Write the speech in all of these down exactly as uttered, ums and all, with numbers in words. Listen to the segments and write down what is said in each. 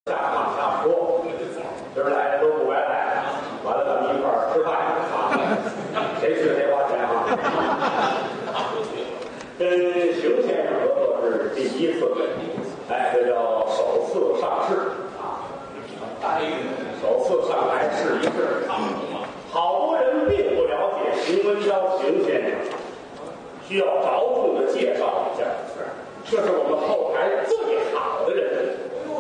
下炕下说，今儿来的都不白来，完了咱们一块儿吃饭啊，谁去谁花钱啊。跟熊先生合作是第一次，哎，这叫首次上市啊，首次上台试一试。好多人并不了解邢文昭邢先生，需要着重的介绍一下。这是我们后台最好的人，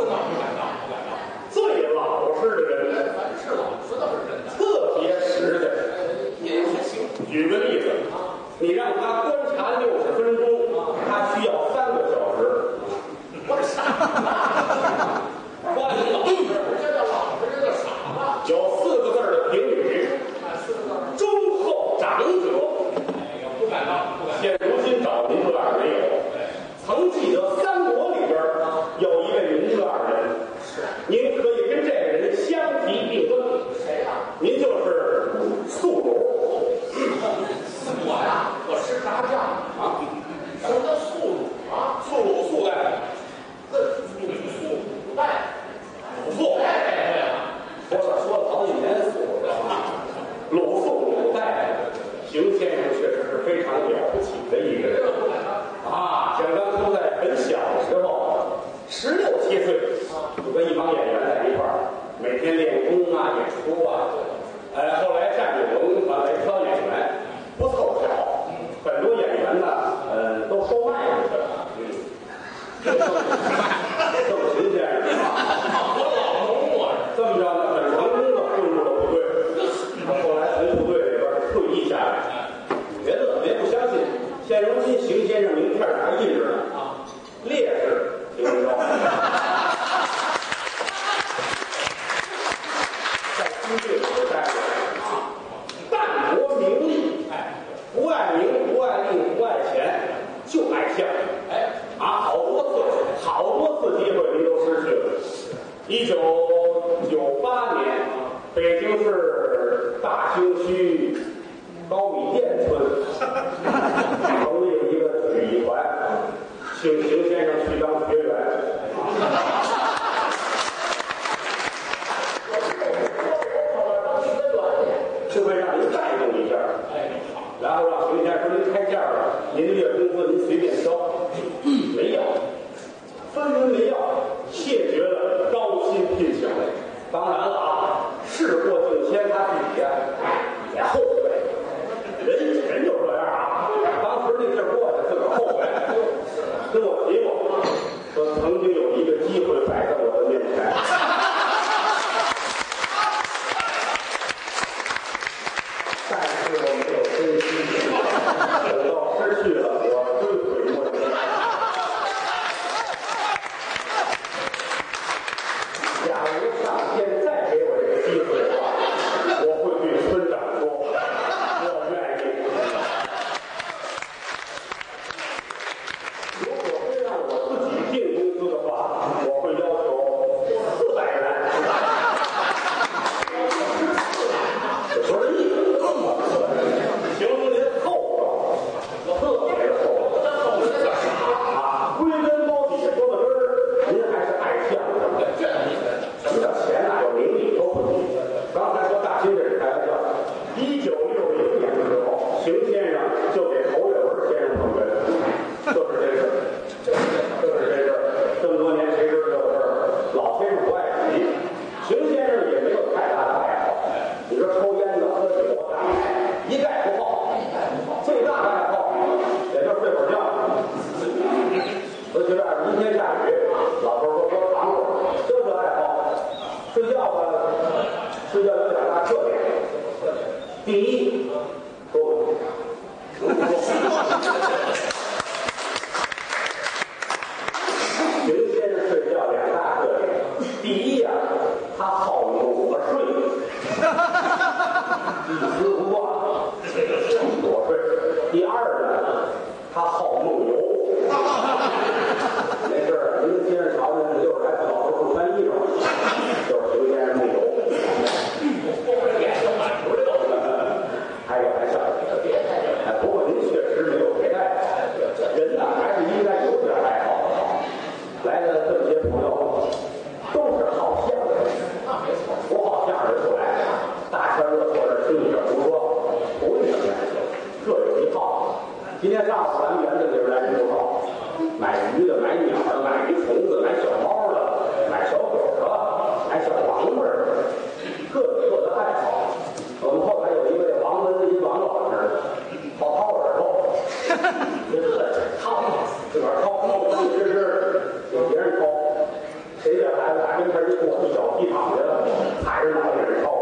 最老实的人，是老实的人，特别实在，也还行。举个例子，你让他观察六十分钟，他需要三个小时。我傻了，关于老实，这叫老实，这叫傻了。有四个字的评语，忠厚长者。哎呀，不敢当，不敢。现如今找您这样没有。曾记得三国里边有一位您这样的人，是您可以跟这个人相提并论。谁呀？您就是宿主。我呀，我吃炸酱啊。什么叫宿主啊？宿主宿代。这宿主宿代。鲁肃。哎，说了说了好几年宿主了啊。鲁肃鲁代，邢先生确实是非常了不起的一个人啊。想当初在很小的时候，十六七岁，就跟一帮演员在一块儿，每天练功啊、演出啊。呃，后来战友文团来挑演员，不凑巧，很多演员呢，呃，都收麦子去了。嗯，这么邢先生，我老农啊，这么着呢，很成功的混入了部队。后来从部队里边退役下来，别乐，别不相信。现如今邢先生名片还印着呢啊，烈士邢文昭，在军队里待着啊，淡泊名利，哎，不爱名，不爱利，不爱钱，就爱相，哎啊，好多次，好多次机会您都失去了。一九九八年，北京市大兴区高米店村成立了一个曲艺团，请邢先生去当学员。就会让您带动一下，然后让邢先生说您开价了，您的月工资您随便交，没要，分文没要，谢绝了高薪聘请。当然了啊，事过境迁，他自己呀也后悔。人人就这样啊，当时那劲儿过去，自个儿后悔，跟我提过，说曾经有一个机会摆在我的面前，但是我没有珍惜，等到失去了，我追悔莫及。假如上天再给我这个机会的话，我会对村长说，我愿意。如果非让我自己定工资的话，我会要求四百元。这多少亿？形容您厚道，特别厚道啊！归根包底说到根儿，您还是爱相声的。什么叫钱啊？有名利都不低。刚才说大兴这是开玩笑。一九六零年的时候，邢先生就给侯月文先生捧哏，这是真事儿，这是真事儿。这么多年谁知道这个事儿？老先生不爱提，邢先生也没有太大的爱好。你说抽烟的、喝酒的、打牌，一概不好。最大的爱好也就是睡会儿觉。尤其是阴天下雨，老头说说躺会儿，就这爱好。睡觉吧，睡觉有两大特点。第一，说能不说？邢先生睡觉两大特点。第一呀、啊，他好裸睡，一丝不挂，裸睡。第二呢，他好梦游。没事儿，您先生瞧见六十来岁老头不穿衣裳，就是邢先生梦游。开个玩笑，哎，不过您确实没有别的爱好，人呢还是应该有点爱好。来的这么些朋友，都是好今天上午咱们园子里边来人不少，买鱼的、买鸟的、买鱼虫子、买小猫的、买小狗的、买小王八的，各有各的爱好。我们后台有一位王文林王老师，掏掏耳朵，这是掏，自个儿掏，一直是有别人掏。谁家孩子打跟前一过，一脚踢躺下了，踩着脑袋给人掏。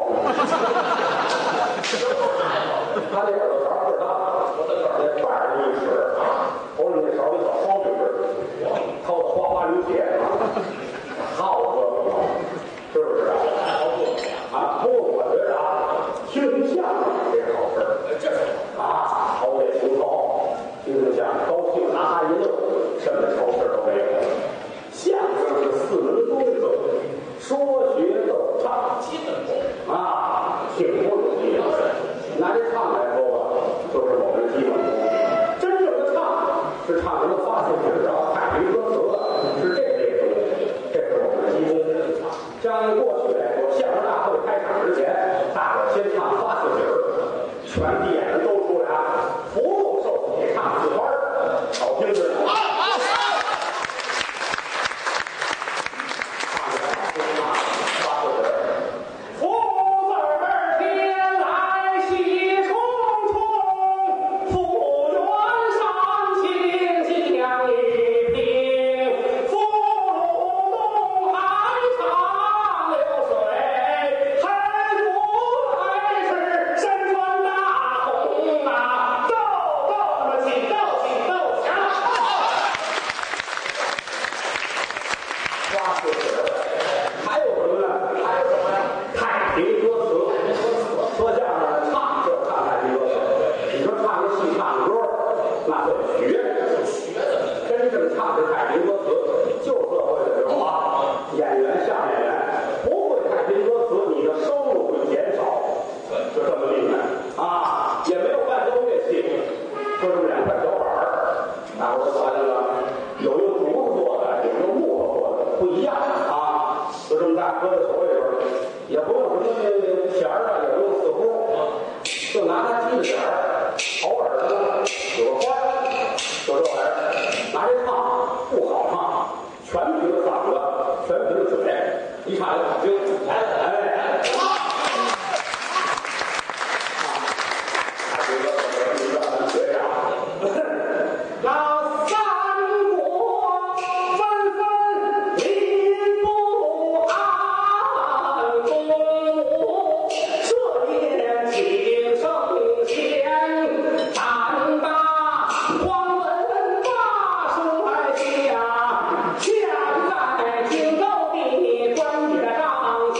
他这耳朵勺儿大，那把儿一使啊，头上那勺里小烧饼似的，掏的哗哗流血啊，好个是不是啊？啊，不过我觉得啊，听听相声这是好事儿，这是啊，陶冶情操，听听相声高兴，拿哈一乐，什么愁事都没有。相声是四门功课，说学逗唱，基本功啊，挺不容易的。拿这唱来说吧，就是我们的基本功。真正的唱是唱什么发泄情啊、太平歌词啊，是这类东西，这是我们的基功。像过去来说，相声大会开场之前，大伙先唱发泄曲儿，全体演员都出来啊，不用受洗唱四番，好听着呢。 现在听到的关羽的仗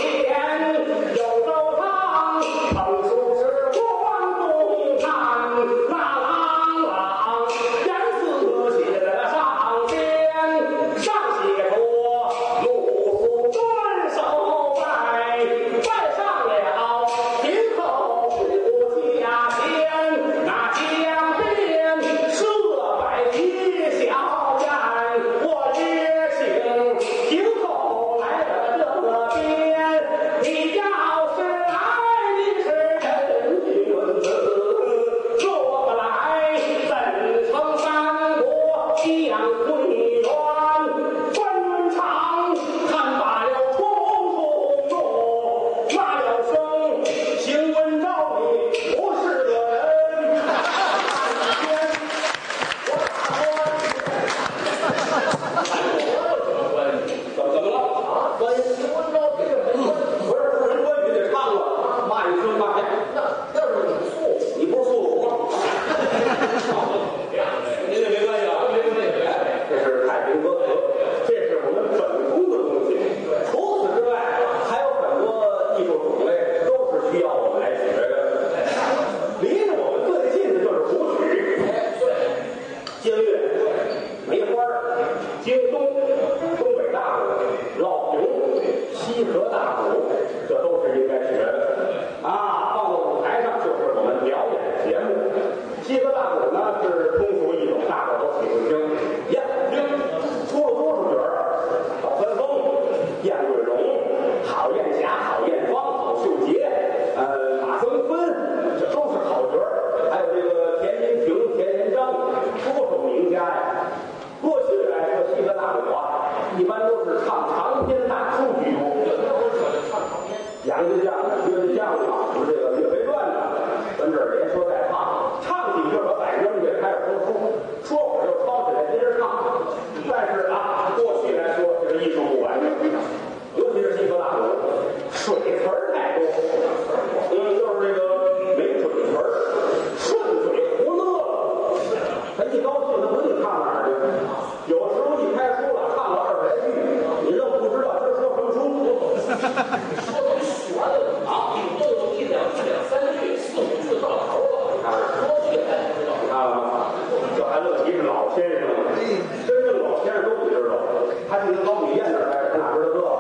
杨家将的、薛家将的，什么这个岳飞传的，跟这儿连说带唱，唱几句把摆扔下，开始说书，说会儿又抄起来接着唱。但是啊，过去来说这个艺术不完整，尤其是西河大鼓，水词儿太多，嗯，就是这个没准词儿，顺嘴胡乐。他一高兴，他不定唱哪儿去。有时候一开书了，唱了二十来句，你都不知道这是说什么书。 说都悬了啊，都有一两句、两三句、四五句到头了，多句还不知道。 你看了吗？这还论及是老先生呢，真正老先生都不知道。他就跟老米燕那儿待着，他哪知道这个？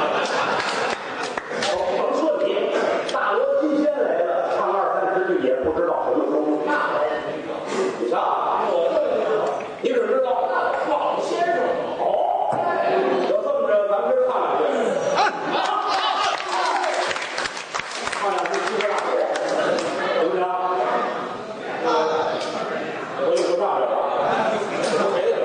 我甭说你，大罗金仙来了，唱二三十句也不知道什么书。 那我也不知道。 你瞧， 我都不知道。 你只知道那老先生哦，有这么着，咱们这唱两句。唱两句西河大鼓，行不行？我就不唱这个了。谁的？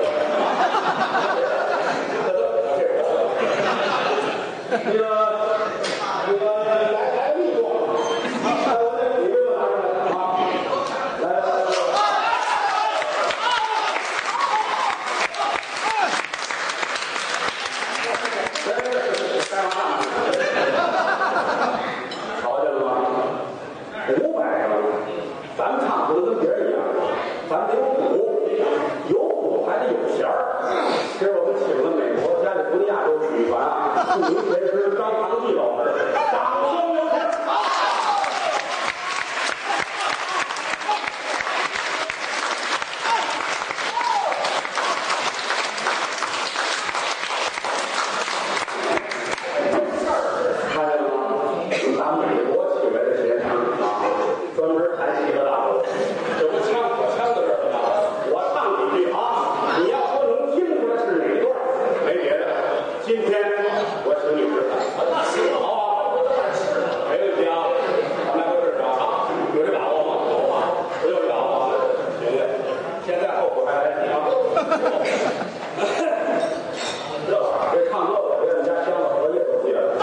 这个这个来来密度，来我这里边拿出来啊，来来来。瞧见了吗？鼓摆上了，咱们唱不能跟别人一样，咱们得有鼓，有鼓还得有弦儿。这是我们请了美国加利福尼亚州曲艺团啊，著名弦师张长记老师，掌声有请。看见了吗？咱们美国请来的学生啊，专门弹西河大鼓，这不枪可枪的事儿吗？我唱几句啊，你要说能听出来是哪段，没别的。今天我请你吃饭， 那行了，好啊，我得吃了。 没问题啊，咱们来回试试啊，有这把握吗？有啊，只有这把握。行嘞，现在后悔还来得及啊。这这唱这个，别人家香了荷叶都谢了。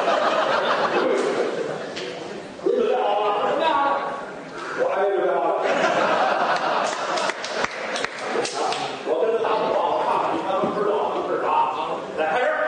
你准备好了？准备好了。我还没准备好呢。我跟着大鼓啊，我唱，你看能知道能是啥啊？来，开始。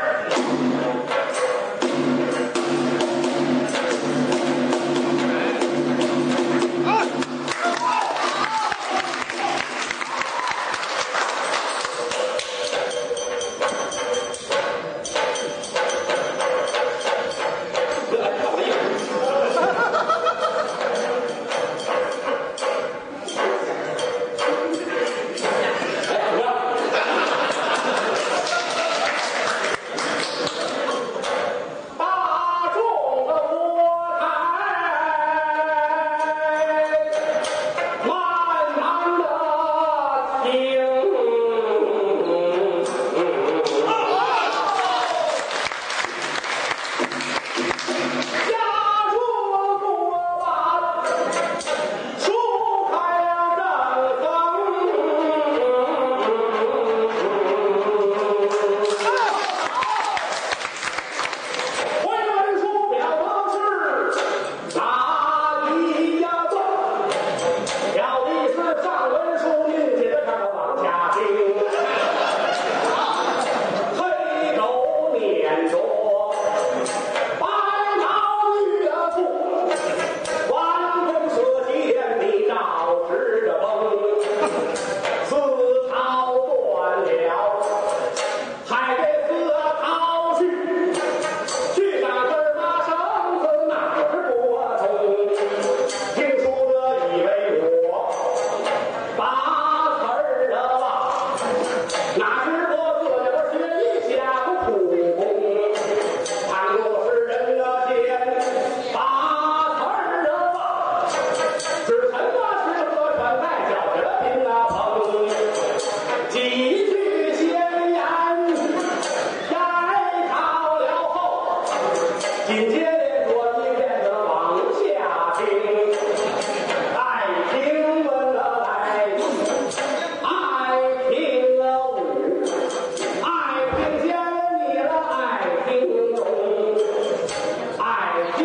爱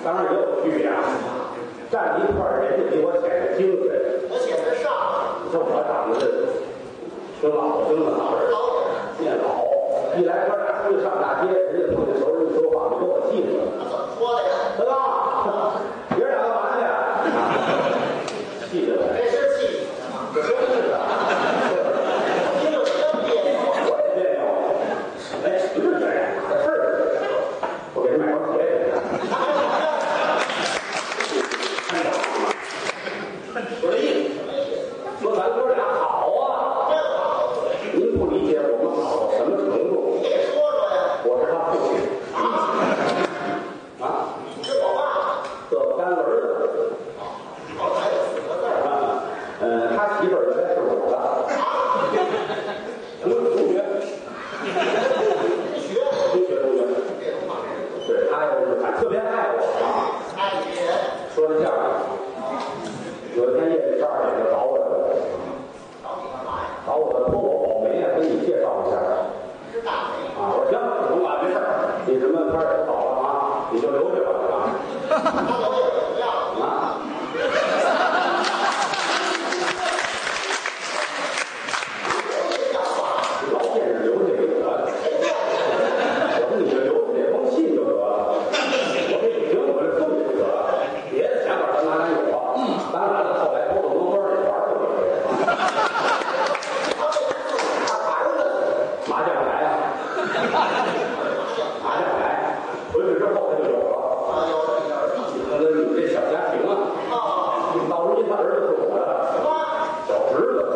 当然也有区别啊。站一块儿，人家比我显得精神， 我显得上。 你说我长得挺老精的老人，变老。一来哥俩出去上大街，人家碰见熟人一说话，没给我气死。 怎么说的呀？ 大哥，爷俩干嘛去？气的我。 这是气你的吗？ 这真是的。 听着真别扭。 我也别扭。哎，什么这样的事儿？我给人买双鞋去。我这意思，说咱哥俩好啊。 真好。 您不理解我们好到什么程度？ 你也说说呀。 我是他父亲。 啊？ 啊？ 你是我爸。 这干儿子。 后来有四个字儿。 啊，嗯，他媳妇儿应该是我的。 啊？ 同同学。 同学。 同学同学。 这种话人对，他也是他特别爱我啊。 爱你这人。 说是这样的，有一天夜里十二点就找我来了， 找你干嘛呀？ 找我的托宝梅啊，给你介绍一下。 是大美。 啊，我说行，甭管没事儿，你什么天儿也早了啊，你就留下吧啊。 他留下怎么样？ 啊。老惦着留下给我，我说你就留下这封信就得了，我给你留我这送去得了，别的想法咱哪哪有啊？当然了，后来偷偷摸摸的玩过一回。他孩子麻将牌啊，麻将牌，回去之后他就有了。 啊，有这个儿子。 他说你这小家庭啊， 啊， 到如今他儿子是我的什么？ 小侄子。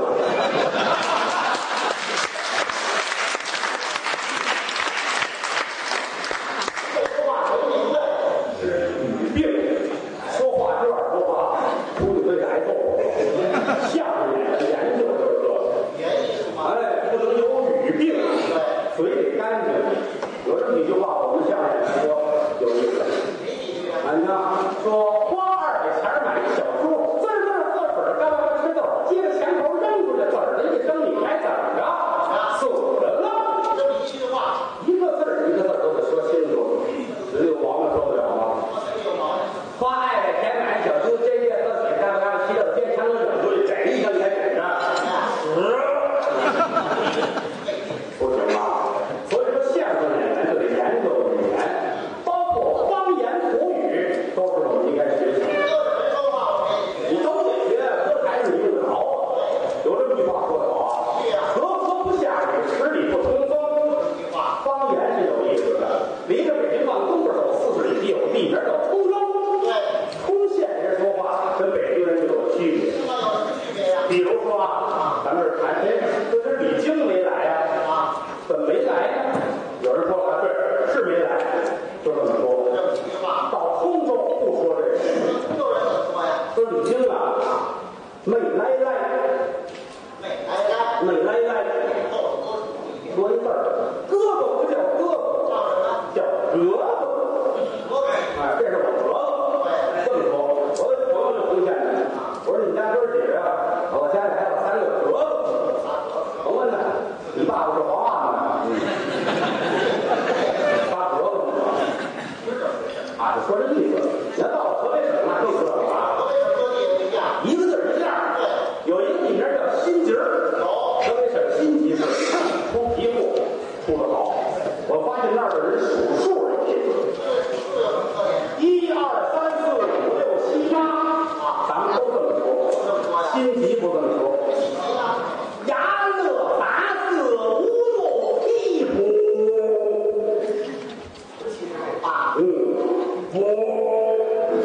这说话谁明白？ 是语病，说话这样说话，出去被挨揍。相声演员研究就是这个， 原意是吗？ 哎，不能有语病， 对。 嘴得干净。有这么一句话，我们相声演员说有意思。 哪几句啊？ 啊，你看，说花二百钱买一小猪，滋儿滋儿色粉儿，干嘛吃豆，接着墙头扔出去，籽儿的一声，你猜怎么着？死人了。 这么一句话， 一个字儿一个字儿都得说清楚，人有毛病受得了吗？ 我谁有毛病？ 花二百钱买一小猪，这夜喝水干嘛骑到天墙头扔出去，整一声才整着，不行吧？所以说相声演员就得研究语言，包括方言土语，都是我们应该学习的。 个人说话我给你你都得学，歌台上你用得着。有这么句话说得好啊，和合不下雨，十里不通风。 这句话。 方言是有意思的，离着北京往东边走四十里地有地名叫通州。 对。 通县人说话跟北京人就有区别。 那有什么区别呀？ 比如说啊，咱们这儿谈，哎，这是李菁没来呀？ 啊， 怎么没来呢？有人说啊，对，是没来，就这么说。 这么几句话。 到通州不说这个， 通州人怎么说呀？ 说李菁啊，没来来， 美来来， 没来来， 后头都是说一字儿，胳膊不叫胳膊， 叫什么？ 叫胳膊。 我给。 哎，这是我胳膊。这么说，我的朋友就出现了。我说你们家哥几个呀？我家里还有三个胳膊。我问他，你爸爸是皇阿玛？发胳膊啊，就说这意思。你要到了河北省，那更可能了。 河北省各地也不一样。 一个字儿一样。 对。 有一个地名叫新集儿， 有。 河北省新集市，出皮裤出得好。我发现那儿的人数数有意思。 对，数有什么特点？ 一二三四五六七八，啊，咱们都这么说。 这么说呀？ 心急不这么说。 心急呢？ 牙乐八字无路地补。 其实是八。 嗯，补。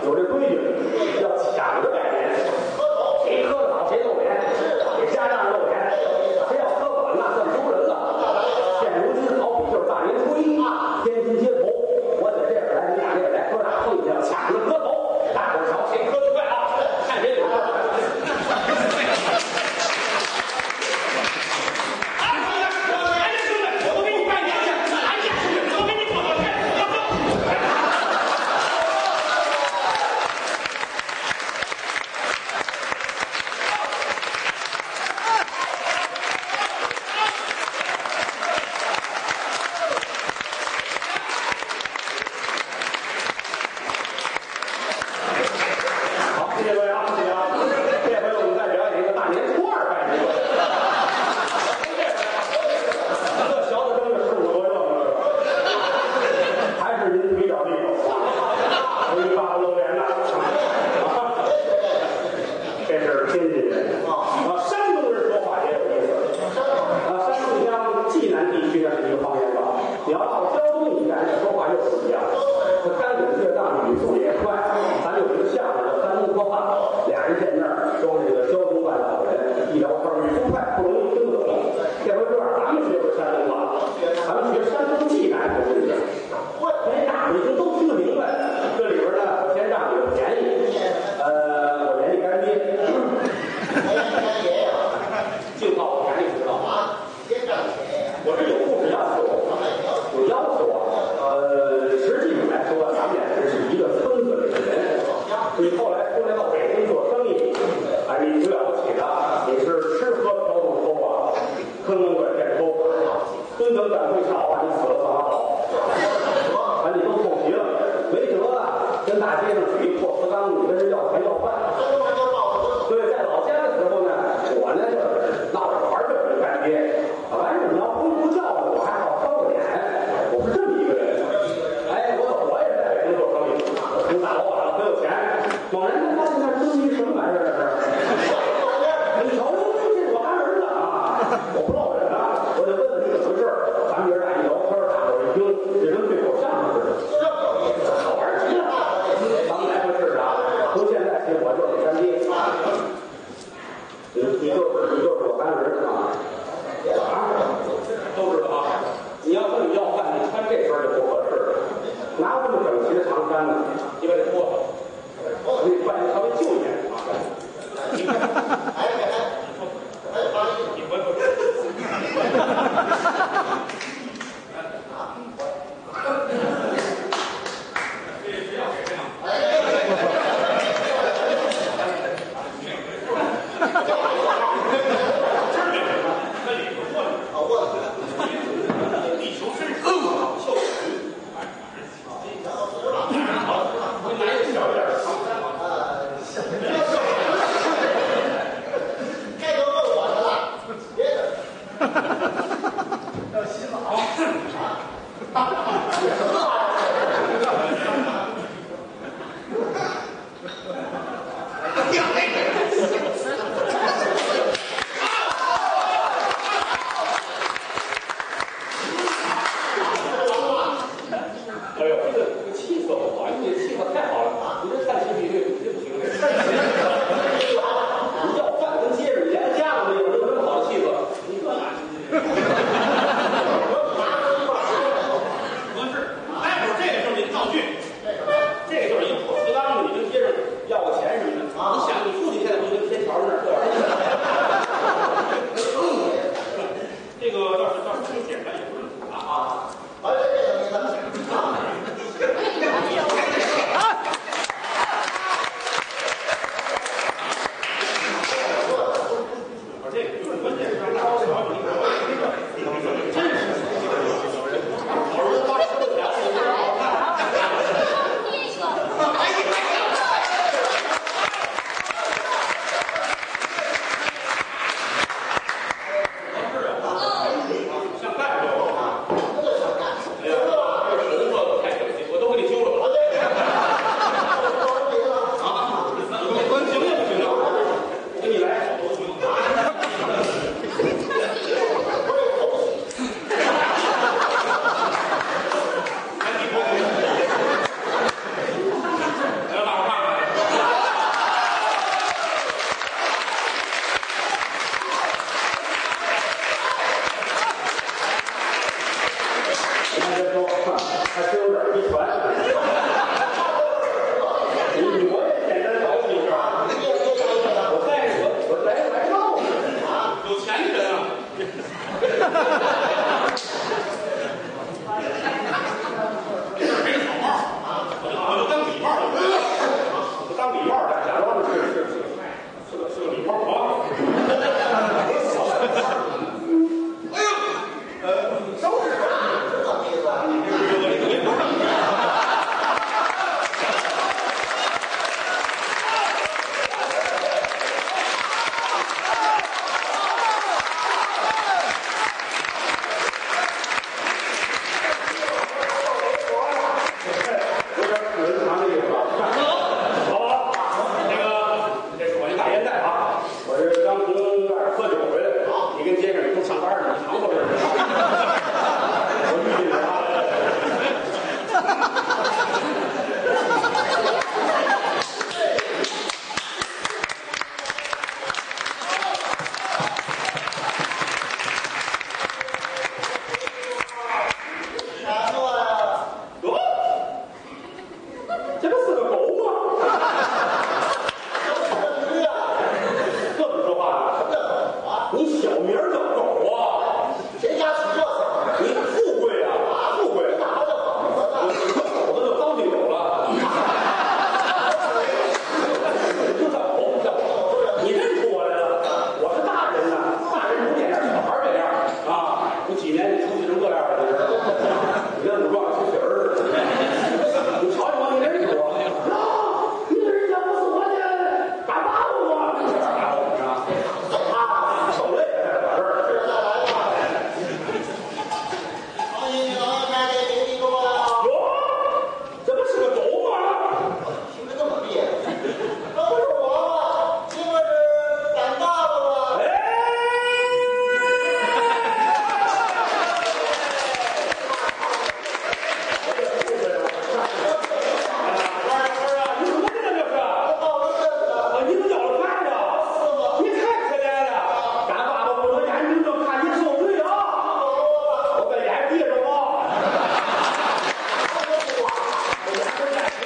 有这规矩，要抢着拜年，谁磕的好谁露脸，给家长露脸，谁要磕晚那算丢人了。现如今好比就是大年初一，天津街头，我在这边来，你俩这边来，哥俩碰见了，抢着磕头，大伙儿瞧谁磕的快啊，看谁有。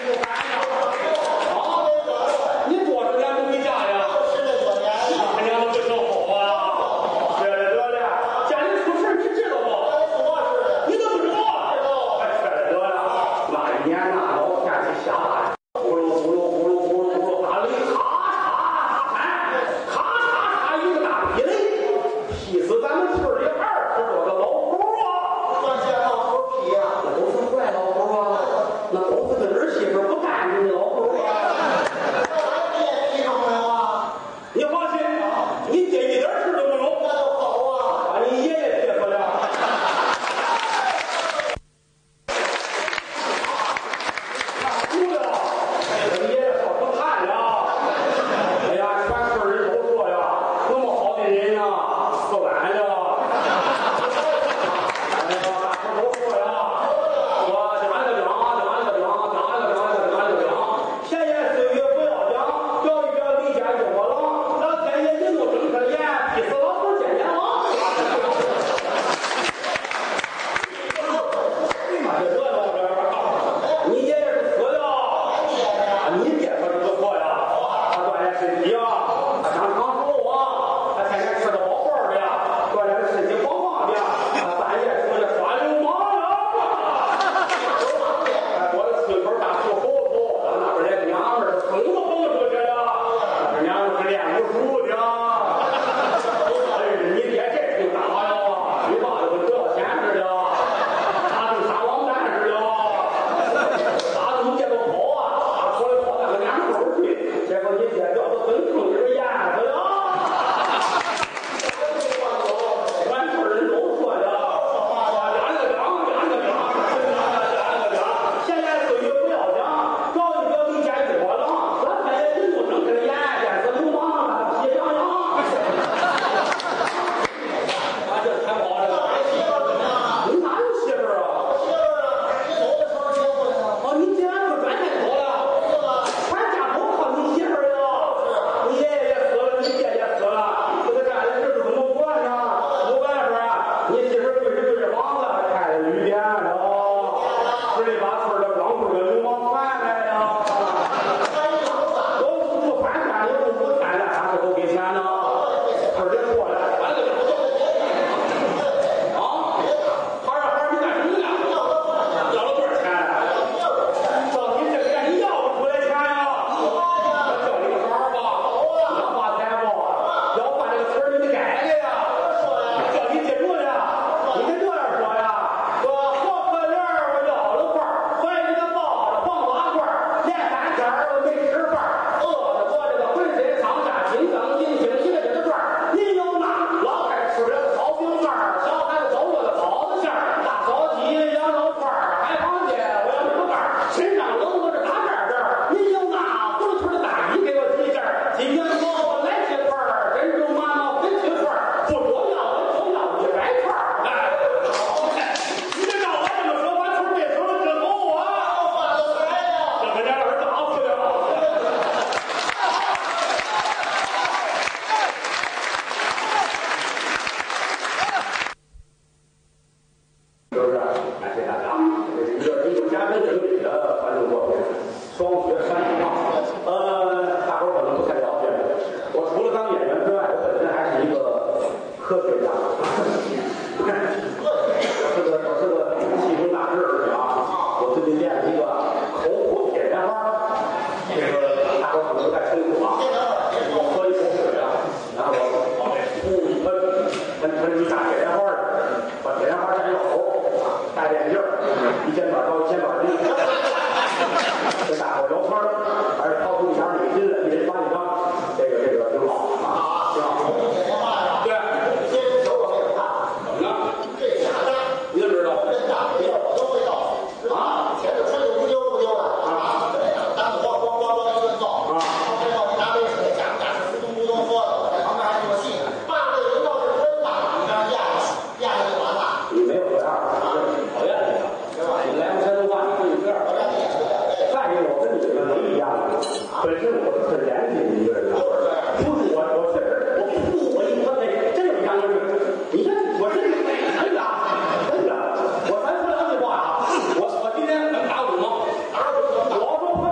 我说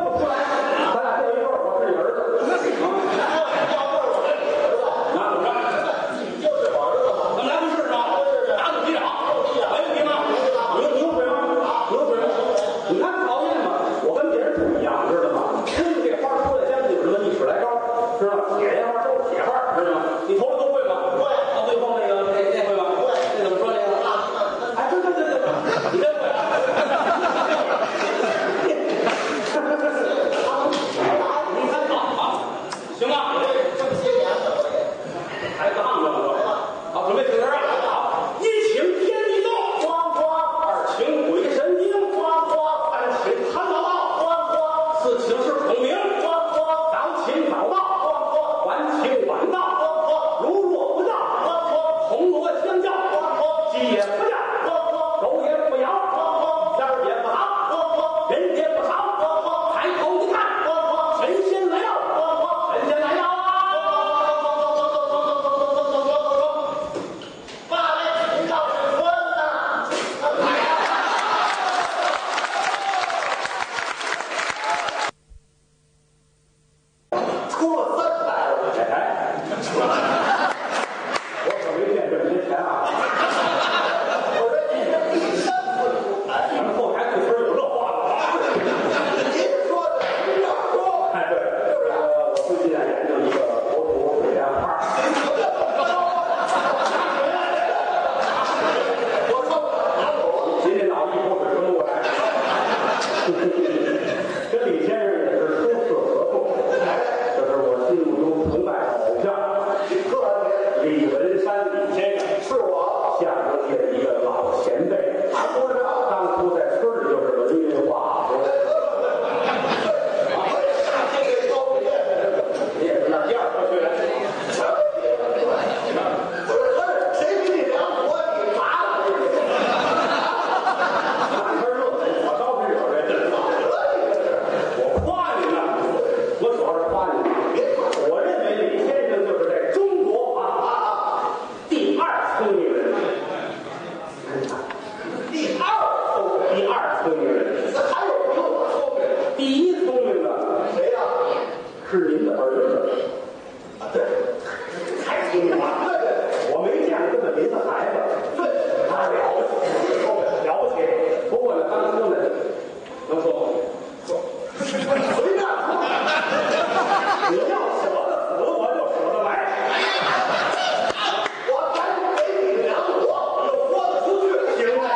是您的儿子啊？对，太聪明了。对对，我没见过这么您的孩子。对，他了不起，了不起。不过呢，当初呢，能说吗？说，随便说。你要舍得死，我就舍得来。我咱给你两朵，就豁得出去，行吗？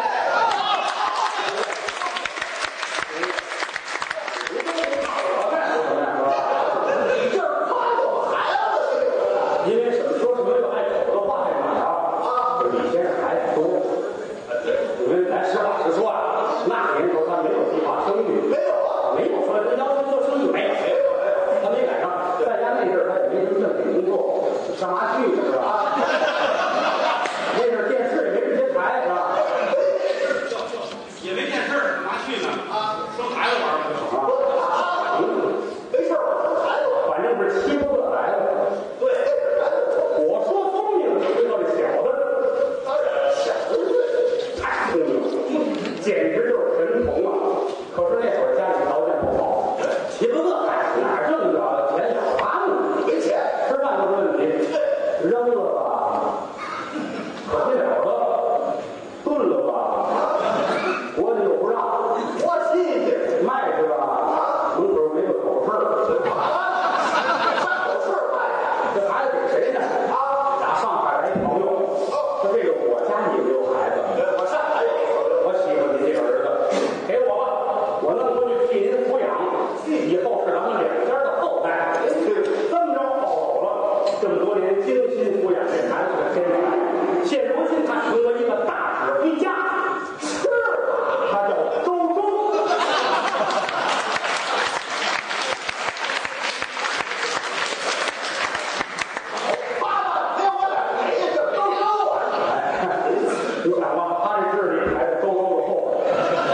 你这不怕我干什么呀？是吧？你这是夸我孩子，因为什么说什么有爱口的话在哪儿啊？就是你先生孩子多。你们咱实话实说啊，那年头他没有计划生育，没有啊，没有说真要求做生育，没有，没有，没有，他没赶上。在家那阵儿他也没什么正经工作，上哪去是吧？那阵儿电视也没这些台是吧？ 也没电视，干嘛去呢？啊，生孩子玩儿去啊，没事儿，孩子，反正是七八个孩子。对，我说聪明，就知道这小的，当然小的太聪明了，简直就是神童啊！可是那会儿家里条件不好，七八个孩子哪挣着钱小花呢？没钱，吃饭都是问题，扔了吧，可不了了，炖了吧，锅里又不让，多新鲜，卖去吧，门口没有口事儿，口事儿卖，这孩子给谁呢？啊，打上海来一朋友，说这个我家也有孩子，我上海有，我喜欢你这个儿子，给我吧，我弄过去替您抚养，以后是咱们两家的后代。这么着抱走了，这么多年精心抚养这孩子的天才，现如今他成为一个大指挥家，是他叫周周。爸爸，给我点煤呀，这周周啊！你想吧，他这智力还是周周的后边。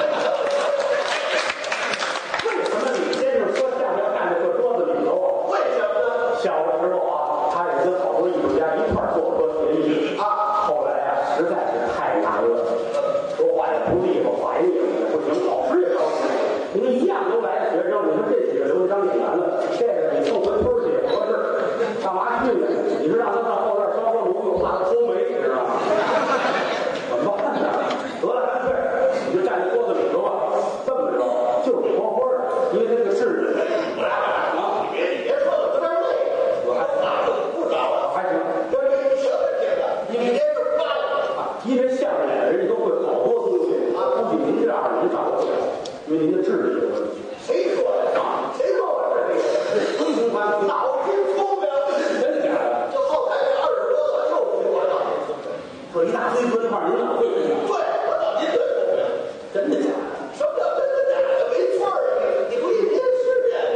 为什么李先生说相声要站在这桌子里头啊？为什么呢？小的时候啊，他也跟好多艺术家一块儿做歌学艺啊。后来啊，实在是太难了，说话也不利索，反应也不行，考试也考不行。你说一样都来的学生，你说这几个刘文章演员了，这个你送回村去也不合适，干嘛去呢？你说让他上后院烧锅炉，又怕他收煤，知道吗？怎么办呢？得了，干脆你就站在桌子里头吧，这么着就是活活的，因为他这个智力啊，你别你别说了，有点累，我还打了不着了，还行，这是你什么听的？你别是发了，因为相声演的人家都会好多东西啊，估计您这样您掌握不了，因为您的智力有问题。谁说的啊？谁说我智力？你看脑筋聪明，真的假的？就后台这二十多个，就我脑筋聪明。说一大堆文化，您脑会聪明？对，我脑筋最聪明。真的假的？什么叫真的假的？没错儿，你你不一边是人呢？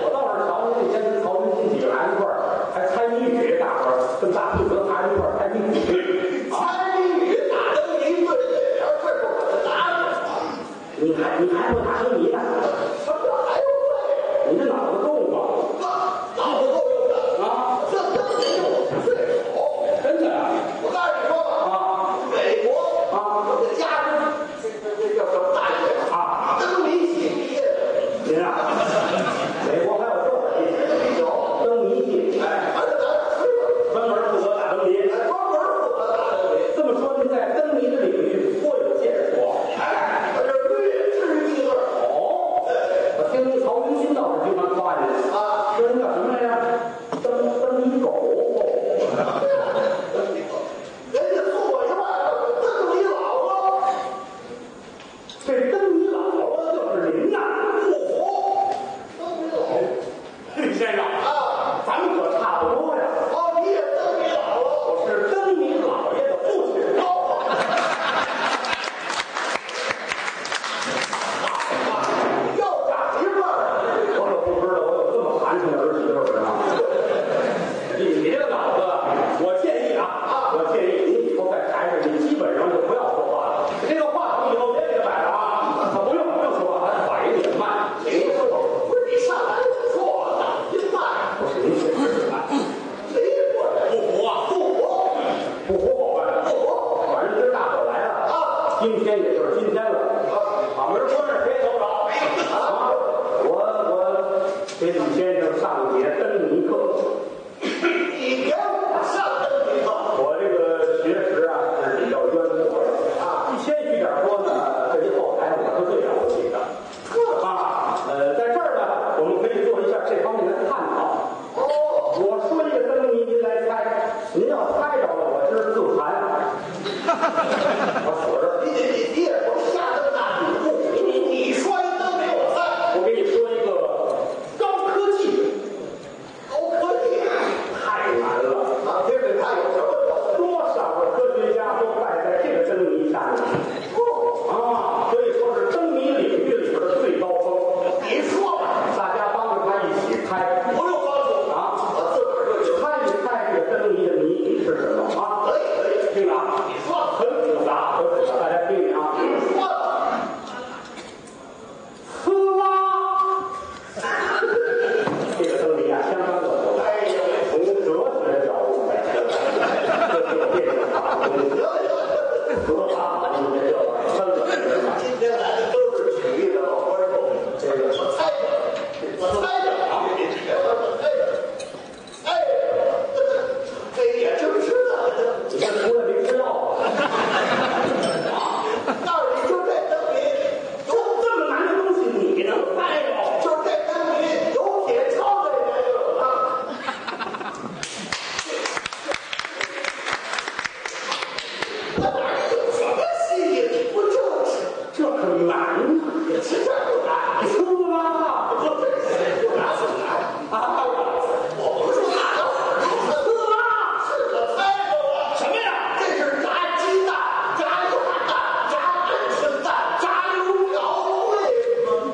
给李先生上节灯谜课。 你给我上灯谜课， 我这个学识啊是比较渊博的啊，谦虚点说呢，这一后台我是最了不起的。啊，呃，在这儿呢，我们可以做一下这方面的探讨。 哦， 我说一个灯谜，您来猜，您要猜着了，我今儿自残。我锁这儿， 你你你也说瞎灯打比不，你你说一灯谜我猜， 我给你说一个高科技， 高科技太难了。 啊，这个它有什么高？ 多少个科学家都败在这个灯谜上面啊，可以说是灯谜领域里边的最高峰。 你说吧， 大家帮着他一起猜不用帮助啊， 我自个儿就行。 猜一猜这个灯谜的谜是什么啊？ 可以可以， 听着啊， 你说很复杂，很复杂，大家听听啊。 说吧， 呲啦，这个灯谜啊，相当的复杂。 哎呦， 从哲学角度来讲，这是有这个法律。 得了得了， 呲啦，你这叫深了，是吧？ 今天来的都是体育的老观众，这个我猜着，我猜着啊，我猜着，哎，这也真是的， 你这出来没吃药啊？ 告诉你，就这灯谜， 就这么难的东西，你能猜着？ 就这灯谜，有铁锹这年就有了。那哪有什么吸引？不就是这可难呐！ 其实不难， 呲啦， 不是不难不难啊！ 我不是大老虎， 呲啦， 是可猜着了。 什么呀？ 这是炸鸡蛋、炸鸭蛋、炸鹌鹑蛋、炸油条，为什么？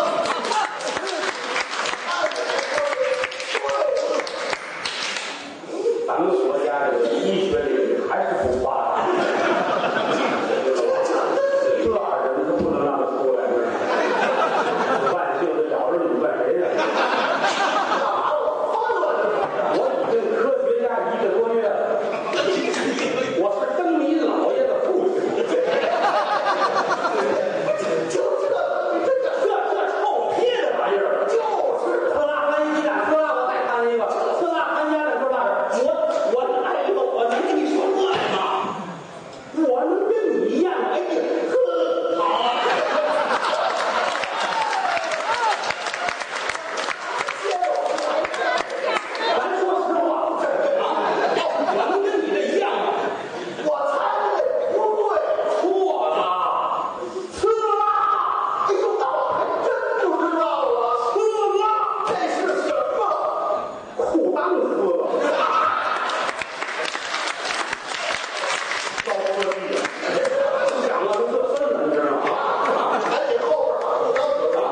咱们国家这个医学领域还是不发达，这二人都不能让他出来。万幸的咬着你问谁呢？我已经科学家一个多月了，我是灯谜老爷的父亲。 就这，这个这这臭屁的玩意儿， 就是呲啦翻一鸡蛋，呲啦我再看一个，呲啦翻鸭蛋多大点？我我哎呦，我能跟你说这吗？我能跟你一样？哎呀，呵，好啊！咱说实话啊，我能跟你这一样吗？ 我猜的不对， 错了，呲啦， 哎呦，那我还真不知道了， 呲啦， 这是什么？ 裤裆呲了。高科技啊！想了都这分了，你知道吗？ 赶紧后边把裤裆子上。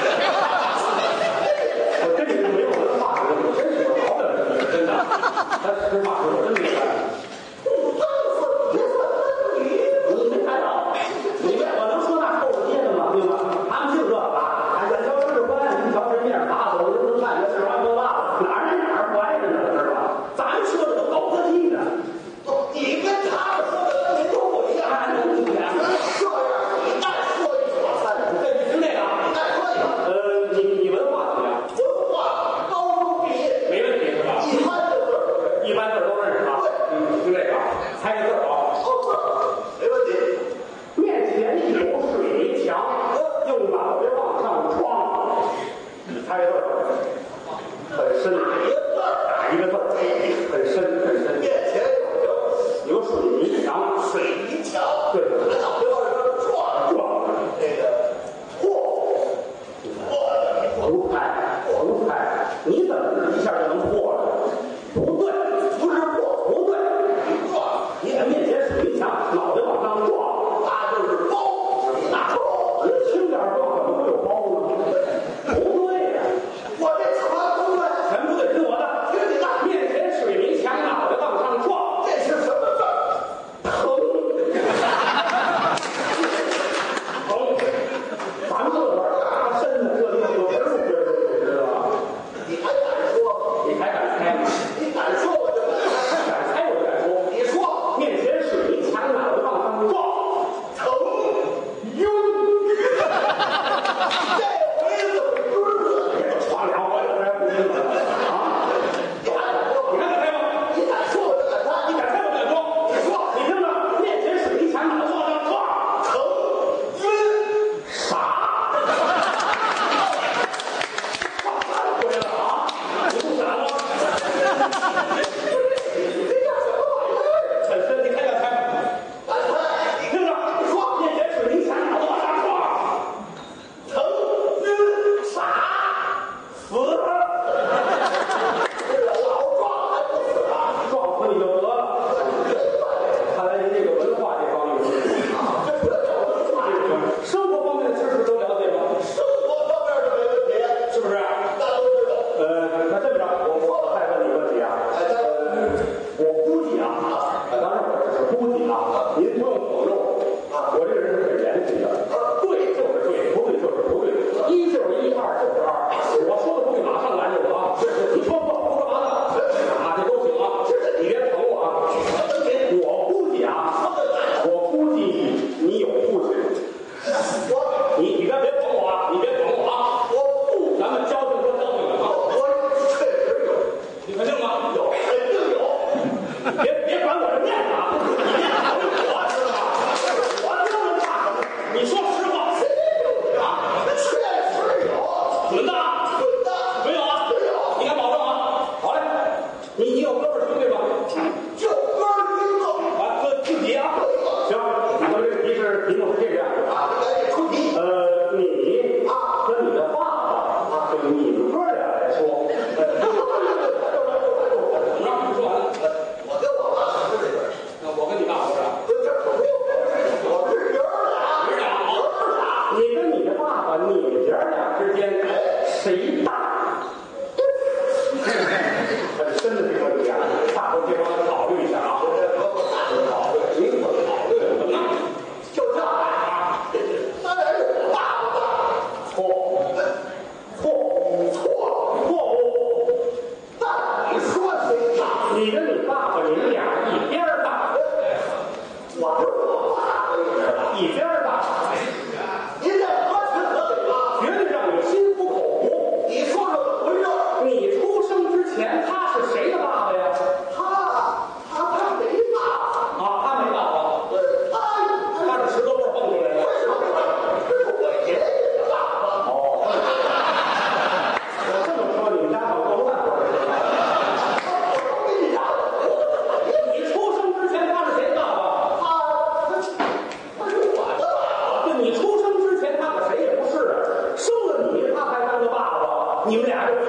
我跟你是没有文化的人，我真是个好点的人，真的。咱实话实说，真没看。 裤裆子别算灯谜， 你没看着？你问我能说那臭不街的吗？对吧？他们就这吧，眼瞧着官，一瞧人面打走，人能看见是吧？说吧，哪儿哪儿不挨着呢，是吧？咱说的都高科技呢。 你跟他们说的灯谜都不一样。 看着不一样。 这样，你再说一个，我猜的。 这你听这个啊？ 你再说一个， 呃，你你文化怎么样？ 文化高中毕业， 没问题是吧？ 一般的字儿。 一般字儿都认识啊。你听这个啊，猜个字儿啊。 哦，字儿没问题。 面前有水泥墙，用脑袋往上撞。你猜个字儿，很深。 哪一个字儿？ 哪一个字儿？很深很深。 面前有有水泥墙， 水泥墙， 对拿脑袋往上撞撞。 这个嚯嚯， 胡猜胡猜，你怎么一下就能破了？不对，不是破，不对， 撞， 你在面前水泥墙，脑袋往上撞， 那就是包，那你轻点撞，怎么会有包呢？不对呀、 我这全不对， 全不对，听我的。 听你的， 面前水泥墙，脑袋往上撞， 这是什么字儿？ 疼，疼。咱们这玩大身的，这地方有根儿，知道吧？ 你还敢说？ 你还敢猜吗？ 你敢说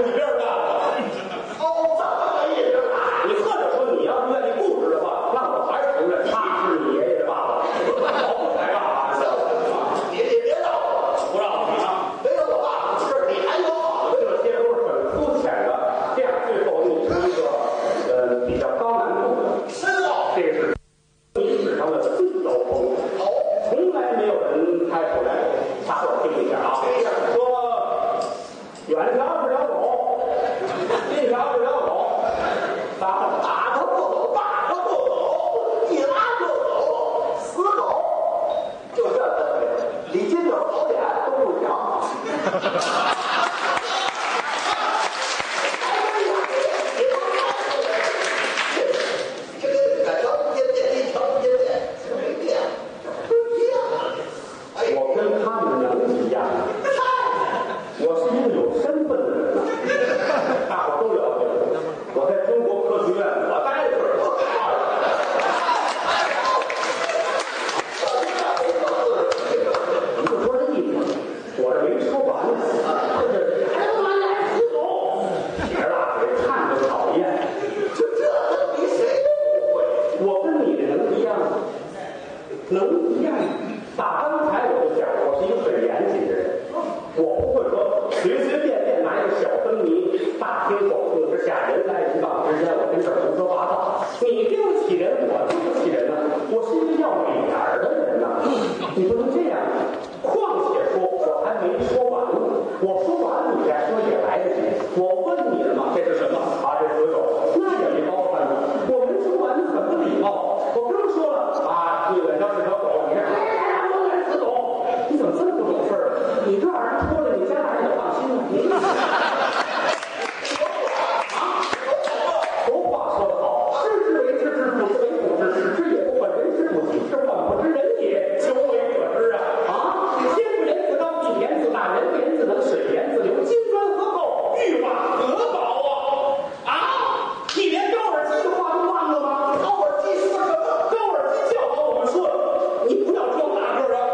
一边干了。 哦，怎么个意思啊？ 你或者说你要是愿意固执的话，那我还是承认他是你爷爷的爸爸，好才爸爸。 你你别绕了， 不让你啊！ 没有我爸爸的事儿，你还有好的。 这些都是很肤浅的，这样最后弄出一个呃比较高难度的。 是啊， 这是历史上的最高峰， 好， 从来没有人拍出来。大伙儿听一下啊，说远瞧是条狗，近瞧是条狗，打打他不走，骂他不走，一拉就走，死狗，就这个，李金斗好点都不讲。 我跟他们能一样，我是一个有身份的人呐，大伙儿都了解我。我在中国科学院，我待着，我你就说这意思，我这没说完呢，这是还他妈赖死狗，铁大嘴看着讨厌， 就这能比谁都不会。 我跟你这能一样吗？能一样。打刚才我就讲，我是一个很严谨的人，我不会说随随便便拿一个小灯谜，大庭广众之下，人来人往之间，我跟这儿胡说八道。你对不起人，我对不起人呢、啊。我是一个要脸儿的人呐、啊，你不能这样。况且说，我还没说完呢，我说完你再说也来得及。我问你了嘛，这是什么？啊，这是死狗，那也没包含呢。我没说完，很不礼貌。我刚说了啊，你远瞧是条狗，你看。死狗，你怎么这么不懂事儿？你这玩意儿说了，你家人也放心了。你啊，俗话说得好，知之为知之，不知为不知，使之也不患人之不己，是患不知人也，求为可知啊！啊，天不言自高，地不言自大，人不言自能，水不言自流，金砖何厚，玉瓦何宝啊！啊，你连高尔基的话都忘了吗？ 高尔基说什么？ 高尔基教导我们说，你不要装大个儿啊！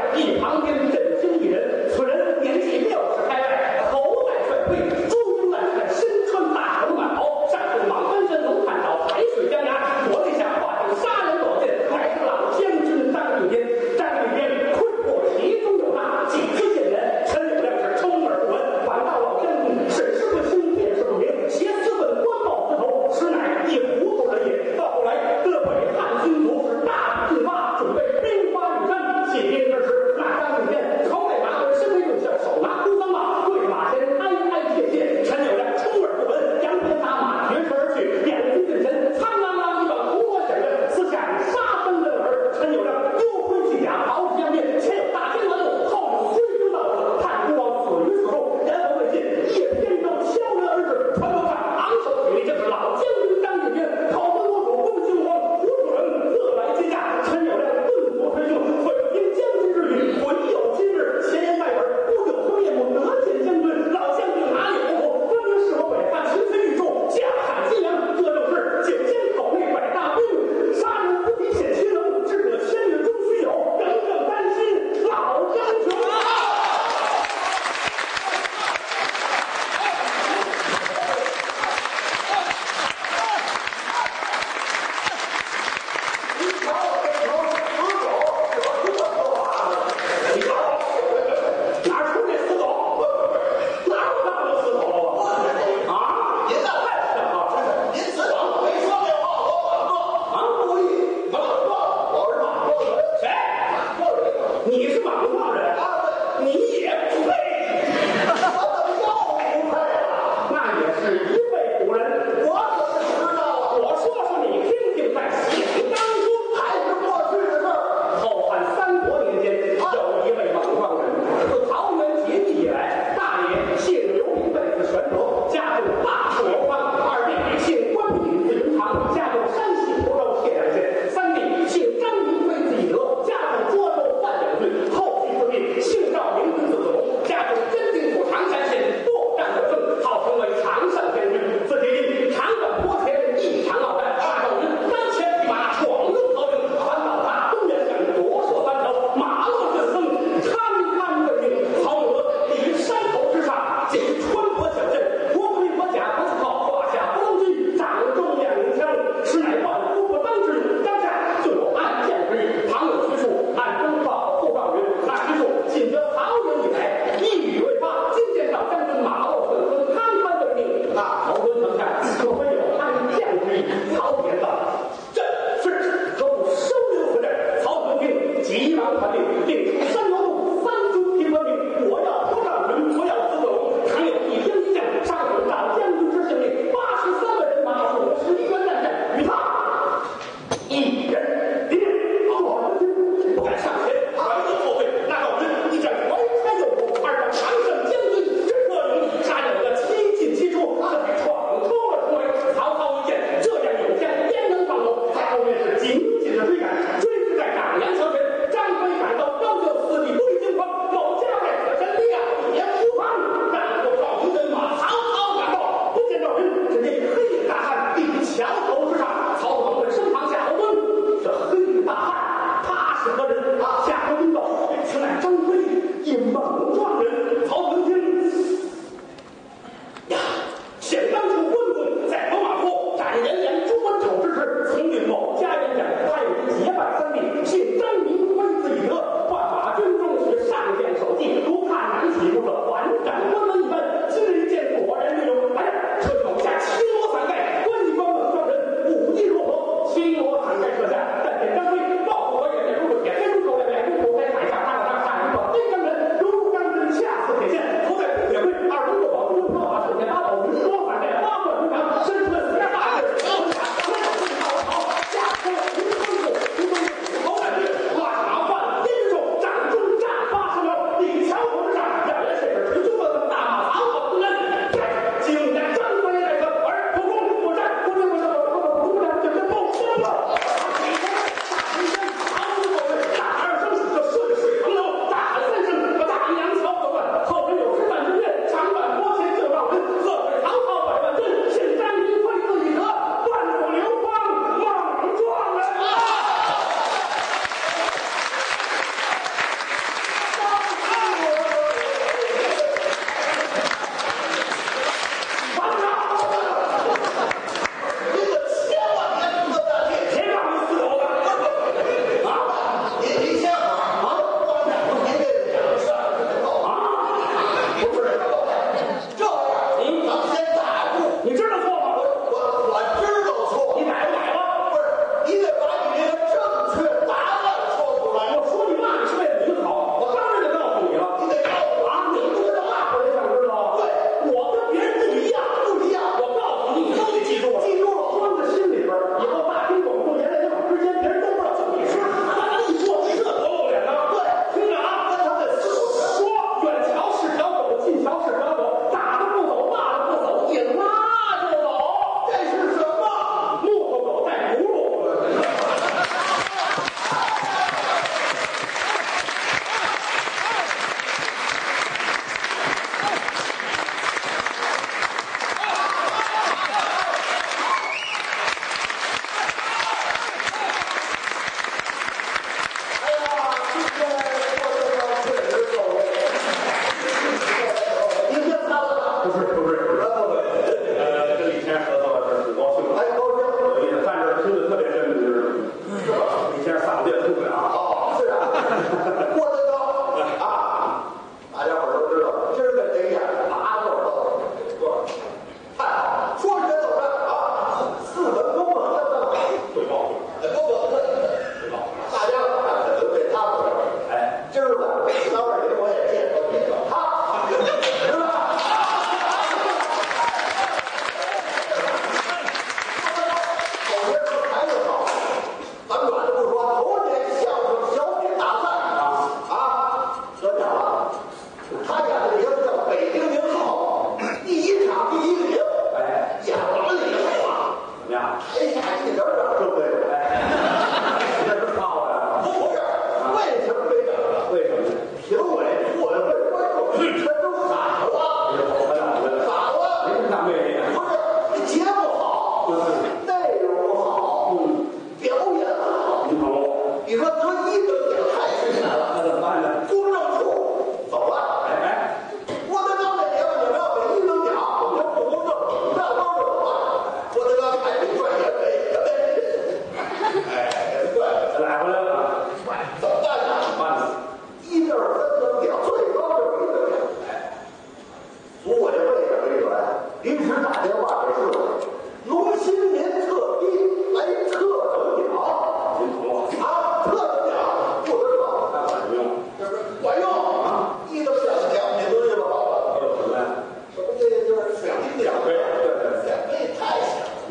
旁边震惊一人，此人年纪六十开外，头戴帅盔，珠缨烂那也是一位古人。 我可是知道啊， 我说说你听听，在西凉当中还是过去的事儿。 后汉三国年间，有一位莽撞人，自桃园结义以来，大爷姓刘，名辈子玄德，家住大楚流芳；二弟姓关，名字云长，家住山西蒲州解良县；三弟姓张，名妃子翼德，家住涿州范阳郡；后继四弟姓赵，名字子龙，家住真定府长山县，作战有胜，号称为常胜将军。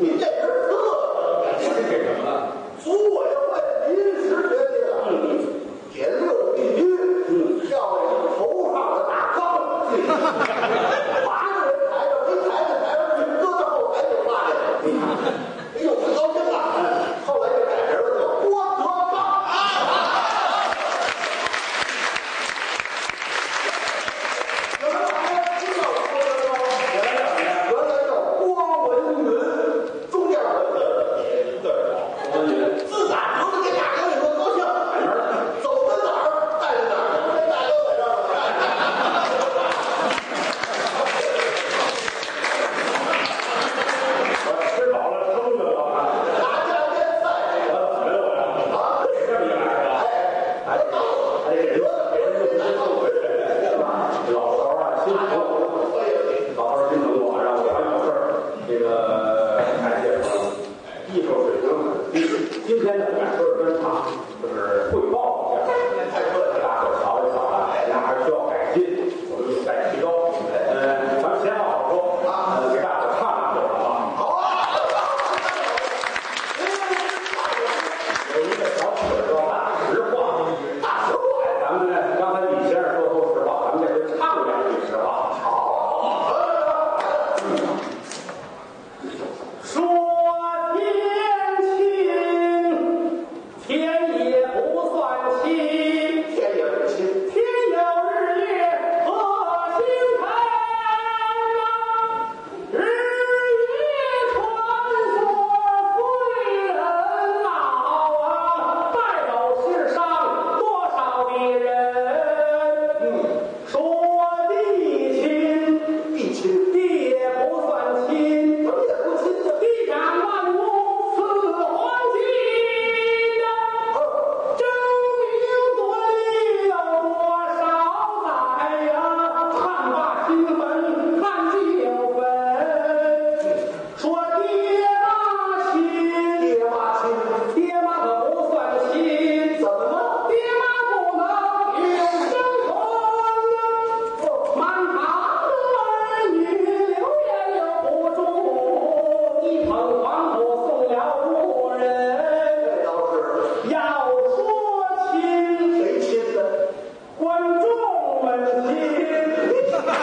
您这是特这是什么了？ 租我这换临时决定了， 嗯， 铁六必须，嗯，要那个头上的大杠，八个人抬着，没抬着抬上去，搁到后台就挂下来。哎呦，可高兴了！后来就改名了，叫郭德纲啊。什么玩意儿？不叫郭德纲，原来叫什么？原来叫郭文云，中间文字也对郭文云。自打得了这大纲以后高兴，走到哪儿带着哪儿，这大纲在这儿了。 我吃饱了撑着我啊！ 拿家腌菜， 我怎么了我呀？ 啊， 这么一来是吧？ 哎，哎， 哎，给人给人这这这回事，老头儿啊，心疼我。老头儿心疼我，让我办有事儿。这个感谢朋友，艺术水平很低。今天呢，敢说是专场，就是汇报一下，太客气，大伙儿瞧一瞧啊，哪还需要改进，我们有待提高。呃，咱们闲话少说啊，呃，给大伙儿唱两句好不好？ 好啊！ 有一个小曲儿叫《大实话》，大实话，咱们呢，刚才李先生说都是实话，咱们这回唱两句实话。好，说天亲，天也不算亲， 天也不亲， 天有日月和星辰啊，日月传说贵人老啊，拜斗世上多少的人。 嗯， 说地亲， 地亲， 地也不算亲， 怎么也不亲呢？ 地长万物似黄金呐。 哦， 争名夺利有多少载呀？看罢新坟，看旧坟。说爹妈亲， 爹妈亲， 爹妈可不算亲， 怎么了？ 爹妈不能永生存。满堂的儿女流言又不住，一捧黄土送了路人。 这倒是要说亲， 谁亲的？ 观众们亲。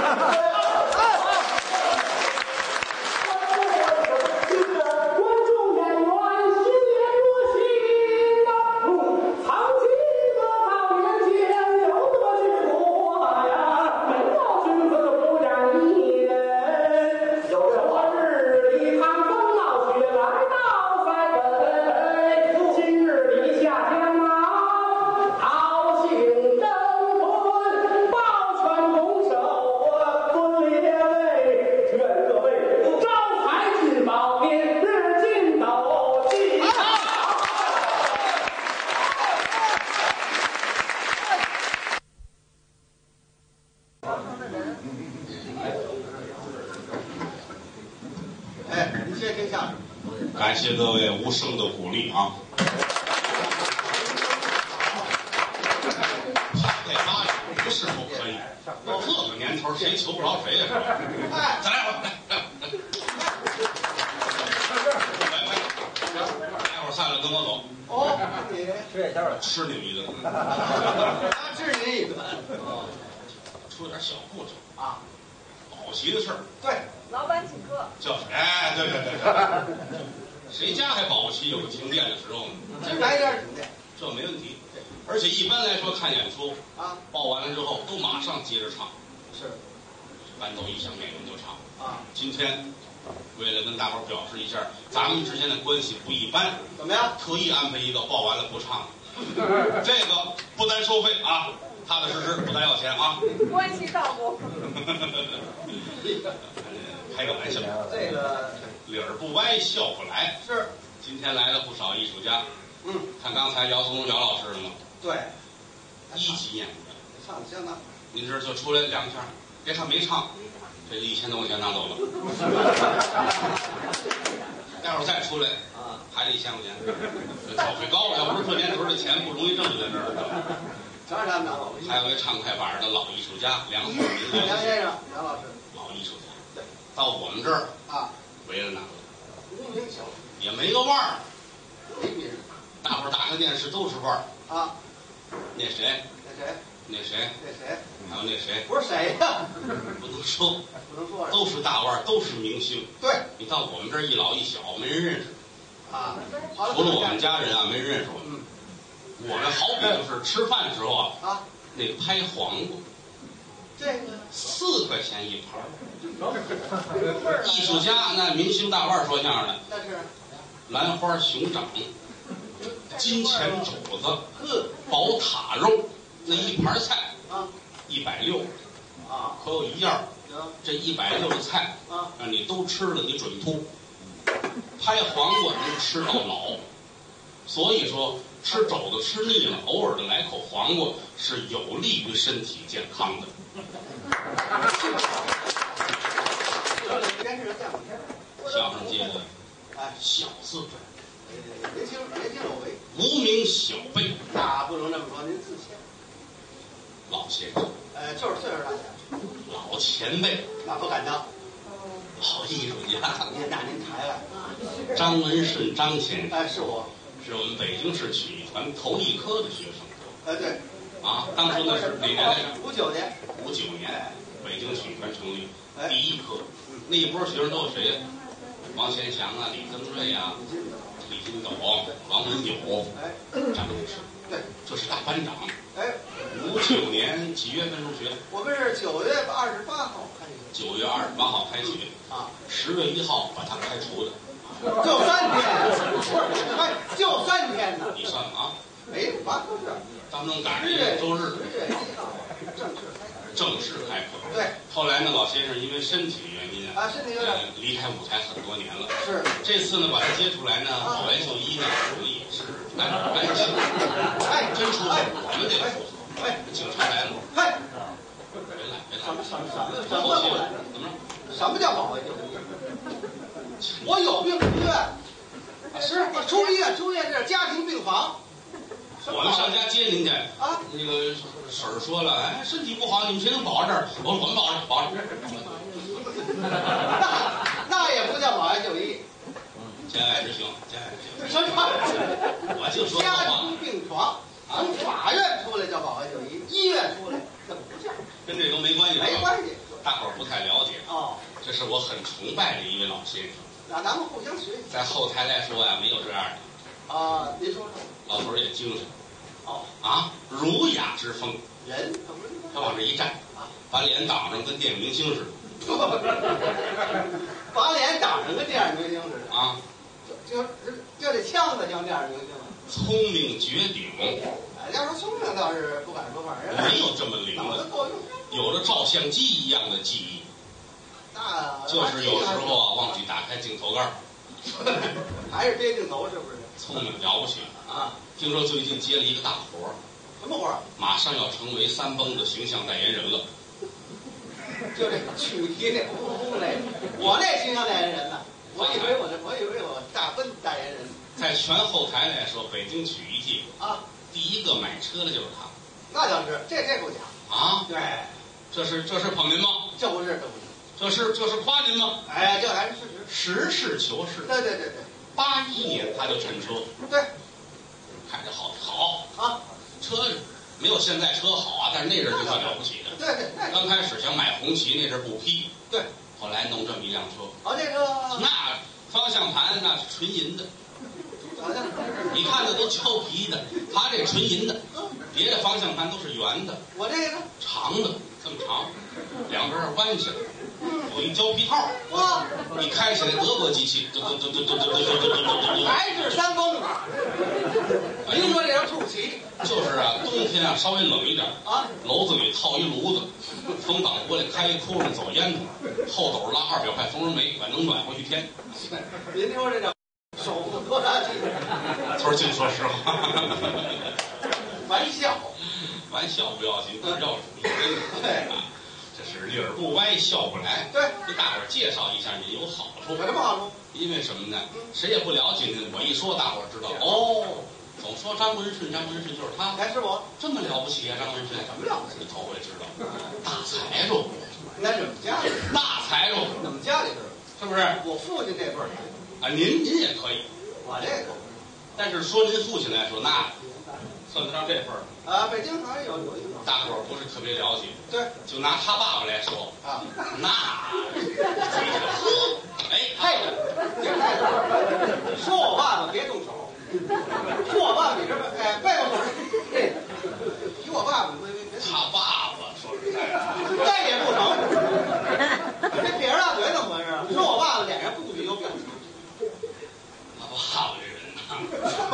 观众演员心连热心呐，曾记得早年间有个句话呀，没有君子不讲义人。 有这话昨日里趟风闹雪来到塞北，今日里下江啊，好兴征婚，抱拳拱手啊，尊列位，愿各位招财进宝，年日进斗金。 哎，你先听相声。 感谢各位无声的鼓励啊！这八呀，不是不可以，这个年头谁求不着谁呀？哎，再来一回，来来，待会儿下来跟我走， 哦，你吃夜宵了？ 吃你们一顿， 他吃你一顿。 出点小故事啊， 保齐的事儿。 对， 老板请客， 叫谁？哎，对对对对，谁家还保齐有个停电的时候呢？ 再来点儿的这没问题。而且一般来说看演出， 啊， 报完了之后都马上接着唱， 是搬走一响演员就唱。 啊， 今天为了跟大伙儿表示一下咱们之间的关系不一般， 怎么样？ 特意安排一个报完了不唱的，这个不单收费啊，踏踏实实不单要钱啊。 关系照顾。 开个玩笑， 这个理儿不歪，笑不来。 是， 今天来了不少艺术家， 嗯， 看刚才姚松荣姚老师了吗？ 对， 一级演员， 唱的相当。 您这就出来两下，别看没唱，这一千多块钱拿走了。待会儿再出来啊， 还得一千块钱，这消费高，要不是这年头这钱不容易挣在这儿。 全是他们俩。 还有一唱快板的老艺术家梁鹤鸣梁先生，梁老师， 老艺术家，到我们这儿啊， 为了哪个？ 无名小也没个腕儿。 没别人大伙儿打开电视都是腕儿。 啊。 那谁？ 那谁？ 那谁？ 那谁？ 还有那谁？ 不是谁呀？ 不能说， 不能说。 都是大腕儿，都是明星。 对。 你到我们这儿一老一小，没人认识。 啊。 除了我们家人啊，没人认识我们。 嗯。 我们好比就是吃饭的时候啊， 啊， 那个拍黄瓜， 这个四块钱一盘。艺术家那明星大腕儿说相声的， 那是兰花熊掌、金钱肘子、呵宝塔肉，那一盘菜啊， 一百六啊， 可有一样， 行这一百六的菜啊， 让你都吃了，你准秃。拍黄瓜能吃到老，所以说吃肘子吃腻了，偶尔的来口黄瓜是有利于身体健康的。相声界的哎小字辈， 年轻年轻有为， 无名小辈， 那不能这么说，您自谦。 老先生， 呃，就是岁数大点， 老前辈， 那不敢当。 老艺术家， 您那您抬来。 张文顺张先生， 哎，是我。 是我们北京市曲艺团头一科的学生。 哎，对。 啊，当初那是哪年来着？ 五九年。 五九年，北京曲艺团成立哎第一科。那一波学生都有谁呀？王贤祥啊，李增瑞啊，李金斗、王文友、 哎， 张老师， 对， 这是大班长。 哎， 五九年几月份入学？ 我们是九月二十八号开学。 九月二十八号开学啊， 十月一号把他开除的。 就三天，哎，就三天呢。 你算啊， 没八个月， 刚能赶上一个周日， 十月一号正式开课。 正式开课。 对。 后来呢，老先生因为身体的原因啊， 啊，身体有点呃离开舞台很多年了。 是。 这次呢，把他接出来呢，保外就医呢，我也是按照关系。 哎， 真出事，我们得出。 哎， 警察来了。 嗨， 别来，别来。 什么什么什么什后期么不来？ 怎么着？ 什么叫保外就医？我有病住院，是我出医院，出院这是家庭病房。 我们上家接您去啊。 那个婶儿说了，哎，身体不好，你们谁能保着这儿？我说我们保着，保着。 那那也不叫保外就医。 监外执行，监外执行。 什么？ 我就说家庭病床，从法院出来叫保外就医，医院出来这不叫。 跟这都没关系。 没关系。 大伙儿不太了解。 哦。 这是我很崇拜的一位老先生。 那咱们互相学习。 在后台来说呀，没有这样的。 啊，您说说。 老头儿也精神。 哦。 啊，儒雅之风。 人。 他往这一站，把脸挡上，跟电影明星似的。 把脸挡上跟电影明星似的。 啊。 就就就这腔子像电影明星了。 聪明绝顶。 哎，要说聪明倒是不敢说话，人没有这么灵的，有着照相机一样的记忆。 那就是有时候啊，忘记打开镜头盖儿。 还是憋镜头是不是？ 聪明了不起啊！ 听说最近接了一个大活儿。 什么活儿？ 马上要成为三蹦的形象代言人了。 就这曲题那轰轰那，我那形象代言人呢？我以为我这，我以为我大奔代言人。 在全后台来说，北京曲艺界啊， 第一个买车的就是他。 那倒是，这这不假啊。 对， 这是这是捧您吗？ 这不是，这不是。 这是这是夸您吗？ 哎，这还是事实。实事求是。 对对对对。 八一年他就趁车。 对。 开着好好啊， 车没有现在车好啊，但是那阵就算了不起的。 对对。 刚开始想买红旗，那阵不批。 对。 后来弄这么一辆车。 哦，这个。 那方向盘那是纯银的。 好像。 你看的都胶皮的，他这纯银的。别的方向盘都是圆的。 我这个长的这么长，两边弯下来，有一胶皮套。 哇！ 你开起来德国机器，嘟嘟嘟嘟嘟嘟嘟嘟嘟嘟， 还是三蹦啊！您说这叫兔骑？ 就是啊，冬天啊稍微冷一点啊， 篓子里套一炉子，风挡过来开一窟窿走烟囱，后斗拉二百块蜂窝煤，管能暖和一天。 您说这叫手扶拖拉机？ 头儿净说实话， 玩笑， 玩笑不要紧，只要主真。 对啊，这是理儿不歪，笑不来。 对， 给大伙儿介绍一下您有好处。 有什么好处？ 因为什么呢？谁也不了解您，我一说，大伙儿知道。哦，总说张文顺，张文顺就是他。 哎，是我这么了不起啊，张文顺？ 什么了不起？ 头回知道，大财主。 那是我们家里， 大财主， 我们家里边是不是？ 我父亲这辈儿啊，您您也可以， 我这个但是说您父亲来说，那算得上这份儿。 啊，北京好像有有一个， 大伙儿不是特别了解， 对就拿他爸爸来说， 啊， 那哎太太，别太太，说我爸爸别动手，说我爸爸比这边哎背过手，比我爸爸别别别， 他爸爸说实在的， 这也不成，这撇着大嘴怎么回事？说我爸爸脸上不许有表情。 他爸爸这人呐，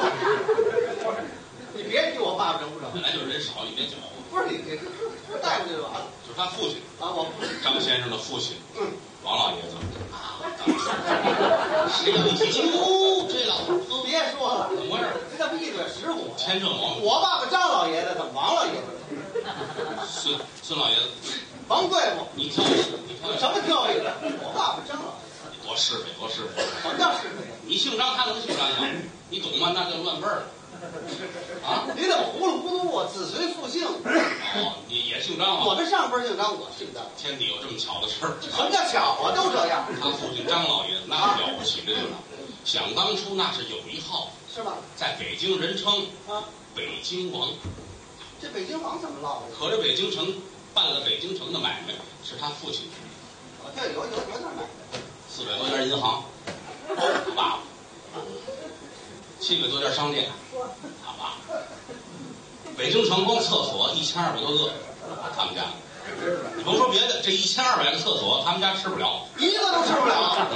你别提我爸爸人不成， 本来就是人少，你别搅和。 不是你这这带过去就完了就是他父亲啊！我张先生的父亲， 嗯， 王老爷子啊，当时谁要一提起，哦，这老头儿别说了， 怎么回事？ 这怎么一嘴实火？ 天正王， 我爸爸张老爷子怎么王老爷子？ 孙孙老爷子， 甭对付， 你挑一个，你挑一什个， 么挑一个？我爸爸张老爷子， 你多是非，多是非。 什么叫是非？ 你姓张，他能姓张吗？你懂吗？那就乱辈儿了啊！ 你怎么糊里糊涂？我子随父姓， 哦，你也姓张啊？ 我们上辈姓张，我姓张。 天地有这么巧的事儿。 什么叫巧啊？都这样， 他父亲张老爷子那是了不起的人了，想当初那是有一号， 是吧？ 在北京人称啊， 北京王， 这北京王怎么落的？ 可这北京城办了北京城的买卖是他父亲， 啊，这有有有点买卖， 四百多家银行，他爸爸，七百多家商店，他爸爸，北京城光厕所一千二百多个，他们家。你甭说别的，这一千二百个厕所，他们家吃不了， 一个都吃不了，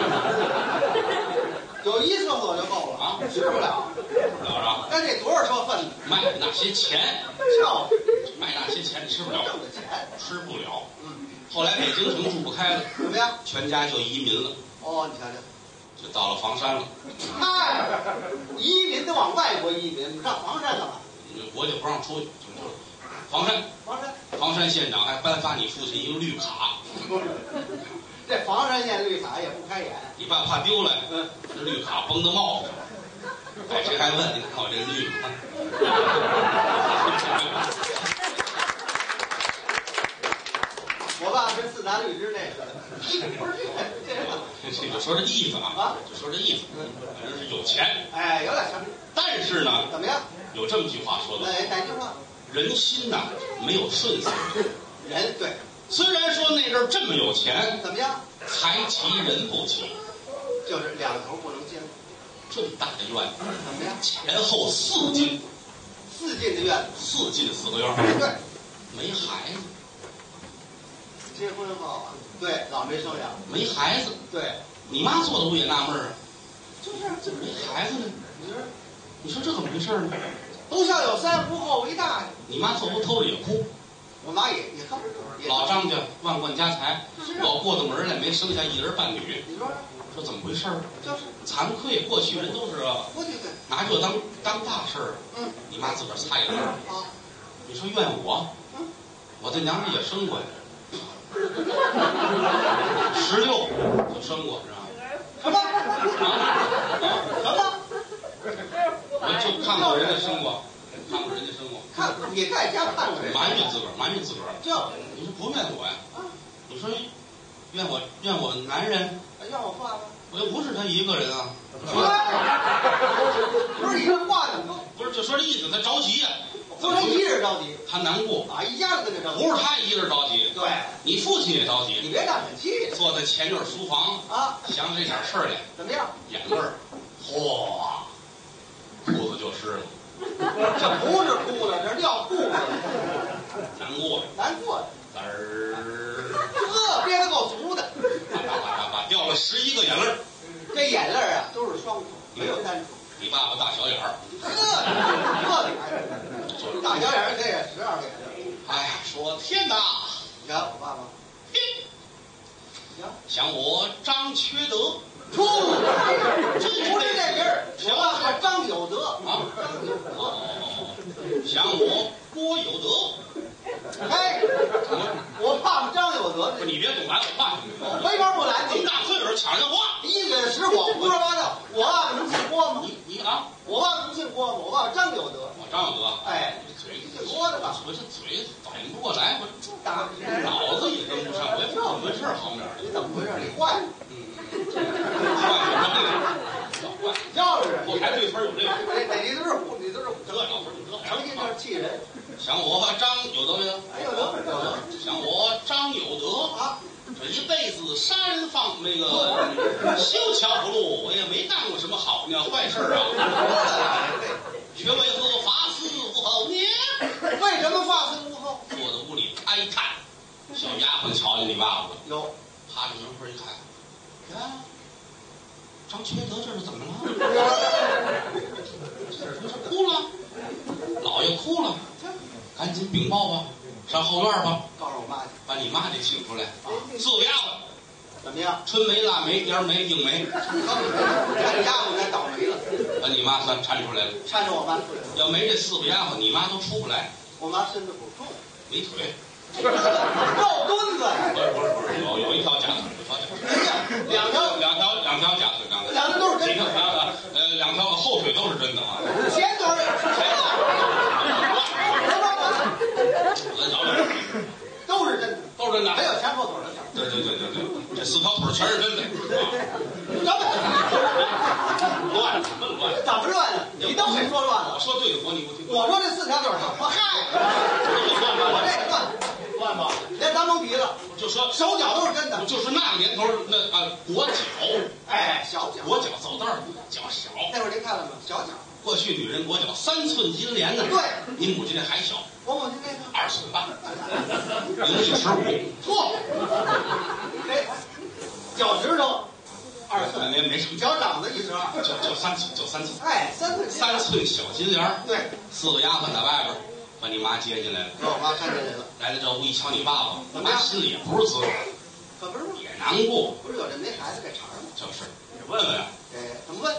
有一厕所就够了啊， 吃不了。 知道吧？ 那得多少车粪呢？ 卖那些钱， 笑， 卖那些钱吃不了， 挣的钱， 吃不了。 嗯， 后来北京城住不开了， 怎么样？ 全家就移民了， 哦，你瞧瞧。 就到了房山了。 嗨，移民得往外国移民，上房山干嘛？ 国家不让出去，就房山。 房山， 房山县长还颁发你父亲一个绿卡， 这房山县绿卡也不开眼。 你爸怕丢了， 嗯， 这绿卡绷到帽子上。哎，谁还问你看我这绿卡？ 我爸是四大律师那个，不是这这这就说这意思啊， 啊就说这意思，反正是有钱。 哎，有点像。 但是呢， 怎么样？ 有这么句话说的， 哎，哪句话？ 人心呐没有顺死。 人对， 虽然说那阵儿这么有钱， 怎么样？ 财齐人不齐， 就是两头不能兼顾。 这么大的院子， 怎么样？ 前后四进， 四进的院子， 四进四个院儿， 对， 没孩子， 结婚后啊，对，老没生养， 没孩子。 对， 你妈做的不也纳闷儿啊？ 就是怎么没孩子呢？ 你说你说这怎么回事呢？ 不孝有三，无后为大呀。 你妈做不偷着也哭。 我妈也也看也老张家万贯家财， 是啊老过到门来没生下一儿半女， 你说说怎么回事儿？ 就是惭愧，过去人都是啊， 过去对， 拿这当当大事儿。 嗯你妈自个儿擦眼泪儿， 啊， 你说怨我？ 嗯， 我在娘家也生过呀，十六就生过，是吧？ 什么啊啊！ 什么？ 我就看过人家生过，看过人家生过， 看你在家看过人， 埋怨自个儿，埋怨自个儿。 就你说不怨我呀？ 啊， 你说怨我怨我男人， 让我画吧。 我又不是他一个人啊。 不是你这话怎么都不是，就说这意思，他着急呀、 不能一人着急他难过， 啊，一家子跟着着急。 不是他一人着急， 对， 你父亲也着你急。 别大喘气坐在前院书房， 啊， 想这点事儿来， 怎么样？ 眼泪儿，哗，裤子就湿了， 这不是哭了，这是尿裤子， 难过， 难过。 滋儿， 呵，憋得够足的。 叭叭叭叭叭，掉了十一个眼泪儿。 这眼泪啊都是双重，没有单重。 你爸爸大小眼儿， 呵，这里还是大小眼儿，这也十二个眼泪。 哎呀，说天哪， 你看我爸爸，行， 想我张缺德， 出，这不是这名儿，我爸爸张有德啊， 张有德。 哦，想我郭有德， 哎，我爸爸张有德， 不，你别总拦我话， 没法不拦你。 这么大岁数抢人话， 一嘴实火，胡说八道。我爸爸能姓郭吗？ 你你啊， 我爸爸能姓郭吗？我爸爸张有德。 我张有德， 哎， 嘴姓郭的吧？ 我这嘴反应不过来，我打脑子也跟不上，我也不知道怎么回事，好面儿的。 你怎么回事？你坏了。 嗯， 要是后台对分有这个， 哎，你都是你都是这老头就这成心这气人。 想我张有德没有？ 哎，有德有德。 想我张有德啊， 这一辈子杀人放那个修桥补路，我也没干过什么好呢坏事啊。却为何发丝无后呢？ 为什么发丝无后？ 坐在屋里他一看，小丫鬟瞧见你爸爸了， 有， 趴着门缝一看，呀，张缺德这是怎么了？这是哭了，老爷哭了，赶紧禀报吧，上后院吧， 告诉我妈去， 把你妈给请出来。四个丫鬟， 怎么样？ 春梅、腊梅、点梅、硬梅， 看你丫鬟该倒霉了， 把你妈算搀出来了。 搀着我妈出来了。 要没这四个丫鬟，你妈都出不来， 我妈身子不重， 没腿。 肉墩子。 不是不是不是，有有一条假腿，有条假腿， 两条两条两条假腿，两条两条都是真的， 两条呃两条后腿都是真的啊。 前腿儿都是真的， 都是真的， 没有前后腿的事儿。 对对对对对，这四条腿全是真的。 怎么乱什么乱？ 怎么乱啊？你都没说乱了。 我说对的，我你不听。 我说这四条腿儿什么？嗨，我这个乱乱吧？ 连咱甭比了， 就说手脚都是真的。 就是那个年头，那啊裹脚， 哎，小脚， 裹脚走道儿脚小。 那会儿您看了吗？小脚。 过去女人裹脚三寸金莲呢。 对， 您母亲这还小， 我母亲那个二寸半，您一尺五， 错，这脚趾头二寸， 没没什么， 脚掌子一尺二， 就就三寸，就三寸， 哎，三寸三寸小金莲儿。 对， 四个丫鬟在外边把你妈接进来了。 给我妈看见来了， 来了这屋一瞧你爸爸，你妈心里也不是滋味， 可不是吗？ 也难过。 不是有这没孩子这茬吗？ 就是问问啊， 哎，怎么问？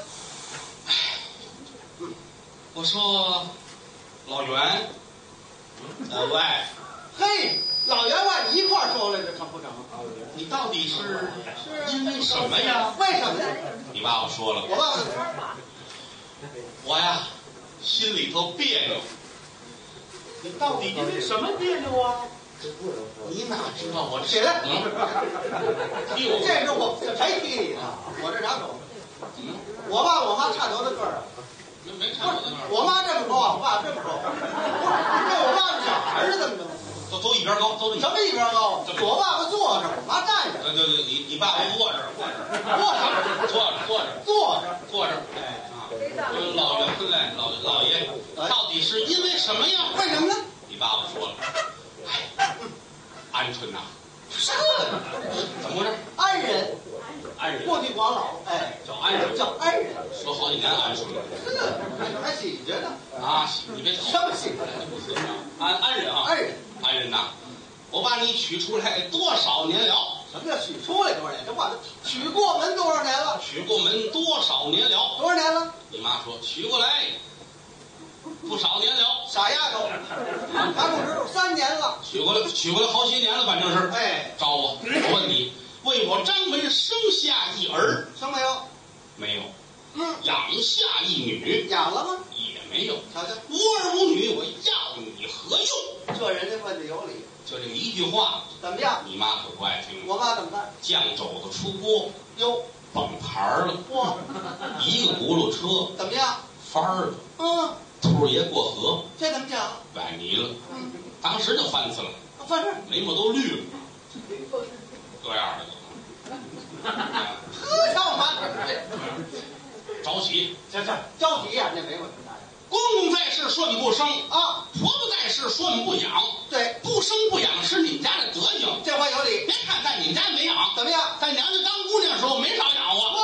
我说老袁，呃喂， 嘿，老员外你一块儿说来这成不成？ 你到底是因为什么呀？ 为什么呢？ 你爸爸说了， 我告诉你， 我呀心里头别扭。 你到底因为什么别扭啊？ 你哪知道我这起来嗯踢我？ 这是我谁踢你的？我这两手， 嗯， 我爸我妈差多大个儿啊？ 没没看我在那儿， 我妈这么高，我爸这么高，这我爸是小孩是怎么着？ 都都一边高，都这么。 什么一边高？我爸爸坐着，我妈站着， 对对对，你你爸爸坐这儿，坐这儿， 坐着， 坐着，坐着， 坐着， 坐这儿。 哎， 啊，问老袁来，老老爷，到底是因为什么呀？ 为什么呢？ 你爸爸说了，哎，鹌鹑呐， 是怎么回事？ 安人， 安人， 过去广老，哎， 叫安人， 叫安人， 说好几年鹌鹑了。 是还喜着呢， 啊，你别什么喜着？ 不是安安人啊， 安人， 安人呐，我把你娶出来多少年了？ 什么叫娶出来多少年？这话都娶过门多少年了？ 娶过门多少年了？ 多少年了？ 你妈说娶过来不少年了， 傻丫头，还不知道三年了。 娶过来娶过来好些年了，反正是。 哎， 招我，我问你，为我张门生下一儿生没有？ 没有？ 嗯， 养下一女养了吗？ 也没有。 瞧瞧， 无儿无女，我要你何用？ 这人家问的有理。 就这一句话， 怎么样？ 你妈可不爱听。 我妈怎么办？ 酱肘子出锅， 哟， 崩盘儿了， 嚯， 一个轱辘车怎么样？ 翻儿了， 嗯， 兔儿爷过河这怎么讲？ 崴泥了， 嗯， 当时就翻死了， 反正眉毛都绿了，这样的都。啊呵，瞧我妈这着急， 这这着急呀，这没问题。 公公在世顺不生啊， 婆婆在世顺不养， 对， 不生不养是你们家的德行。 这话有理。 别看在你们家没养， 怎么样？ 在娘家当姑娘的时候没少养我，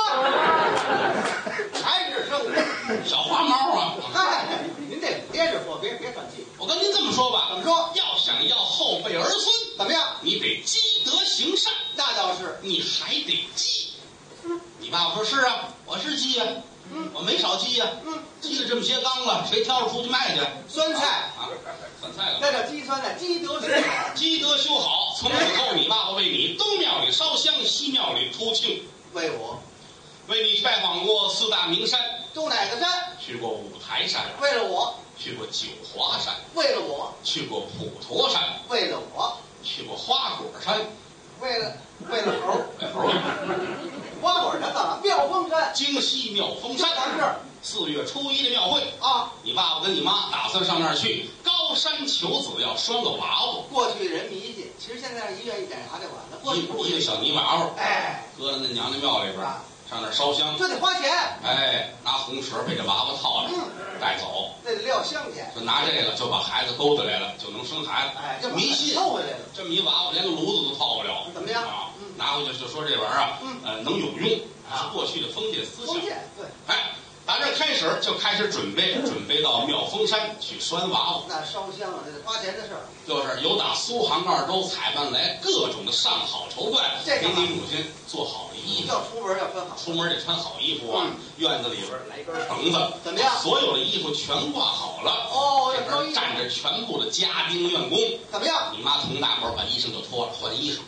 还是生小花猫啊！ 嗨，您得憋着说，别别喘气。 我跟您这么说吧， 怎么说？ 要想要后辈儿孙， 怎么样？ 你得积德行善， 那倒是。 你还得积。你爸爸说是啊，我是积呀、啊， 嗯， 我没少积呀、啊， 嗯， 积了这么些缸了，谁挑着出去卖去？ 酸菜啊，酸菜了。 那叫积酸菜，积德行好， 积德修好。从此后，你爸爸为你东庙里烧香，西庙里出庆， 为我为你拜访过四大名山， 住哪个山？ 去过五台山， 为了我， 去过九华山， 为了我， 去过普陀山， 为了我， 去过花果山， 为了为了猴， 为猴去。 花果山干嘛？妙峰山， 京西妙峰山是四月初一的庙会啊！ 你爸爸跟你妈打算上那儿去高山求子，要拴个娃娃。 过去人迷信，其实现在一愿意检查就完了。过去一一个小泥娃娃， 哎， 搁在那娘娘庙里边，上那儿烧香， 这得花钱。 哎，拿红绳把这娃娃套着，带走。 这得撂香钱。 说拿这个就把孩子勾搭来了，就能生孩子。 哎，这迷信套回来了。 这么一娃娃连个炉子都套不了， 怎么样啊？拿回去就说这玩意儿啊，呃，能有用，是过去的封建思想。 封建对。 哎。打这开始就开始准备，准备到妙峰山去拴娃娃。 那烧香啊，这得花钱的事儿。 就是有打苏杭二州采办来各种的上好绸缎，给你母亲做好的衣服。 要出门要穿好， 出门得穿好衣服啊。嗯、院子里边来根绳子， 怎么样？ 所有的衣服全挂好了。 哦， 这边站着全部的家丁员工。 怎么样？ 你妈从大门把衣裳就脱了，换衣裳。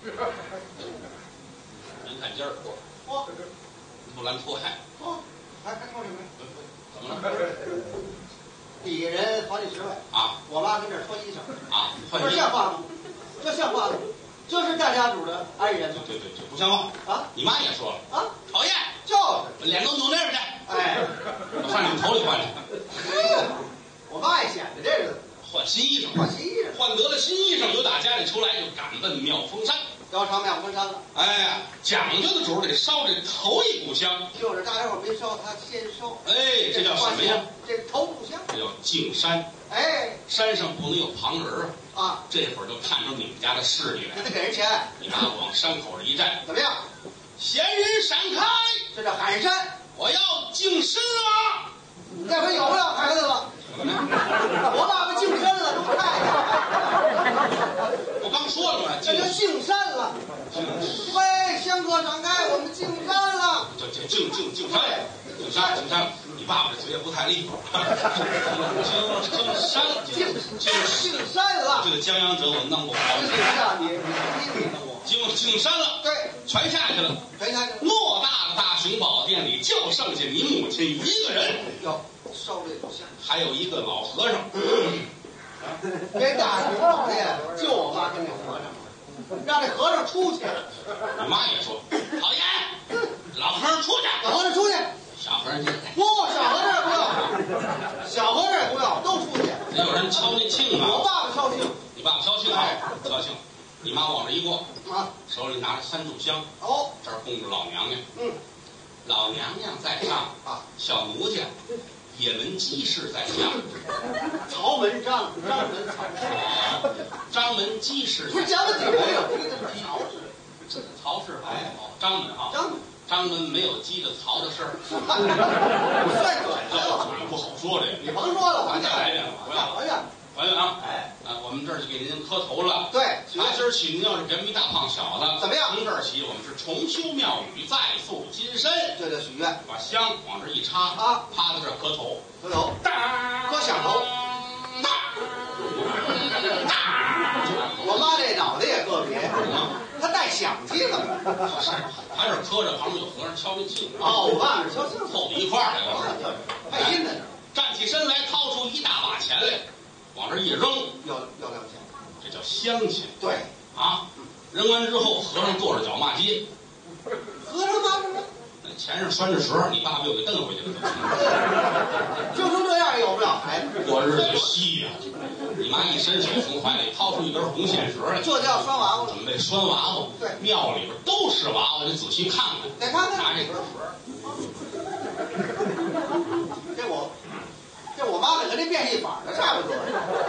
您看今儿脱， 脱， 不然脱害。 脱，还还脱什么？ 怎么了？ 底下人好几十位啊！ 我妈跟这儿脱衣裳啊， 这像话吗？这像话吗？这是大家主的爱人吗？ 对对对，不像话啊！ 你妈也说了啊， 讨厌， 就是脸都扭那儿去。 哎， 我上你们头里换去。 我妈也显得这个换新衣裳， 换新衣裳， 换得了新衣裳，由打家里出来就赶奔妙峰山。 要上妙峰山了， 哎，讲究的主得烧这头一股香， 就是大家伙别烧，他先烧。 哎，这叫什么呀？ 这头股香， 这叫敬山。 哎， 山上不能有旁人啊！ 啊， 这会儿就看出你们家的势力来， 那得给人钱。 你妈往山口上一站， 怎么样？ 闲人闪开！ 这叫喊山， 我要敬身了。 这回有不了孩子了。我爸爸敬身了，都看见。 我刚说了嘛， 这就敬山了。喂，香客闪开，我们敬山了。 这这敬敬敬山，敬山敬山。你爸爸这嘴也不太利索。敬敬山，敬敬敬山了。 这个江洋者我弄不好。 敬山，你你你弄我。 敬敬山了， 对， 全下去了， 全下去了。 偌大的大雄宝殿里，就剩下你母亲一个人。 哟，烧这股香， 还有一个老和尚。 这大雄宝殿就我妈跟这和尚，让这和尚出去。 你妈也说讨厌，老和尚出去， 老和尚出去。 小和尚进来。 不，小和尚不要，小和尚也不要，都出去。 得有人敲那磬啊！ 我爸爸敲磬， 你爸爸敲磬啊？敲磬。你妈往这一过啊， 手里拿着三炷香。 哦， 这儿供着老娘娘。 嗯， 老娘娘在上啊， 小奴家也门鸡士在下。 曹门张，张门曹， 张门鸡士。 不是讲的几回了？这是曹氏， 这是曹氏。哎，张门啊， 张门。 张门没有鸡的曹的事儿， 算准了， 不好说这个。 你甭说了， 咱再来一遍，不要还原， 还原啊！ 哎， 啊，我们这儿就给您磕头了。 对， 打今儿起，您要是人民大胖小子， 怎么样？ 从这儿起，我们是重修庙宇，再塑金身。 这叫许愿， 把香往这一插啊， 趴在这儿磕头， 磕头，磕响头。我妈这脑袋也个别，她带响器了。 他这磕着，旁边有和尚敲这磬。 哦，我爸是敲磬， 凑到一块儿来了， 配音的。 站起身来，掏出一大把钱来，往这一扔， 要要两钱， 这叫香钱。 对啊，扔完之后，和尚跺着脚骂街。 和尚骂什么？ 那钱上拴着绳，你爸爸又给蹬回去了。 就成这样，有不了孩子， 过日子稀呀！你妈一伸手从怀里掏出一根红线绳来， 这叫拴娃娃， 准备拴娃娃。 对， 庙里边都是娃娃，你仔细看看。 得看看， 拿这根绳。 这我，这我妈的和这变戏法的差不多。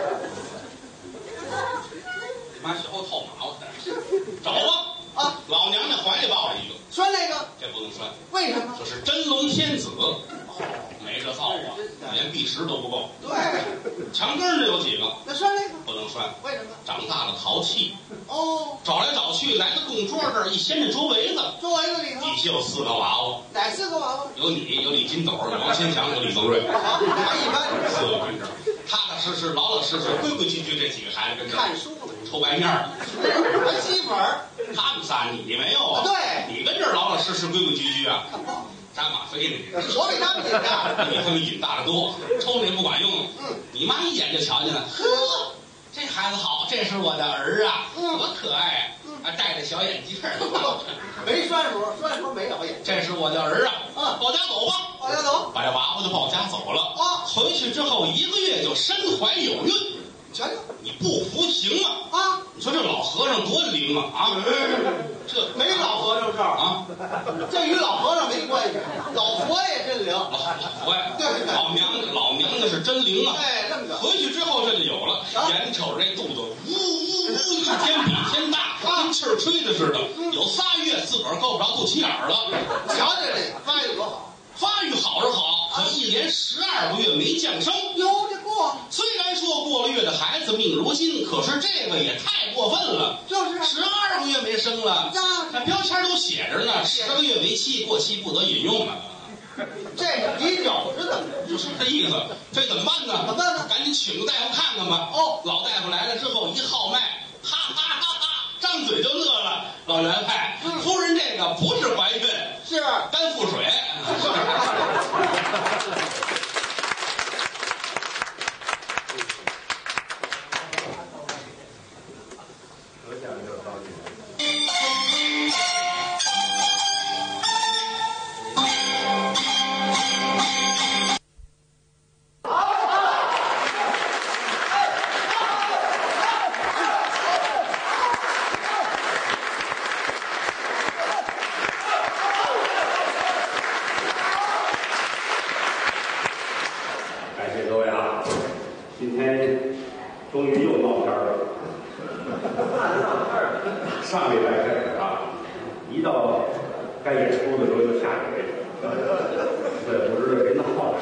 你妈小后套马，我找吧。 啊， 老娘娘怀里抱着一个， 拴那个， 这不能拴。 为什么？ 这是真龙天子，没这造化，连碧石都不够。 对， 墙根儿这有几个？ 那拴那个不能拴。 为什么？ 长大了淘气。 哦， 找来找去，来到供桌这儿，一掀这桌围子， 桌围子里头底下有四个娃娃。 哪四个娃娃？ 有你，有李金斗，有王千祥，有李增瑞。 好，还一般。 四个跟这儿，踏踏实实、老老实实、规规矩矩，这几个孩子跟这儿看书了， 抽白面儿， 还吸粉儿。 他们仨你没有啊？ 对， 你跟这儿老老实实、规规矩矩啊。扎吗啡呢？ 我比他们瘾大， 比他们瘾大得多，抽那不管用。 嗯， 你妈一眼就瞧见了，呵，这孩子好，这是我的儿啊，多可爱啊！ 还戴着小眼镜儿。 没拴鼠，拴鼠没咬眼。 这是我的儿啊， 啊， 抱家走吧， 抱家走。 把这娃娃就抱家走了。 啊， 回去之后一个月就身怀有孕。 瞧瞧， 你不服行吗？ 啊， 你说这老和尚多灵啊！啊，这没老和尚事儿啊， 这与老和尚没关系，老佛爷真灵。 老老佛爷， 对对老娘老娘家是真灵啊！ 哎，这么着， 回去之后这就有了， 啊眼瞅着这肚子呜呜呜，一天比一天大，跟气儿吹的似的。有仨月自个儿够不着肚脐眼儿了。 瞧瞧这个发育多好， 发育好是好，可一连十二个月没降生。 有这过， 虽然说过了月的孩子命如金，可是这个也太过分了。 就是十二个月没生了， 那看标签都写着呢，十个月为期，过期不得饮用啊。 这是啤酒是怎么着？ 就是这意思，这怎么办呢？ 怎么办呢？ 赶紧请个大夫看看吧。 哦， 老大夫来了之后一号脉，哈哈哈哈，张嘴就乐了。老员外， 嗯夫人这个不是怀孕， 是肝腹水。 感谢各位啊！今天终于又闹天儿了。上礼拜开始啊，一到该演出的时候就下雨，这不知道谁闹的。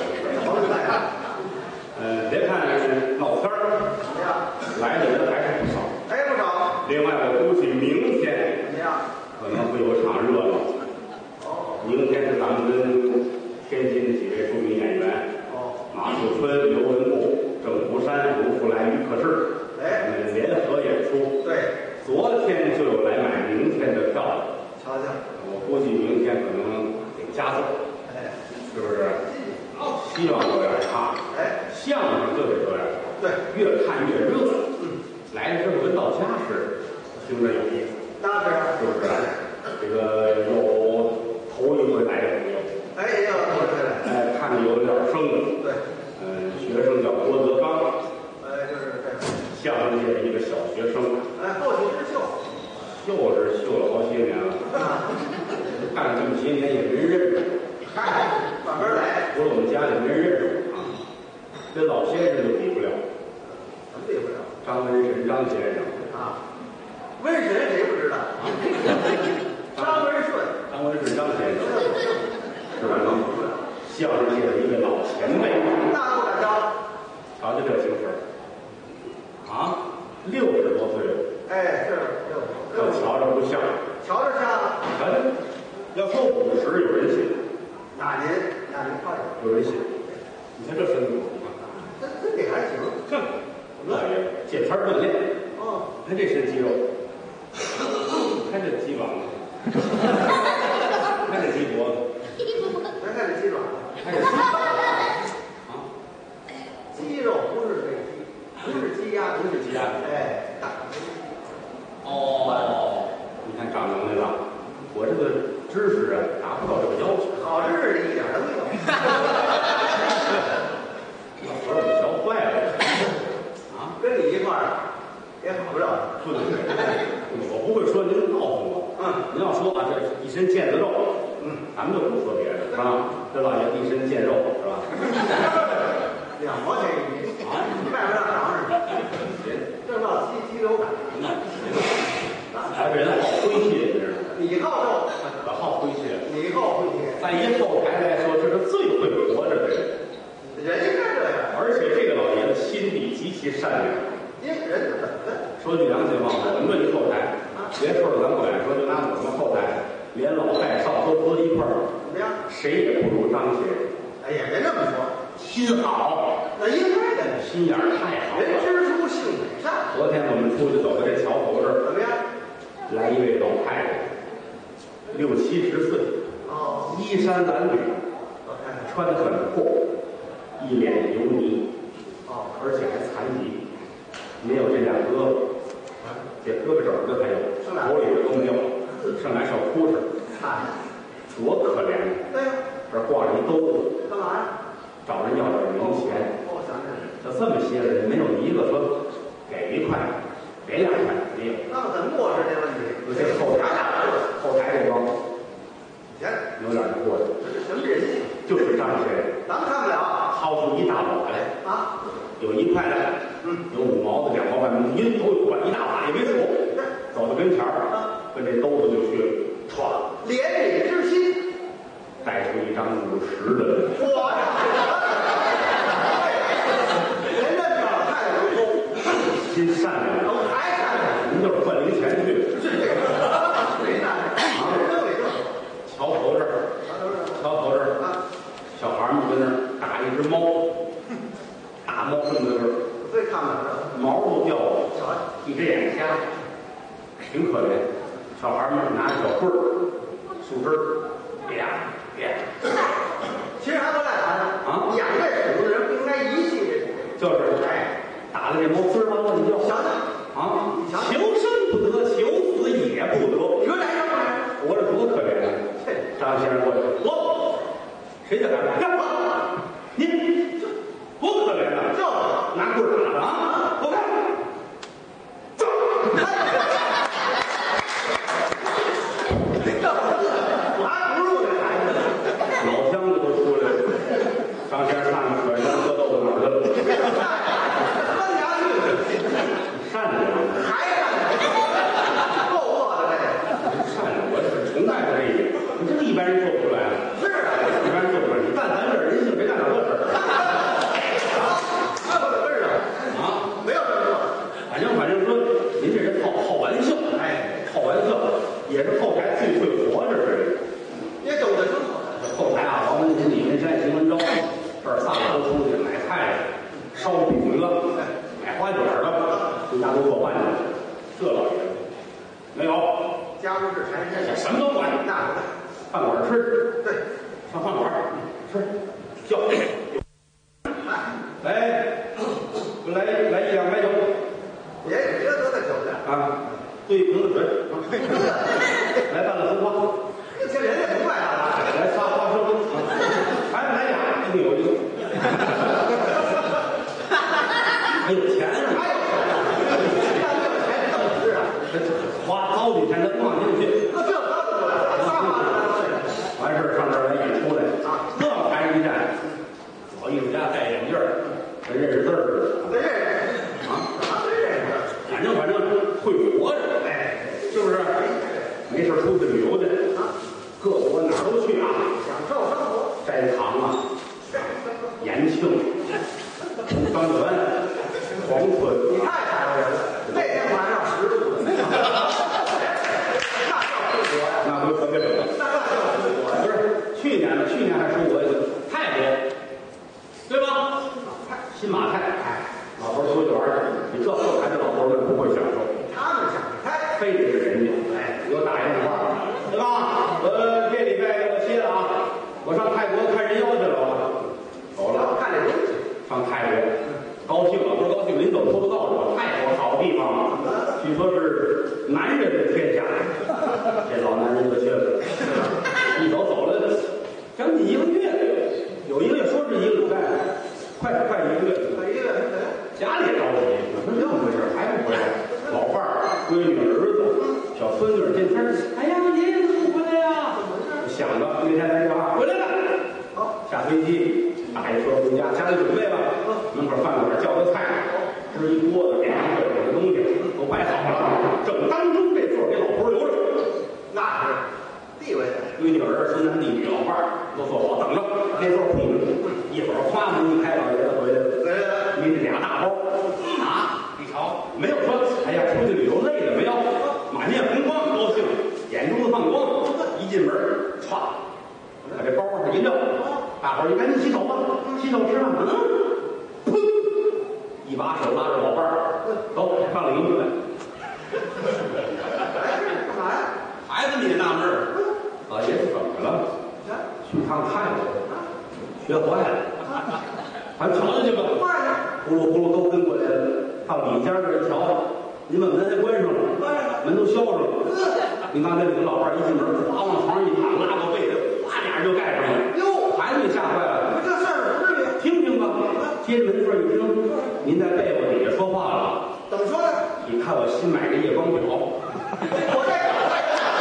呃，别看闹天儿，来的人还是不少。 哎不少， 另外，我估计明天怎么样？ 可能会有场热闹。明天是咱们跟天津的几位著名演员。马树春、刘文步、郑福山、卢福来、于可士， 哎， 我们联合演出。 对， 昨天就有来买明天的票的， 瞧瞧， 我估计明天可能得加座， 哎， 是不是？希望有点差， 哎， 相声就得这样， 对， 越看越热，嗯，来了之后跟到家似的，听着有意思， 当然， 是不是？这个有头一回来的朋友。 哎，也有同学来， 哎，看着有点生的， 对， 嗯，学生叫郭德纲， 哎，就是这个， 相声界的一个小学生， 哎，后起之秀， 秀是秀了好些年了，干了这么些年也没人认识， 嗨，慢慢来， 除了我们家里没人认识啊，跟老先生就比不了， 怎么比不了张文神张先生， 啊？瘟神谁不知道？张文顺， 张文顺张先生，是吧？相声界的一个老前辈， 那不敢当， 瞧瞧这形势，啊，六十多岁了， 哎，是六这瞧着不像。 瞧着像， 瞧瞧，要说五十有人信， 那您那您快点， 有人信。你看这身子， 这身体还行， 这老爷见天锻炼， 哦， 看这身肌肉，看这肌膀子，看这鸡脖子， 咱看这鸡爪， 看这鸡啊， 鸡肉不是这个鸡，不是鸡鸭， 不是鸡鸭， 哎，大哦，你看长能耐了，我这个知识啊达不到这个要求， 好知识一点都没有。 要把我学坏了啊！ 跟你一块儿也好不了。 不能，我不会说您告诉我， 嗯， 您要说啊，这一身腱子肉，嗯，咱们就不说别的，是吧？这老爷子一身腱肉，是吧？ 两毛钱一斤啊， 卖不上粮食，这叫鸡鸡流感。 那咱这人好诙谐，你知道吗？ 你好肉， 我好诙谐， 你好诙谐， 在一后台来说，这是最会活着的人， 人应该这样。 而且这个老爷子心地极其善良。 因人本分。 说句良心话，我们这一后台，别说了，咱不敢说，就拿我们后台，连老带少都搁一块儿， 怎么样？ 谁也不如张先生。 哎呀，别这么说， 心好， 那应该的。 心眼儿太好人了。 之初性本善。 昨天我们出去走到这桥头这儿， 怎么样？ 来一位老太太，六七十岁， 哦， 衣衫褴褛， 我看看。 穿得很破，一脸油泥， 哦， 而且还残疾，没有这俩胳膊， 这胳膊肘子还有，手里边都没有，剩来小哭哧，多可怜！ 对呀， 这挂着一兜子， 干嘛呀？ 找人要点零钱。 哦，想起来了， 就这么些人，没有一个说给一块，给两块，没有。 那么怎么过是这问题？ 有些后台后台这帮钱有点过的， 这是什么人性？ 就是张些人咱们看不了掏出一大把来， 啊。 有一块的，嗯，有五毛的、两毛半，一都有管一大把，也没数。走到跟前儿，跟这兜子就去了，唰， 怜悯之心， 带出一张五十的， 我呀，人家表态如风， 心善良， 我还看您就是换零钱去。 是这个，谁呢？人扔里头， 桥头这儿，桥头这儿，小孩们跟那儿打一只猫，大猫这么个我最看不了这， 毛都掉了， 瞧瞧， 一只眼瞎，挺可怜。小孩们拿着小棍儿、树枝儿，啪啪， 其实还不赖他呢啊养这宠物的人不应该遗弃这宠物。 就是哎， 打了这猫滋儿哇乱叫， 想想， 啊你瞧，瞧求生不得，求死也不得， 你说来什么来？ 活着多可怜啊！张先生过去，我谁叫敢干我？您多可怜呐！ 就拿棍儿打的啊！我看，走， 我还不入这孩子呢。 老乡子都出来了。张先生看看可怜，喝豆腐哪儿去了？ 分家去， 善良， 还干够饿的这个。 善良，我是崇拜他这一点。你这个一般人做不出来啊， 是啊， 一般人做不出来。你但凡有点人性，别干点这事儿这不得味儿啊！ 没有这么做。 反正反正说，您这人好好玩笑，哎，好玩笑，也是后台最会活着的人。 也懂得生活。 后台啊，王文林、李文山、邢文昭，这儿仨都出去买菜的，烧饼的，买花卷的，回家都做饭去了。这老爷子没有， 家务事全身什么都管， 那不饭馆吃， 对， 上饭馆吃，叫，来，来来一两白酒也有别得的酒的。 啊，兑一瓶子水，来半拉丝瓜。 这人家不怪他了。 来仨花生，啊，还来俩，一定有一个。还有钱啊！ 还有钱呢，要没有钱怎么吃啊？ 花好几天他放进去， 那这高不了，仨花生完事儿上这儿来演出来啊，这台一站，老艺术家戴眼镜儿，跟认识字儿似的。 对认识啊？怎么对认识？ 反正反正会活着， 哎， 是不是？没事儿出去旅游去啊，各国哪儿都去啊， 享受生活。 斋堂啊，延庆、东方园、黄村， 你太踩着人了，那天晚上十度，那叫出国呀， 那回可别整了。 那叫出国呀。 不是去年的，去年还出国去了，泰国，对吧？新马泰，哎，老头儿出去玩儿去，你这后台的老头儿们不会享受， 他们想开， 非得是人家，哎，给我打一电话，对吧？呃，这礼拜要歇了啊，我上泰国看人妖去了，走了， 看这东西， 上泰国，高兴了，不是高兴，临走偷偷告诉我，泰国好地方啊，据说是男人的天下，这老男人就去了，一走走了将近一个月，有一个月说是一个礼拜，快快一个月， 一个人家里也着急，我说这么回事还不回来？老伴儿、闺女、儿子、小孙女见天儿，哎呀，爷爷怎么不回来呀？想着那天来电话回来了， 好， 下飞机打一车回家，家里准备吧，门口饭馆叫个菜，吃一锅子，点一个有的东西都摆好了，正当中这座给老婆留着， 那是地位的， 闺女、儿子、孙男弟女、老伴儿都坐好等着，那座空着，一会儿夸门一开，老爷子回来了。 对了， 拎着俩大包，啊，一瞧没有说，哎呀，出去旅游累了没有？满面红光，高兴，眼珠子放光，一进门，歘，把这包上一撂，大伙儿一赶紧洗手吧，洗手吃饭，嗯，砰，一把手拉着老伴儿，走上领域来。 哎，干嘛呀？ 孩子们也纳闷儿，老爷子怎么了？去趟泰国，学坏了，咱瞧瞧去吧。 快点， 呼噜呼噜都跟过来了，到里间这一瞧， 您把门还关上了， 关上了， 门都销上了。您刚才你们老伴儿一进门，哗往床上一躺，拉到被子，哗俩人就盖上了。 哟， 孩子也吓坏了。 这事儿不至于。 听听吧，接着门缝一听，您在被窝底下说话了。 怎么说呢？ 你看我新买的夜光表。 我在哪儿？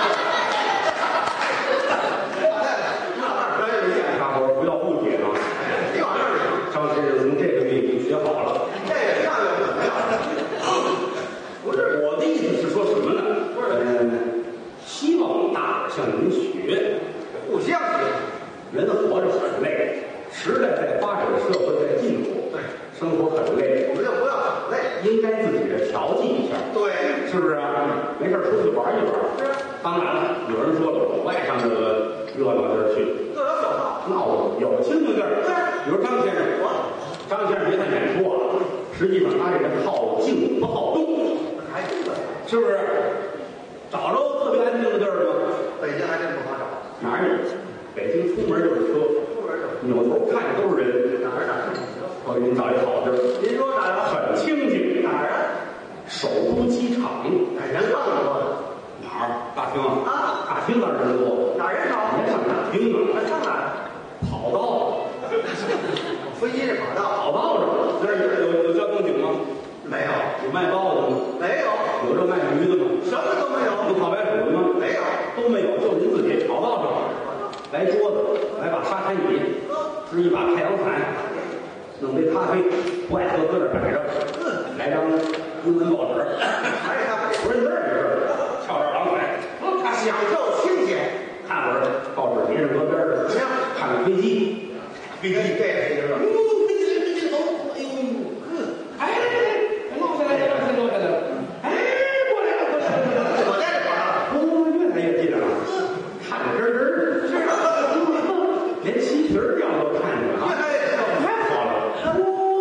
大伙儿不要误解啊！ 你往这儿张先生从这个月已经学好了。 这个样样怎么样？不是我的意思是说什么呢？嗯，希望大伙儿向您学。 互相学。 人活着很累，时代在发展，社会在进步， 对， 生活很累， 我们就不要很累， 应该自己的调剂一下。 对， 是不是啊？没事出去玩一玩。 是。 当然了，有人说了，我不爱上这个热闹地儿去。 各有所好。 闹有清静地儿。 对。 比如张先生， 我张先生别看演出啊，实际上他这人好静不好动， 还真的， 是不是？找着特别安静的地儿了吗？ 北京还真不好找。 哪儿有？北京出门就是车， 出门就扭头看都是人。 哪儿哪儿？ 我给您找一好地儿。 您说哪儿啊？ 很清静。 哪儿啊？ 首都机场。 哎，人更多了。 哪儿？大厅啊？ 啊， 大厅当然人多。 哪儿人少？ 别上大厅啊， 还上哪儿？ 跑道。 飞机这跑道。 跑道上，那儿有有有交通警吗？ 没有。 有卖包子的吗？ 没有。 有这卖鱼的吗？ 什么都没有。 有烤白薯的吗？ 没有。 都没有，就您自己跑道上，来桌子，来把沙滩椅，支一把太阳伞，弄杯咖啡，不爱喝搁这摆着，来张英文报纸， 还是他不认字儿的事儿，翘着二郎腿， 他享受清闲， 看会儿报纸叠着搁边儿怎么样？ 看看飞机， 飞机这也是一个。 飞机飞机走，哎呦，嗯，哎，落下来了，落下来落下来了，哎，过来了过来了过来了， 我在这跑道。 哦，越来越近了，看着真真的，是啊，连漆皮儿掉都看见了啊，太好了，哦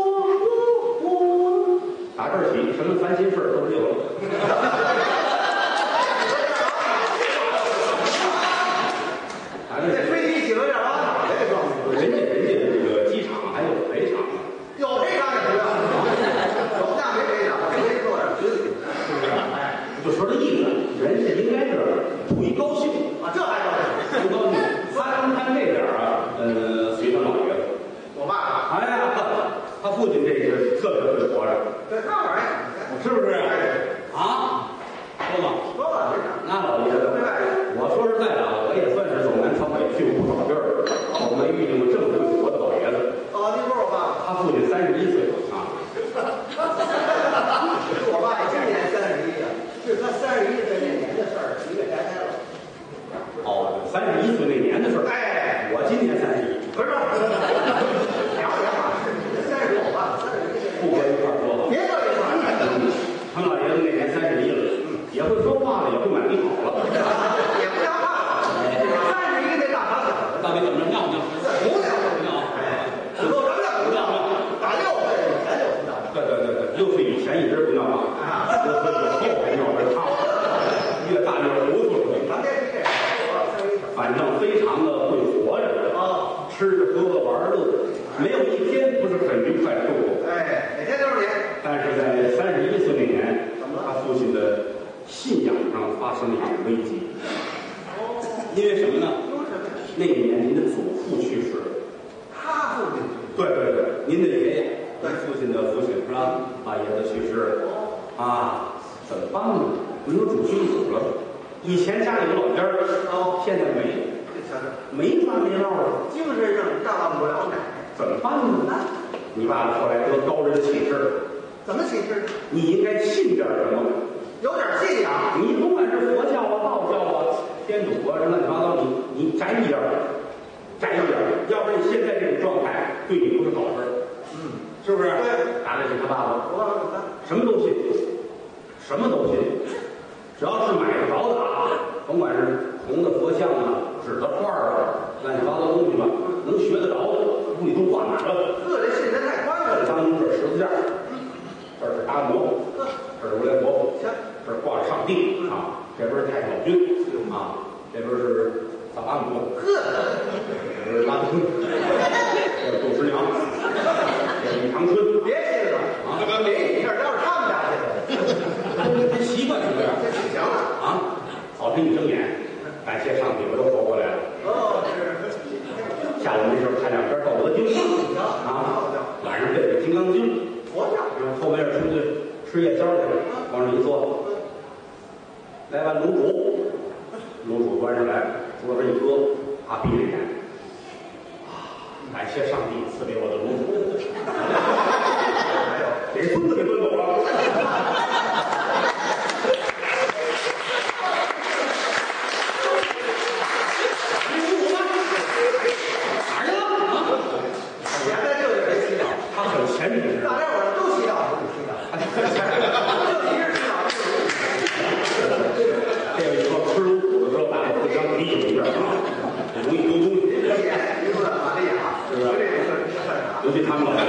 哦，打这儿起，什么烦心事儿都没有了。 这飞机起了点拉倒，这个人家人家这个机场还有赔偿呢， 有赔偿也不要，手下没赔偿，没做点学习， 是不是？哎，就说这意思，人家应该是图一高兴啊，这还高兴， 图高兴。他看这点儿啊，呃，随他老爷子， 我爸， 哎呀，他父亲这是特别会活着， 这那玩意儿， 是不是？啊，说嘛， 说吧， 那老爷子，我说实在的啊，我也算是走南闯北去过不少地儿，我没遇见过这么会活的老爷子。 哦，您说我爸， 他父亲三十一岁啊， 我爸今年三十一了，是他三十一岁那年的事儿，一个摘开了。 哦，三十一岁那年的事儿。 哎， 我今年三十一， 不是，两两码事，三十我爸三十一岁， 不搁一块儿说吧。 别搁一块儿， 他老爷子那年三十一了，也会说话了，也会买地跑了。 也不像爸，三十一那大长小子， 到底怎么着？尿不尿？ 不尿不尿，哎，不尿不尿，打六岁以前就不尿。 对对对对，六岁以前一直不尿啊，六岁以后才尿着烫，越大越糊涂了。 咱别提这个， 反正非常的会活着啊， 吃着喝玩乐，没有一天不是很愉快的度过。 哎，每天都是你。 但是在三十一岁那年，他父亲的信仰上发生了一点危机。因为什么呢？那一年您的祖父去世了。 他父亲。 对对对，您的爷爷，对父亲的父亲是吧？大爷子去世了，啊，怎么办呢？没有主心骨了。以前家里有老家儿，哦，现在没，没完没落了， 精神上当不了奶， 怎么办呢？你爸爸后来得高人启示， 怎么启示？ 你应该信点什么？ 有点信仰。 你不管是佛教啊、道教啊、天主啊，乱七八糟，你你沾一点儿，沾一点儿，要不然你现在这种状态对你不是好事。嗯，是不是？对，打的是他爸爸， 我爸爸什么都信，什么都信，只要是买得着的啊，甭管是红的佛像啊、纸的画啊、乱七八糟东西吧，能学得着的，屋里都挂满了。 这这信得太宽了。 当中这是十字架，这是达摩，这是如来佛，这儿挂着上帝啊，这边是太上老君啊，这边是萨拉姆， 呵， 这边是拉登，这是杜十娘，这是李长春。 别信了啊！别，这要是他们家去了。 两边道德经啊，晚上背背金刚经， 佛教， 后面出去吃夜宵去，往这一坐，来碗卤煮，卤煮端上来，桌上一搁，他闭着眼，啊，感谢上帝赐给我的卤煮，给孙子给端走了。前几日， 大家伙儿都洗澡，都洗澡，就一日洗澡。 这个以后吃卤煮的时候，大家互相提醒一下啊，容易丢东西。 你说玛利亚， 是不是？尤其他们老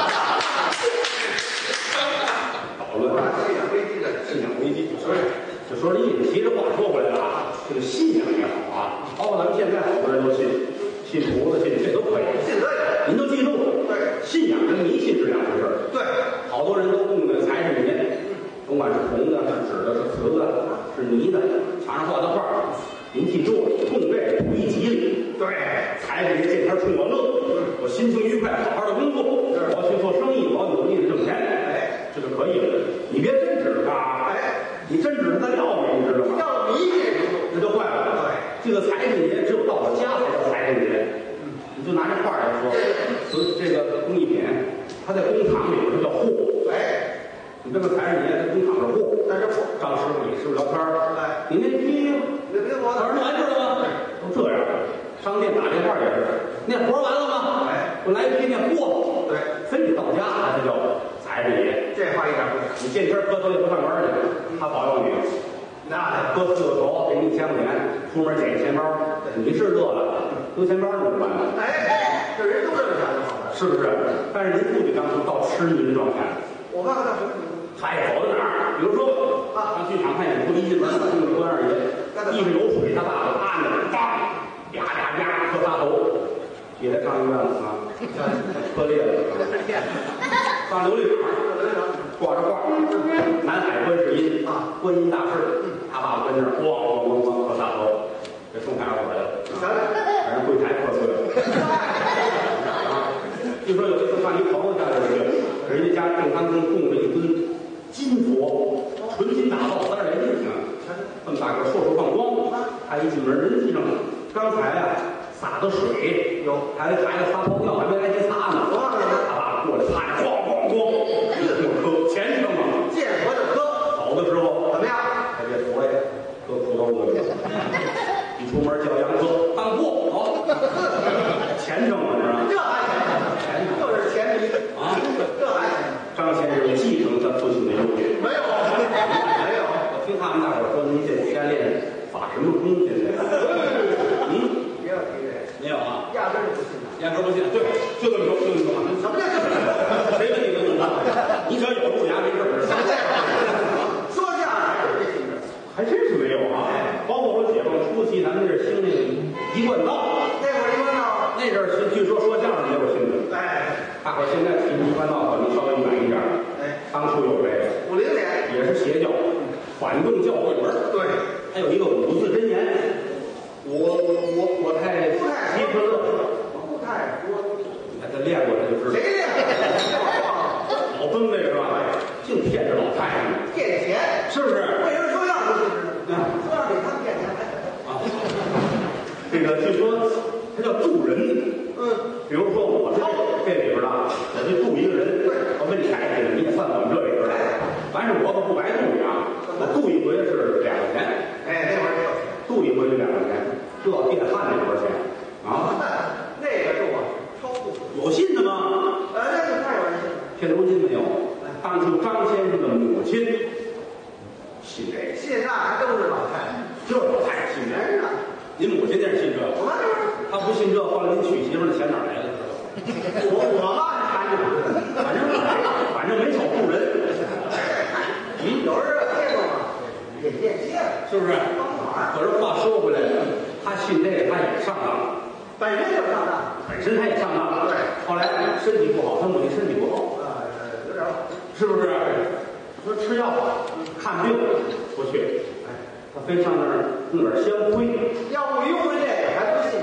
讨论信仰危机的信仰危机，所以就说这意思。其实话说回来了啊，这个信仰也好啊，包括咱们现在好多人都信，信菩萨信这都可以， 信得有。 您都记住了， 对， 信仰跟迷信是两回事儿。 对， 好多人都供的财神爷，甭管是红的、是纸的、是瓷的、是泥的，墙上画的画，您记住了，供这图一吉利。 对， 财神爷这天冲我乐，我心情愉快，好好的工作，我要去做生意，我要努力的挣钱，哎，这就可以了。你别真指他，哎，你真指他要你，你知道吗？ 要迷信， 那就坏了。对，这个财神爷只有到了家才叫财神爷。你就拿这画来说，所以这个工艺品，它在工厂里边它叫货。 哎， 你这个财神爷在工厂是货， 那是货。 张师傅、李师傅聊天儿， 哎， 你那批那别活儿子完事了吗？都这样。商店打电话也是，那活完了吗？ 哎， 我来一批那货。 对， 非得到家才叫财神爷。 这话一点不假。 你见天磕头也不上门去，他保佑你。那磕四个头给你一千块钱，出门捡一钱包，你是乐了，丢钱包怎么办呢？ 哎，这人都这么想就好了， 是不是？但是您不得当初到痴迷的状态。 我看看他什么情况。 他也走到哪儿，比如说啊，上剧场看演出，一进门听着关二爷，地上有水，他爸爸趴着，梆，呀呀呀，磕仨头，起来上医院了啊，磕裂了，上琉璃厂，挂着画，南海观世音啊，观音大士，他爸爸跟那儿咣咣咣咣磕仨头，这送派出所来了，反正柜台破碎了。啊，据说有一次上一朋友家里去，人家家正当中供着一尊金佛，纯金打造，三十来斤呢，这么大个，硕硕放光。他一进门，人地上刚才啊洒的水，有还有孩子撒泡尿，还没来及擦呢。他爸爸过来擦，咣咣咣，就磕前生嘛， 见佛就磕。 走的时候怎么样？ 他这佛爷搁裤兜子里，一出门叫杨哥当过好，前生嘛，是吧？ 这还前生，就是前迷啊， 这还前生。 张先生继承他父亲的优点。 没有，没有。 我听他们大伙说，您这天练法什么功现在？嗯， 别要提这个， 没有啊， 压根儿就不信他。 压根儿不信。对，就这么说，就这么说。 什么叫这么说？ 谁问你都能答？你只要有路牙没事儿。 说相声还是这信着， 还真是没有啊。包括说解放初期，咱们这兴那个一贯道， 那会儿一般道， 那阵儿是据说说相声也有兴的。 哎， 大伙儿现在提一贯道可能稍微远一点儿。 哎， 当初有这个， 五零年也是邪教，反动教会门。 对， 还有一个五字真言，我我我太不太稀罕乐， 不太说， 他这练过他就知道。 谁练的？ 老登这是吧？净骗着老太太们， 骗钱， 是不是？ 为什么说相声不是？说相声给他们骗钱啊，这个据说他叫渡人。 嗯， 比如说我这这里边的，我去渡一个人，我问你来去，你也算我们这里边的。完事我可不白渡你啊，我渡一回是两块钱。 哎，那会儿没有钱， 渡一回就两块钱，这电焊得多少钱啊？ 那个渡啊，超度。 有信的吗？ 呃，那就太有人信了。 现如今没有。当初张先生的母亲信这个， 信那还都是老太太， 这老太太信这个。 人啊， 您母亲那是信这个， 我妈就是她不信这，后来您娶媳妇的钱哪来的？ 我我妈是看着反正反正没少渡人。 嗯，有人这个嘛，也变现了， 是不是？ 帮忙， 可是话说回来，他信这个他也上当， 本身就上当， 本身他也上当。 对， 后来身体不好，他母亲身体不好， 呃，有点是不是？说吃药看病不去，哎，他非上那儿弄点香灰要不用了这个，还不信这个啊，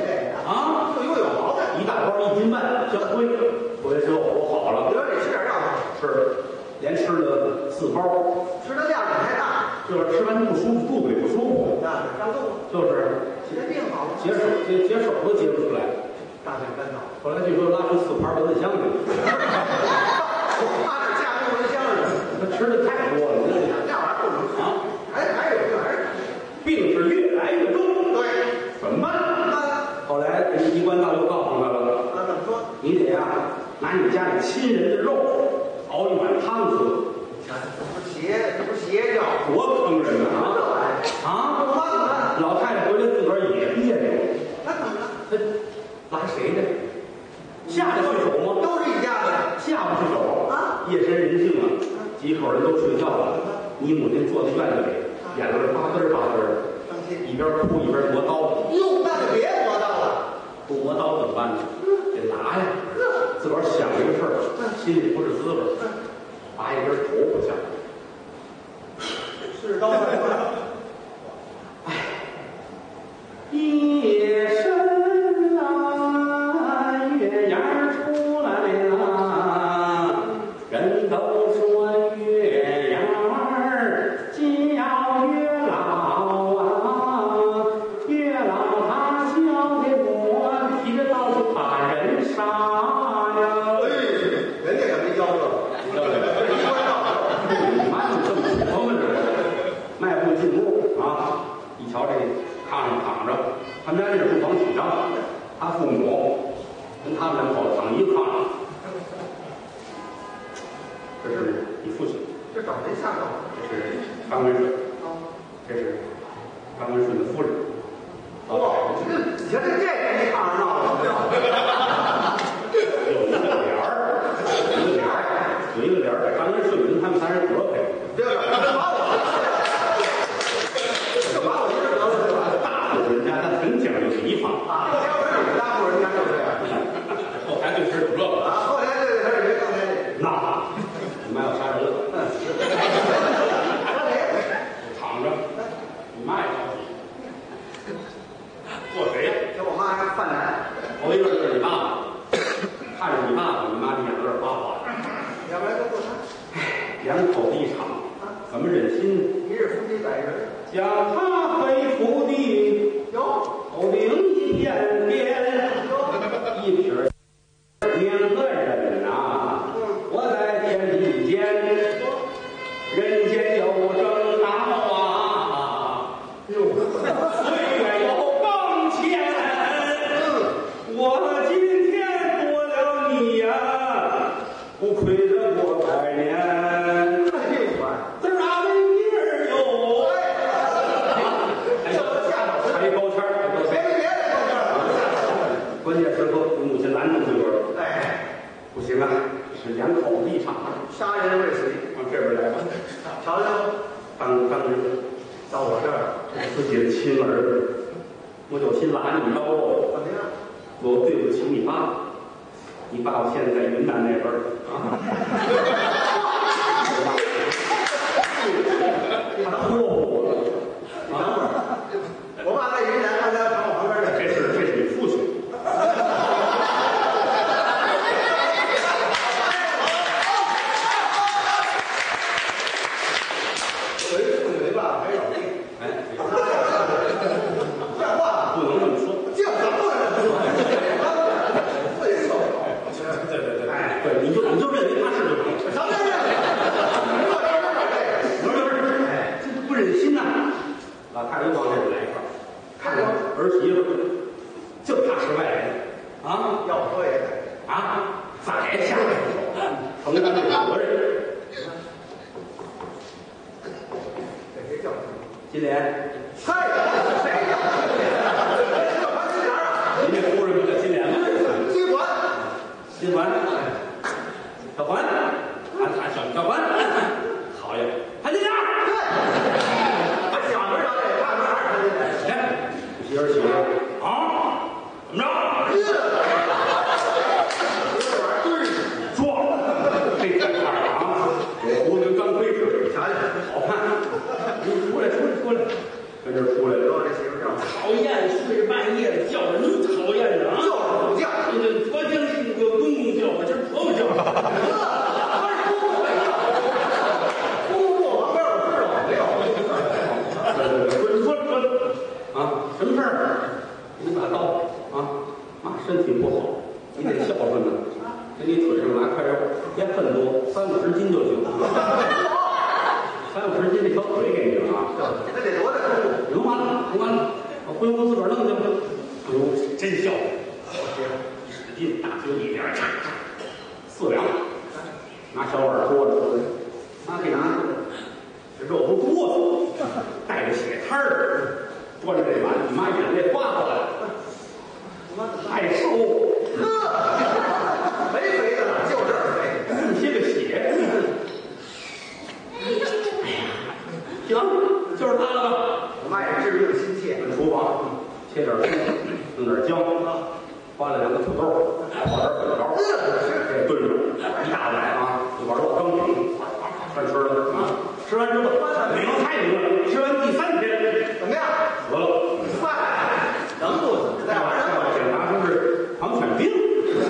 啊， 又有毛病。 一大包一斤半，行，回回来之后我好了， 你说得吃点药吗？ 是连吃了四包， 吃的量太大， 就是吃完不舒服，肚子里不舒服， 那胀肚子， 就是这病好了， 解手解解手都解不出来。 大便干燥。 后来据说拉出四盘蚊子香去， 怕是下面蚊香似的， 他吃的太多了，这那玩意儿不能吃啊， 还还有病还是病是越来越重， 对， 怎么办？ 那后来这医官大就告诉他了， 那怎么说？ 你得呀、拿你家里亲人的肉熬一碗汤喝， 这不是邪，这不是邪教， 多坑人呐！ 这玩意儿啊不慢啊！老太太回来自个儿也别扭， 那怎么了？ 她拉谁呢？下得去手吗？ 都是一家子下不去手啊！ 夜深人静了，几口人都睡觉了，你母亲坐在院子里，眼泪吧嘚儿吧嘚儿的， 生气。 一边哭一边磨刀。 哟，那就别磨刀了， 不磨刀怎么办呢？得拿呀！自个儿想这个事儿，心里不是滋味儿，拔一根头发下来。 是刀来了。 哎，夜深了，月牙儿出来了，人都说月牙儿叫月老啊，月老他教给我提着刀去把人杀呀。 哎，人家可没教这你妈怎么这么琢磨着？迈步进屋啊，一瞧这炕上躺着，他们家这是住房挺上，他父母跟他们两口子躺一个炕上。这是你父亲， 这找谁下手？ 这是张文顺，这是张文顺的夫人。 哇，这你瞧这这这炕上闹的， 有一个帘儿，有一个帘儿，有一个帘儿，张文顺跟他们仨人隔开。 这个把我，这把我一个得了是吧？ 大户人家他很讲究礼法， 啊，后天我这大户人家就这样。 后台对吃有这个。 啊，后天这个还是刚才那你妈要杀人了， 说谁？ 躺着，你妈也着急。做谁呀？ 给我妈还犯难， 头一个就是你爸爸，看着你爸爸，你妈这眼泪哗哗的。 要不然就做他。 两口子一场，怎么忍心呢？ 一日夫妻百日将他回土地， 有头顶一片边，一撇两个人呐、我在天地间，人间有正道啊，岁月有更迁。我今天多了你呀、不亏得过百年。 太命短， 字儿啊没名儿哟，还有还有高签儿，还有高签儿。 别别别别关键时刻，你母亲拦住这个， 哎， 不行啊，是两口子一场啊， 杀人未遂， 往这边来吧。 瞧瞧， 当当人到我这儿， 这是自己的亲儿子，我有心拉你刀喽。 怎么样？ 我对不起你爸，你爸爸现在在云南那边儿啊。他托付我了啊！ 我爸在云南，他家朝我旁边的。 这是这是你父亲。 为父为爸还有弟， 哎， 这话不能这么说。 这怎么能说？自己受不了。 对对对，哎，对，你就你就认为他是就行。 什么人？你说这这不是不是，哎，这不忍心呐、老太太又往这边来一块儿，看着儿媳妇就怕是外人啊这，要说也得。 啊，再下来承担这个责任。 这谁叫什么？ 金莲， 嗨，谁叫？叫潘金莲啊？ 您这夫人不叫金莲吗？ 金环， 金环，小环，俺俺小小环，好呀，潘金莲。 他小名长得也差不多二十岁。 哎，媳妇儿媳妇儿啊，怎么着？壮，这这块儿啊，胡子跟钢盔似的， 瞧瞧， 好看。你出来，出来，出来，跟这儿出来了。 这媳妇叫讨厌，睡半夜的叫人讨厌的五十斤就行。三五十斤这条腿给你了啊！ 那得多大重量？ 用完了，用完了，我回屋自个儿弄去吧。哎呦，真效果！使劲大嘴一点，嚓嚓，四两，拿小碗托着，拿给拿，这肉不多，带着血摊儿，端着这碗，你妈眼泪哗哗的，太瘦， 呵，没肥的了，就这儿肥， 这么些个血。行，就是它了吧？ 我妈也治病心切。 厨房切点葱，弄点姜，花了两个土豆，还放点粉条，这炖上一大碗啊，一碗肉刚挺，全吃了啊！吃完之后，美容太灵了。吃完第三天怎么样？ 死了， 快，能不死？在晚上检查出是狂犬病。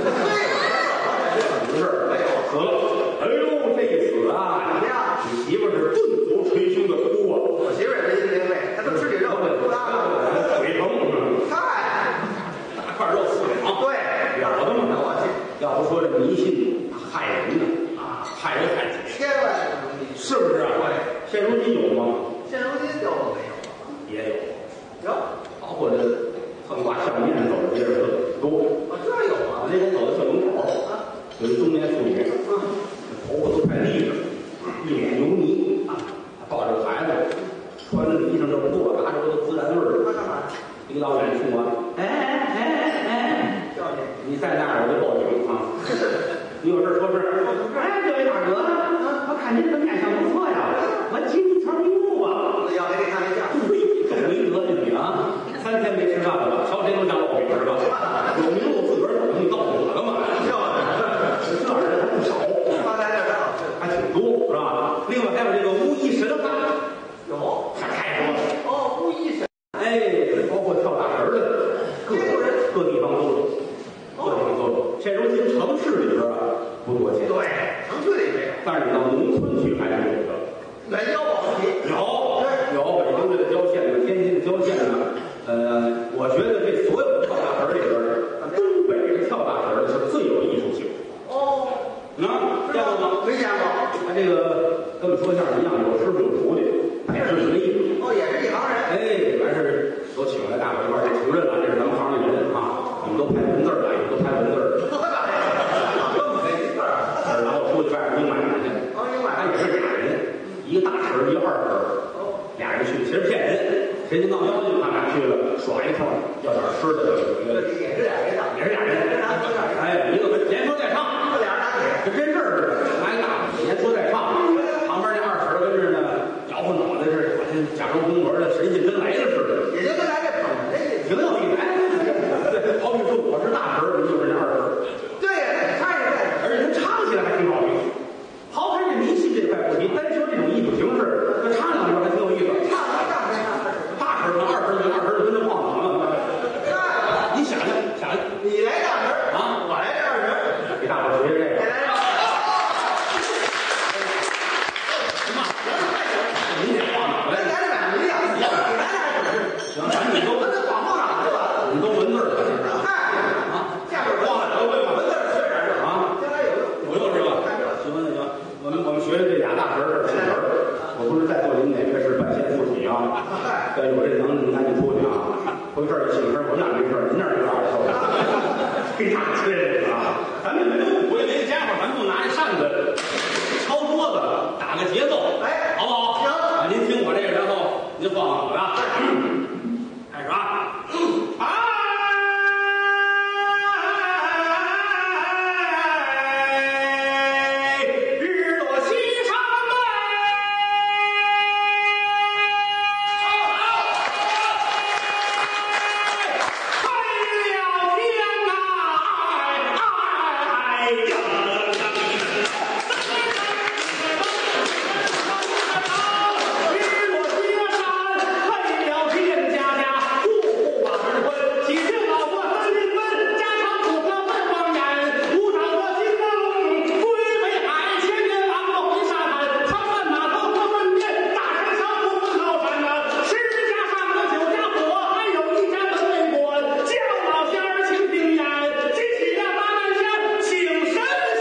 不是，没有死了。哎呦，这一死啊！ 怎么样？ 你媳妇是顿足捶胸的哭啊！ 我媳妇也是因为她都吃这肉，不拉了， 腿疼。 太大块肉四两， 对， 了得吗？我去，要不说这迷信害人呢啊，害人害己， 千万不能迷信， 是不是啊？现如今有吗？ 现如今就没有了， 也有， 有包括这横挂相面走的地儿特多。 啊，这有我啊， 那天走到校门口，有一中年妇女，头发都快立着，一脸油泥啊，抱着个孩子，穿的衣裳这么多，拿着都自然味儿。 他干嘛？ 一老远冲我，哎哎哎哎， 叫你， 你在那儿我就报警啊！你有事说事。哎，这位大哥，我看您这个面相不错呀，我请你条礼物吧。 要给你看一下， 对，有名得你啊！三天没吃饭了吧？瞧谁都想老饼是吧？有名我自个儿走，你告诉我干嘛？这样的人还不少， 发来点好吃， 还挺多是吧？另外还有这个巫医神汉， 有还太多了。 哦，故意神， 哎，包括跳大神的，各各地方都有，各地方都有。现如今城市里边啊不多见， 对，城区里没有， 但是你到农村去还是有的。 远郊保不齐， 有有北京的郊县的，天津的郊县的，呃，我觉得这所有的跳大神里边，东北的跳大神是最有艺术性。 哦， 啊，见过吗？ 没见过， 他这个跟我们说相声一样，有师傅有徒弟，拜师学艺。 哦，也是一行人， 哎，完事都请来，大伙一块儿就承认了，这是咱们行里人啊。你们都拍文字儿了，你们都拍文字儿。 更没事儿， 然后出去外边应买去， 哦，你买他也是俩人，一个大神儿，一个二神儿，俩人去，其实骗人，谁就闹妖精，他俩去了耍一通，要点吃的， 这也是俩人的， 也是俩人，哎，一个连说带唱， 这俩人打腿， 跟真事儿似的，拿一大连说带唱，旁边那二婶儿跟着呢，摇晃脑袋似的，好像假装公文的，神仙真来了似的， 也就跟咱这捧的意思， 挺有意思。哎，对，好比说我是大神儿，你就是那二神儿。 对呀，他也在， 而且他唱起来还挺好听。抛开这迷信这块不提，单说这种艺术形式，他唱两句还挺有意思。 唱他上谁唱他大神儿二神儿二神儿跟着晃晃了。你想想想想， 你来大神啊， 我来这二神， 给大伙儿学学这个。 来来， 什么？您得晃脑袋。 跟咱这俩不一样，你来俩神， 行，咱你都我这广播上是吧？ 你都文字儿了，是不是？ 嗨， 啊， 下边晃了都会吧？ 文字学点这啊， 将来有有用是吧？行那行，我们我们学的这俩大神儿是神儿，我不是在座您哪位是半仙附体啊？要有这能耐，你赶紧出去啊！回这儿就请声，我那没事儿，您那儿有点儿受了，非常吃这个啊！咱们没有鼓也没家伙，咱们就拿着扇子敲桌子，打个节奏， 哎好不好？ 行啊，您听我这个，然后您放好了，开始啊！啊！日落西山请神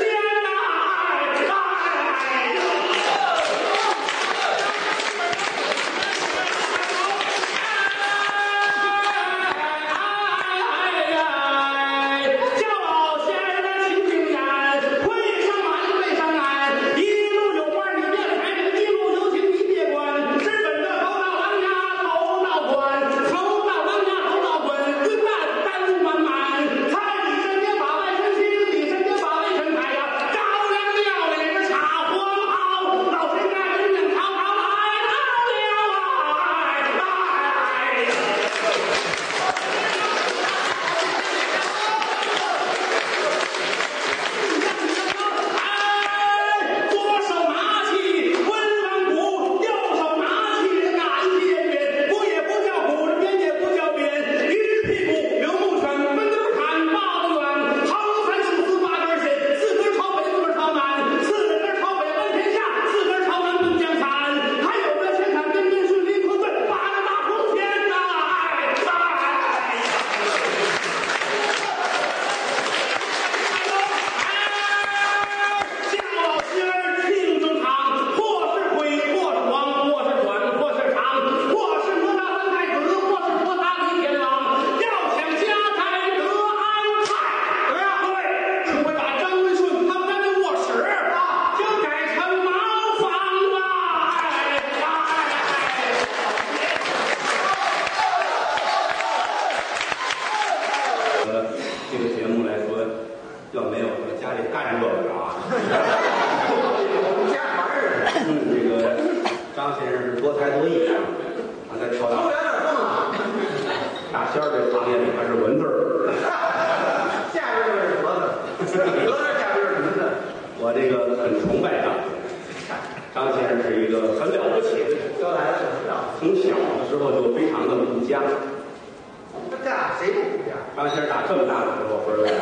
家里干这个啊。 我们家反正嗯，这个张先生是多才多艺，刚才跳大有点疯了。 大仙儿这行业里还是文字儿， 下边就是格子，格子下边是文字。 我这个很崇拜张先生。张先生是一个很了不起的人， 都来了，怎么了？ 从小的时候就非常的顾家。 这干谁不顾家？ 张先生打这么大的时候，不是为啥？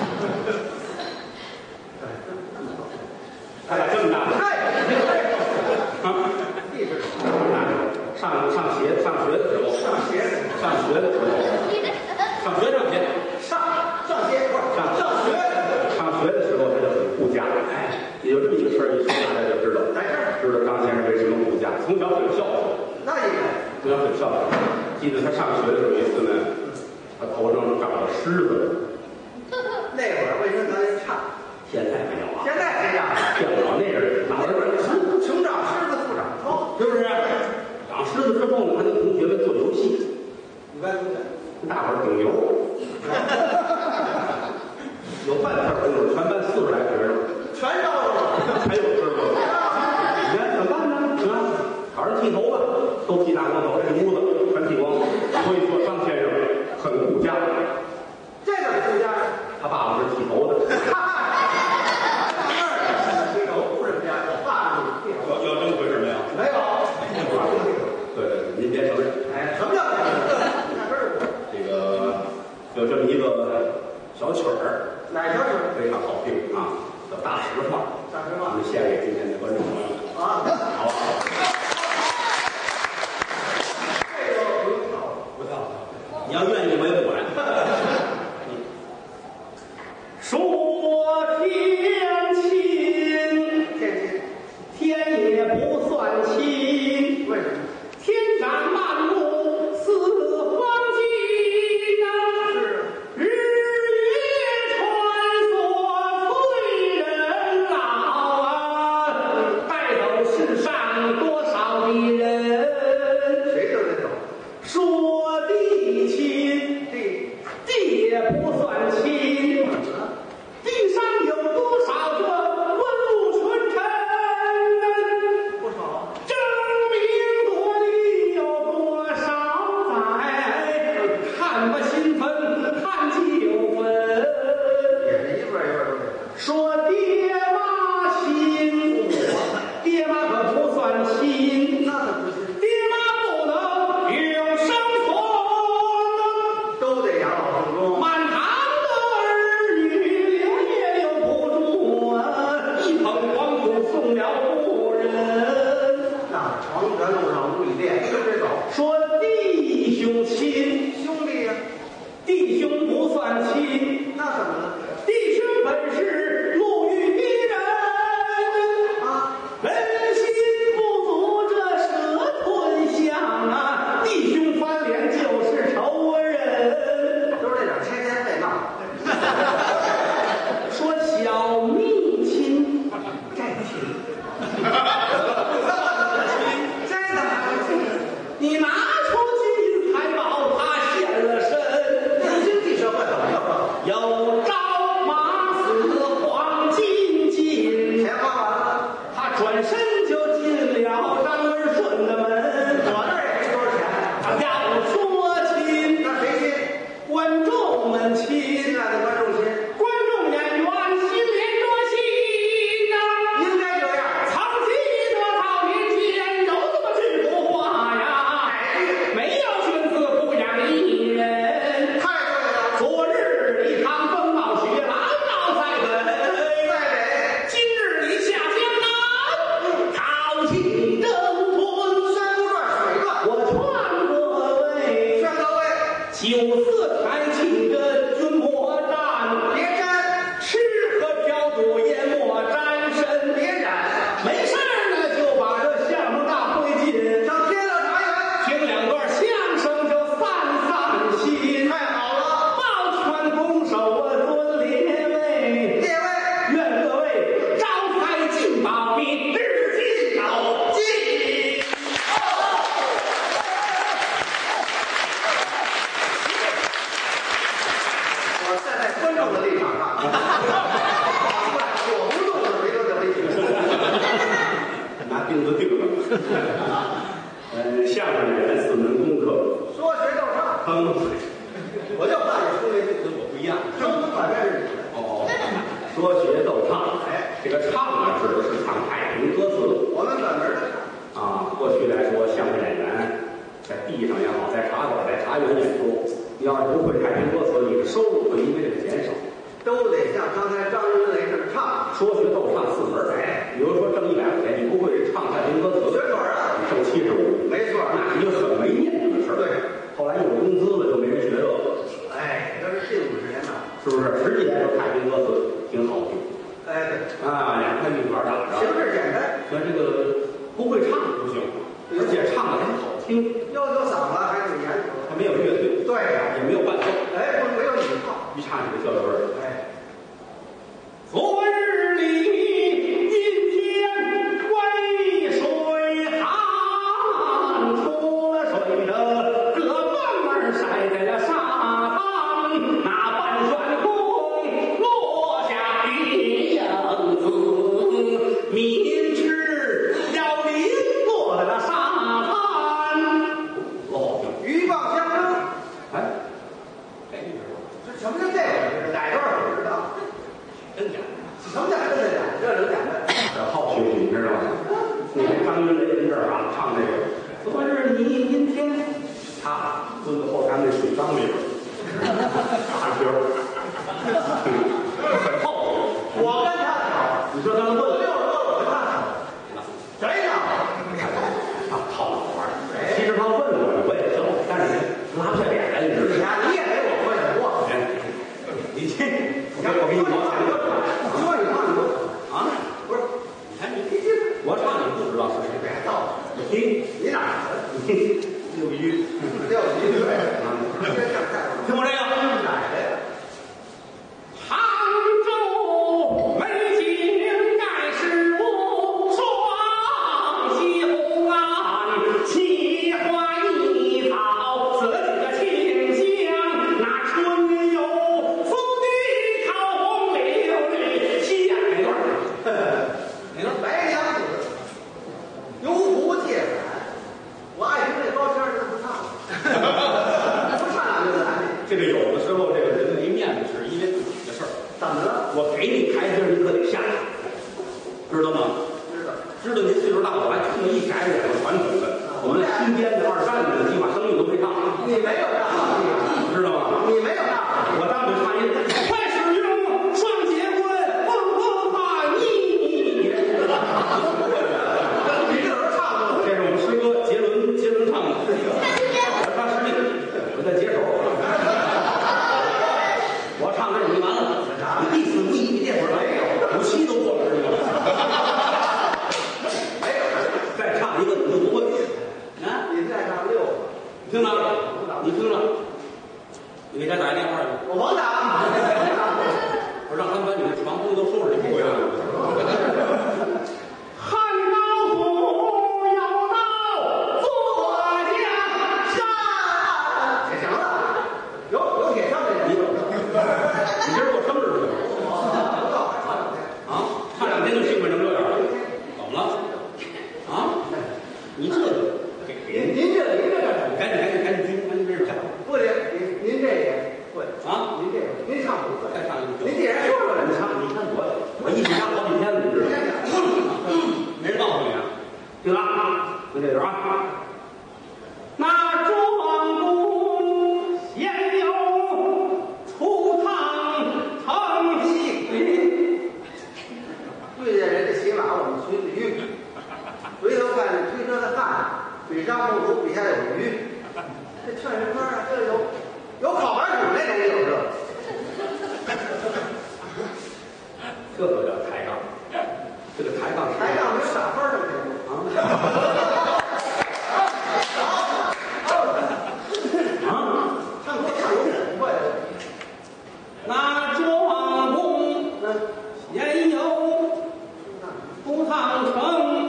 他打这么大的，啊，上上学上学的时候， 上学上学的时候，上学上学上上学不是上上学， 上学的时候他就很顾家。哎，有这么一个事儿，一说大家就知道。 哪事儿？ 知道张先生为什么顾家，从小很孝顺。 那应该。 从小很孝顺。记得他上学的时候，有一次呢，他头上长了虱子。 那会儿卫生条件差， 现在没有啊。 现在谁呀？ 见不着那人，脑袋本穷穷长狮子，富长猫， 是不是？长虱子之后呢，他跟同学们做游戏， 你该怎么讲？ 跟大伙儿顶牛。有半天功夫，全班四十来个人， 全招了， 还有知道吗？你看怎么办呢？啊，找人剃头吧，都剃大光头，这屋子全剃光。所以说张先生很顾家。 这个顾家， 他爸爸是剃头的。 这个不是家，我爸是剃头。 要要这么回事没有？ 没有， 对对对，您别承认。 哎，什么叫这个？那真是这个有这么一个小曲儿， 哪条是？ 非常好听啊，叫《大实话》。 大实话我们献给今天的观众朋友们， 啊， 好吧？ 这个不用跳， 不跳，你要愿意我也不管。说天亲， 天天也不算亲， 津，为什么？ 天上万物似黄金呐，日月穿梭催人老啊，带走世上多少的人。 谁都得走。 说地亲， 地地也不算亲，地上有多少个文武群臣？ 不少， 争名夺利有多少载？看不心分，看旧分。 也是一辈儿一辈儿都得。 说爹妈亲，爹妈可不算亲， 那怎么是？ 爹妈不能永生存。 都得养老送终。 满堂的儿女留也留不住啊，一捧黄土送了故人。 那黄泉路上不一练，跟着走。 说弟兄亲， 兄弟呀， 弟兄不算亲， 那怎么了？ 弟兄本是路遇的人啊， 人心不足这蛇吞象啊，弟兄翻脸就是仇人。 都是那点拆迁费闹。 说小蜜亲， 这亲，这怎么还亲？ 你拿出金财宝，他现了身。 自经济社会怎么就有朝马死黄金尽， 钱花完了？ 他转身就进了张文顺的门。 我那儿也没多少钱。 他要说亲， 那谁亲？ 观众们亲， 亲爱的观众亲， 观众演员心连着心呐、 应该这样。 相声演员四门功课， 说学逗唱， 哼， 我就怕你说那跟我不一样，生反正是你的。 哦，说学逗唱， 哎， 这个唱啊，指的是唱太平歌词。 我们本门的啊，过去来说，相声演员在地上也好，在茶馆、在茶园演出，你要是不会太平歌词，你的收入会因为这个减少。 都得像刚才张云雷似的唱， 说学逗唱四门儿，哎，比如说挣一百块钱，你不会唱太平歌词， 学准儿啊， 你挣七十五， 没错， 那是一个很没面子的事儿。 对， 后来有工资了，就没人学这个， 哎，这是近五十年了， 是不是？实际来说，太平歌词挺好听哎，对， 啊，两块玉环打着， 形式简单， 说这个不会唱不行，而且唱的还好听， 要求嗓子还得严格， 它没有乐队， 对， 也没有伴奏， 哎，不没有礼炮， 一唱起来叫味儿。 哎， 昨日里阴天归水寒，出了水的胳膊儿晒在了沙滩，那半悬空落下雨影子，明知要淋落了那沙滩。多好听！ 鹬蚌相争， 哎，哎，你知道吗？ 这什么叫这个？哪段我不知道？ 真假？ 什么叫真的假？这能假的？ 这好学习，你知道吗？那天张云雷人这儿啊，唱这个“昨日你阴天”，他蹲在后台那水缸里边，打球，很厚。 我跟他吵， 你说他们问六十多我跟他吵，谁吵？ 他套好玩儿。其实他问我，我也笑，但是拉不下脸来，你知道吗？ 你也没我会的过。 哎，你这，我给我给你毛钱就说你唱你不啊？ 不是， 你看你我唱你不知道是谁？ 别闹了， 你听， 你哪儿的？ 六一， 六一对， 听我这个。 哪儿的呀？ 杭州美景盖世无双溪红岸，奇花异草，四季清香。那春有风地桃红柳绿，西安哪段儿？哪段儿？ 白娘子，游湖借伞。我爱听这高腔，他不唱，不唱两句难。 这个有的时候，这个人没面子是因为自己的事儿。 怎么了？ 我给你台阶儿，你可得下去，知道吗？ 知道。 知道您岁数大了，还特意改我们传统的，我们新编的二战的计划生育都没唱， 你没有大好地方， 知道吗？ 你没有大好地我当时唱一快使用双节棍，蹦蹦怕你。 方。你这人唱的， 这是我们师哥杰伦杰伦唱的，我唱实力，我在接手。我唱这你完了，你第四五一你这会儿没有，五七都过了，知道吗？ 没有。 再唱一个你就不会。啊， 你再唱六个， 你听着，你听着，你给他打一电话去， 我甭打。 我让他们把你的床铺都收拾，你不会了。汉高祖有道坐江山， 这行了，有有铁枪的人， 你你今儿过生日去啊？唱两天就兴奋成这样了，怎么了？啊？你这给给您您这您这干什么？ 赶紧赶紧赶紧听，赶紧跟着唱不得，您您这也会啊！ 您这个您唱不会， 再唱一个。 您既然说了， 你唱，你看我我一起唱好几天了，你知道吗？没人告诉你啊，听啊，听这段啊。那庄公先有出堂成喜， 对见人家骑马，我们随驴，回头看见推车的汉，比张公主比下有驴，这劝人歌啊，这有有烤白薯那种有这。 这个叫抬杠，这个抬杠是抬杠没有打分的这种啊啊！ 唱歌唱有忍会的， 那庄公先有出堂成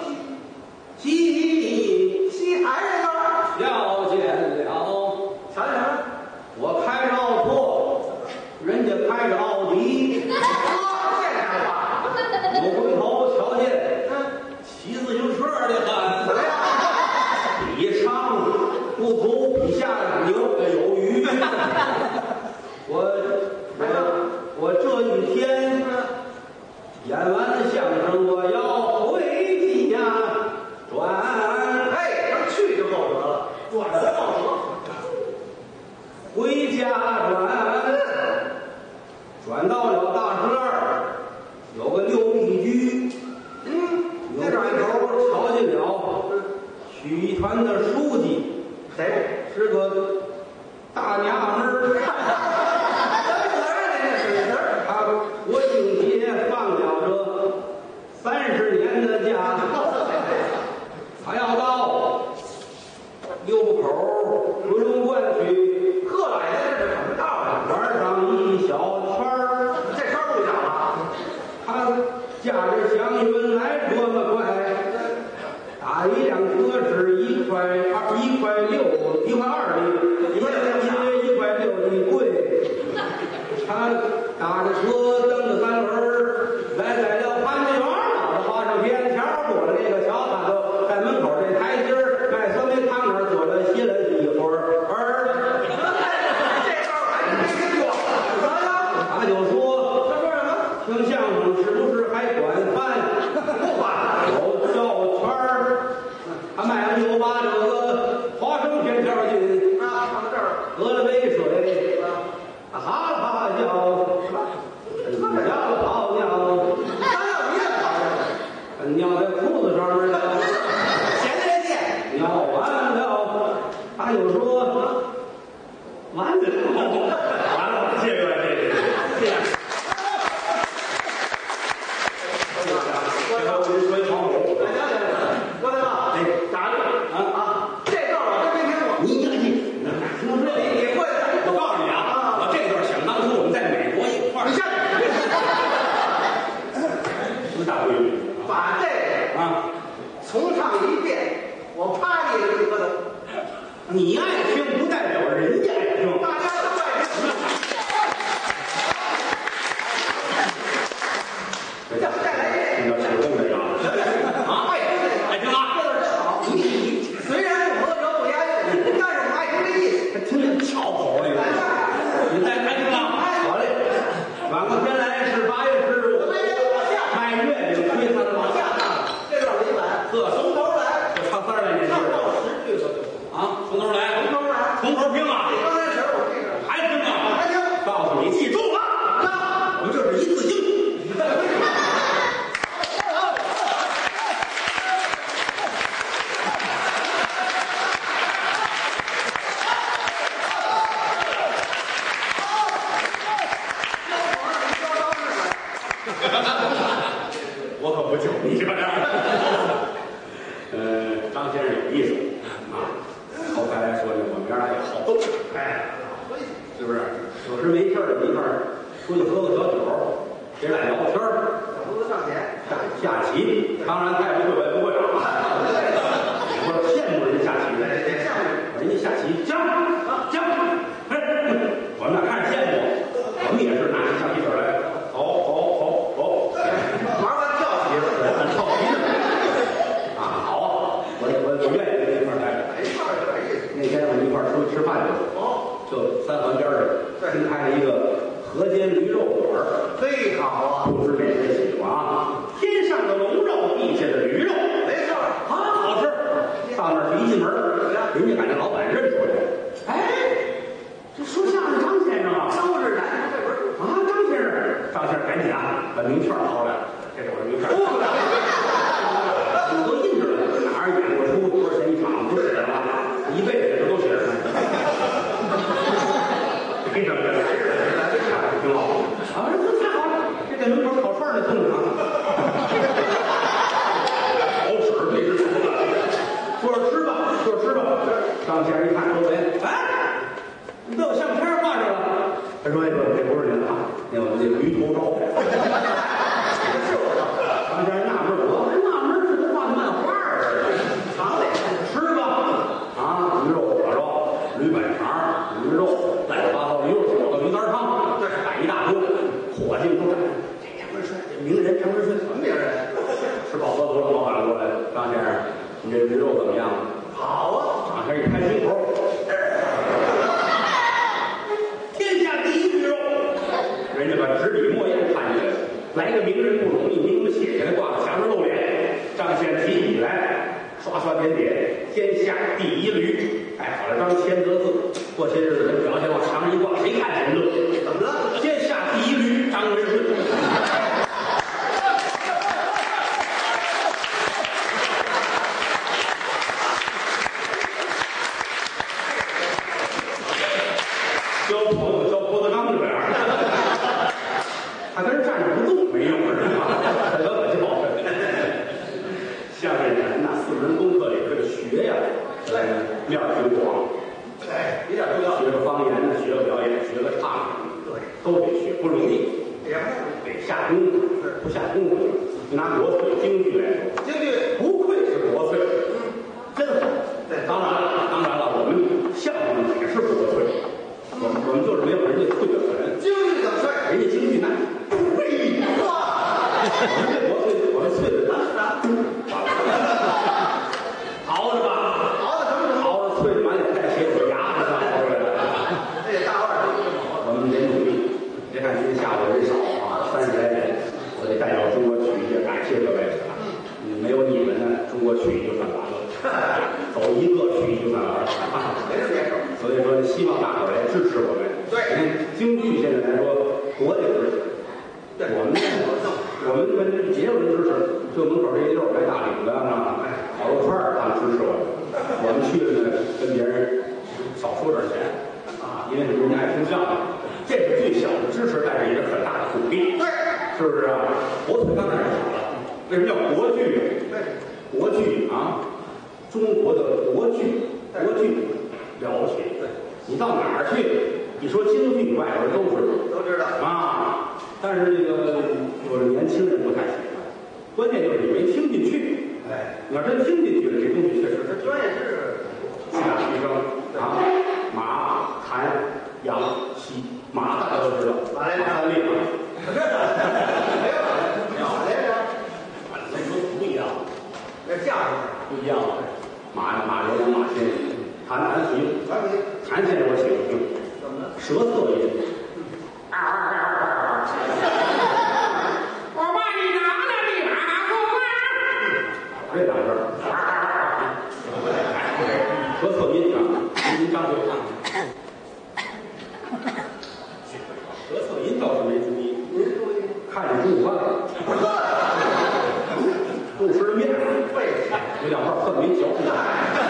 喜， 西台这个瞧见了瞧见什么？ 我开着奥拓，人家开着奥迪， 这样话， 我回头瞧见嗯， 骑自行车的汉， 怎么样？ 比上他驾着祥云来这么快，打一辆车是一块二一块六一块二的，因为一块六的贵。他打着车蹬着三轮来在了潘家园了，花上天桥过了那个小摊子，在门口这台阶儿卖酸梅汤那儿坐着歇了一会儿儿。 这事儿还没听过，怎么了？ 他就说他说什么？听相声是不是还管饭？ 不管， 有绕圈儿，他卖完就把这个花生天条进， 啊，放这儿， 喝了杯水，啊哈啦哈叫，叫了好尿， 他要你也跑这尿在裤子上面了， 闲着也见， 尿完了，他就说完了，完了，谢谢各位，谢谢。最后我给你说一好口， 郭大哥， 哎，咋的啊啊？ 这段我真没听过， 你你那哪听说你你会的， 我告诉你啊，我这段想当初我们在美国一块儿， 你下去， 什么大规矩把这个啊？ 重唱一遍，我啪你一个头， 你爱听不代表人家爱听。 大家都爱听。再再来一遍， 这叫手动的啊！ 啊，爱听这个， 爱听啊！ 这段真好。你你虽然不合辙不押韵，但是我爱听这意思。 听着翘口了，你再爱听吗？好嘞。转过天来是八月十五，卖月饼吹他的往下唱， 这段没完， 呵， 从头来， 我唱三十来年唱去到十句可就。 啊，从头来， 从头来， 从头听啊， 刚开始我这个还听啊？ 还听， 告诉你，记住了，我们这是一次性。我可不救你这样。呃，张先生有意思啊，后台来说呢，我们原来也好斗，哎，是不是？有时没事儿，一块儿出去喝个小酒，谁俩聊天儿， 不能上前， 下下棋，当然他也不会，我也不会啊。我羡慕人下棋的， 这项目人家下棋将将，哎，我们俩看着羡慕，我们也是拿起象棋子来，走走走走。 玩完跳棋了， 很好奇的啊，好啊，我我我愿意跟你一块儿待着。 一块儿有点意思。 那天我们一块儿出去吃饭去， 哦， 就三环边儿上新开了一个河间驴肉馆儿， 非好啊， 不知哪人喜欢啊？天上的龙肉，地下的驴肉， 没错儿， 啊，好吃。到那儿一进门，人家把这老板认出来了，哎，这说相声张先生啊， 都是咱这边儿啊，张先生，张先生赶紧啊，把名片掏来了，这是我的名片。我都印着了，哪儿演过出多少钱一场，不写了吗？一辈子这都写着呢。给整的，挺好啊，这太好了，这在门口烤串的痛快。好使，没吃出来。坐着吃吧，坐着吃吧。张先生一看周围，哎，你都有相片挂上了。他说：“这这不是您啊，那我们这驴头招牌。”张先生纳闷，我还纳闷这都画的漫画儿，尝来吃吧。啊，驴肉火烧、驴板肠、驴肉、乱七八糟驴肉酒的驴肝汤，这是摆一大桌，伙计们都站。这张文顺，这名人张文顺什么名人？吃饱喝足了，老板过来，张先生，你这驴肉怎么样？好啊！张先生一拍心口，天下第一驴肉。人家把纸笔墨砚看起来，来个名人不容易，名字写下来挂在墙上露脸。张先生提起来，刷刷点点，天下第一驴，盖好了张千字字。过些日子这表现往墙上一挂，谁看谁乐。怎么了？天下第一驴张文顺。交朋友交郭德纲这样，他跟人站着不动没用，是吧？得可叫。相声人呐，四门功课里这个学呀，呃，面儿挺广。 哎，一点都要学个方言呢，学个表演，学个唱，对，都得学，不容易， 也不得下功夫。 就拿国粹京剧来说， 京剧不愧是国粹，真好。 对， 当然了，当然了，我们相声也是国粹，我们我们就是没有人家脆的很。 京剧怎么脆？ 人家京剧那废话，我们这国粹，我们脆的那是啊，熬的吧？ 熬的什么什么？ 熬的脆的满脸带血腿牙子上熬出来的。 这大腕儿都这么好。 我们得努力。别看今天下午人少啊，三十来人，我得代表中国曲艺界感谢各位啊。嗯，没有你们呢，中国曲艺就算完了，走一个曲艺就算完了。 没事没事。 所以说，希望大伙儿来支持我们。 对， 京剧现在来说，国家支持。 对， 我们我们跟也有人支持，就门口这一溜卖大饼的啊，烤肉串儿，他们支持我们。我们去了呢，跟别人少收点钱啊，因为人家爱听相声。这是最小的支持，但是也是很大的鼓励， 对， 是不是啊？国粹当然是好了，为什么叫国剧？ 对， 国剧啊，中国的国剧，国剧了不起。 对， 你到哪儿去？你说京剧，外国人都知道， 都知道啊。但是这个有的年轻人不太喜欢，关键就是你没听进去。 哎， 你要真听进去了，这东西确实是专业知识巨大提升啊。马、谭、杨、西。马大家都知道， 马连三立啊， 这个没有没有马连长， 马连说不一样， 那相声不一样啊。马马连长马先生，谭谭喜， 传奇谭先生我喜欢听， 怎么了？ 舌色音。 我把你拿了，你马过来。 这两个舌色音啊，您张嘴看看。舌色音倒是没注意， 您注意， 看见中午饭了，中午吃的面，有两块饭没嚼出来。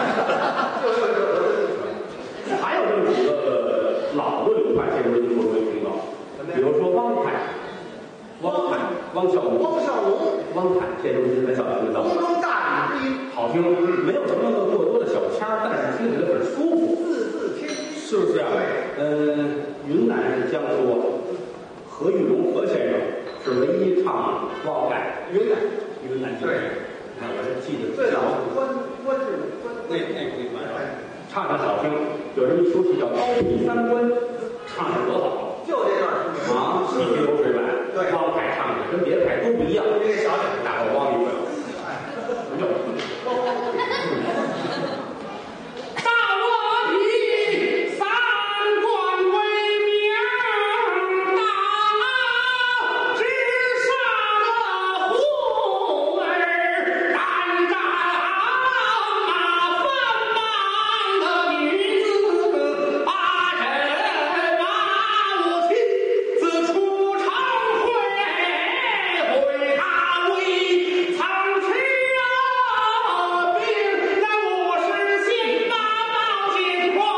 还有这么几个老的流派，这回您会不会听到？比如说汪派，汪派，汪小龙， 汪小龙， 汪派，这东西很少听得到。 宫中大吕之一， 好听，没有什么过多的小腔儿，但是听起来很舒服， 字字贴心， 是不是啊？ 对， 嗯，云南是江苏，何玉龙何先生是唯一唱汪派， 云南， 云南京剧。你看我这记得最早关关是关那那那玩意儿，唱的好听，有这么一出戏叫《高第三关》，唱的多好。 就这段儿啊，戏剧流水版， 对汪派唱的跟别的派都不一样。 这个小点大伙汪一回，什么叫？ 大我比三关为名大，直上的虎儿单战马繁忙的女子，八人马我亲自出场会，会他为藏吃啊兵，那我是先把宝剑挂。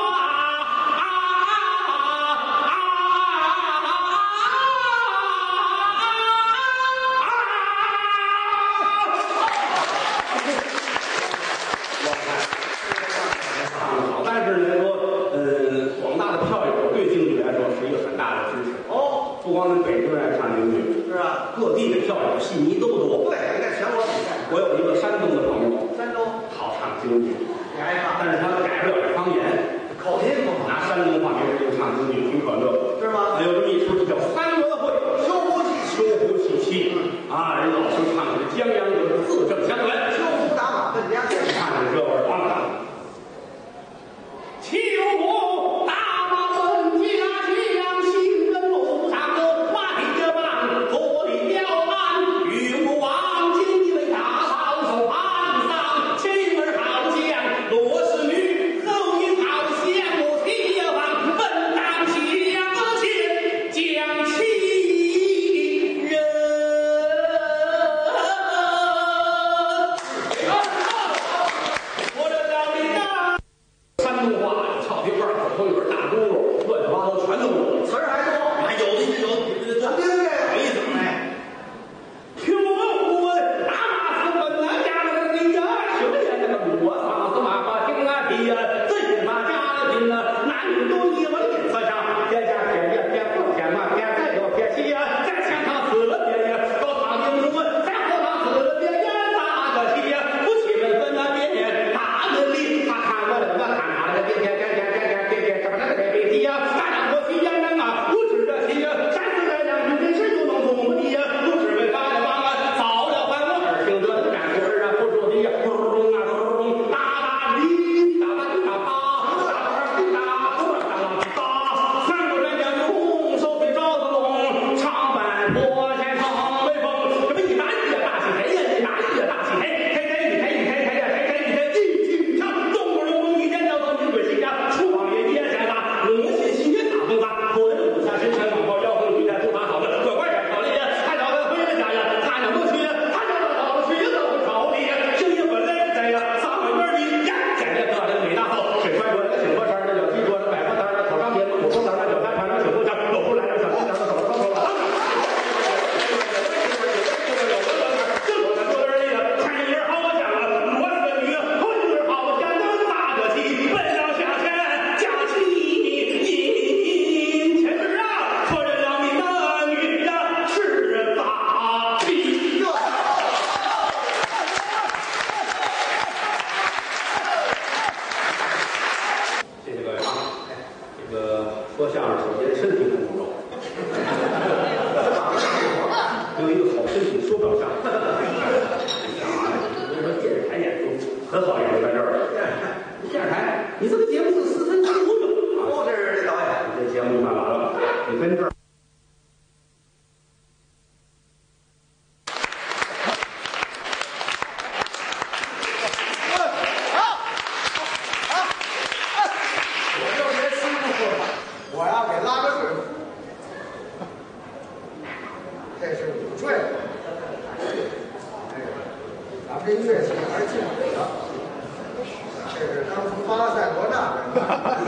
好，但是来说，呃，广大的票友对京剧来说是一个很大的支持。 哦， 不光是北京人爱看京剧， 是啊， 各地的票友戏迷都多。 对，你看全国比赛， 我有一个山东的朋友， 山东好唱京剧， 你爱唱， 但是他改不了方言， 口音不好， 拿山东话给人唱京剧，挺可乐。 是吗？ 还有这么一出戏叫《三元会》， 修夫气， 修夫气息啊，人老师唱的是江洋歌，字正腔圆， 修夫打马奔家去， 看着这味儿啊。 秋波大马奔家乡，行人路上的迈着棒，左里吊鞍，与我王金一位大炮手旁上，前儿好像罗氏女，后影好像我铁棒，奔当向前将其人。 照相。你说电视台演出很好演出在这儿了。电视台，你这个节目是四分十五秒啊！ 哦，这是这导演， 这节目看完了，你跟这儿。 我要给拉个顺序，这是五坠，哎，咱们这乐器还是进口的，这是刚从巴塞罗那边买的。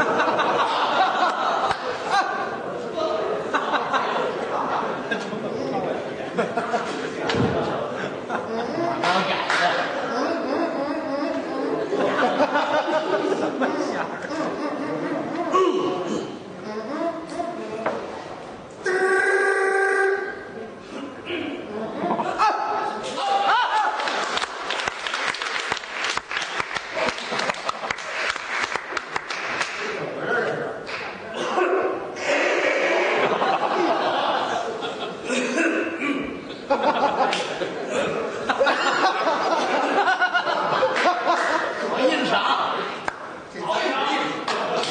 好印赏，好印赏。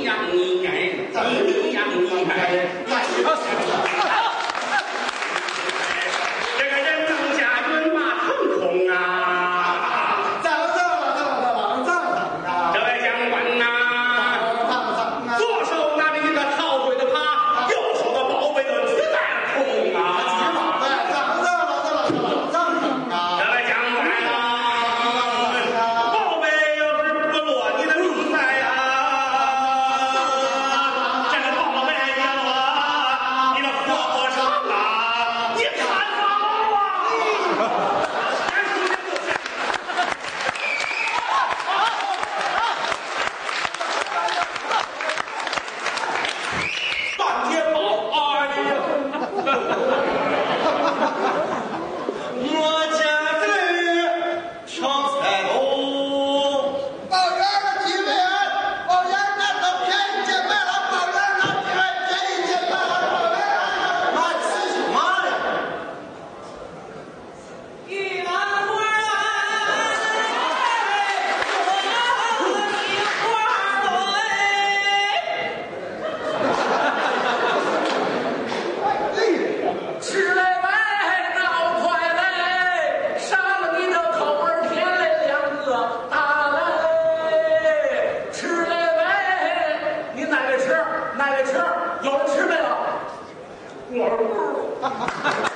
呀你该，你呀你该，这个人能驾云马腾空啊！ 怎么怎么怎么怎么怎么啊？ 这位将官呐，左手拿着你的陶醉的耙，右手的宝贝的举弹筒啊！ 举马呗，怎么怎么怎么怎么怎么啊？ 这位将官啊，宝贝要是不落你的名在啊，这个宝贝要啊，你的活活上啊，你看好啊！半截宝，哎呀！我家的挑菜头， 报员的几位，报员拿到便宜钱买了，报员拿便宜钱买了，报员妈吃什么呀？ 玉兰花儿，我的花儿吃嘞喂，闹快嘞，杀了你的口儿，甜嘞两个大嘞，吃嘞喂，你哪位吃？哪位吃？有人吃没有？ 我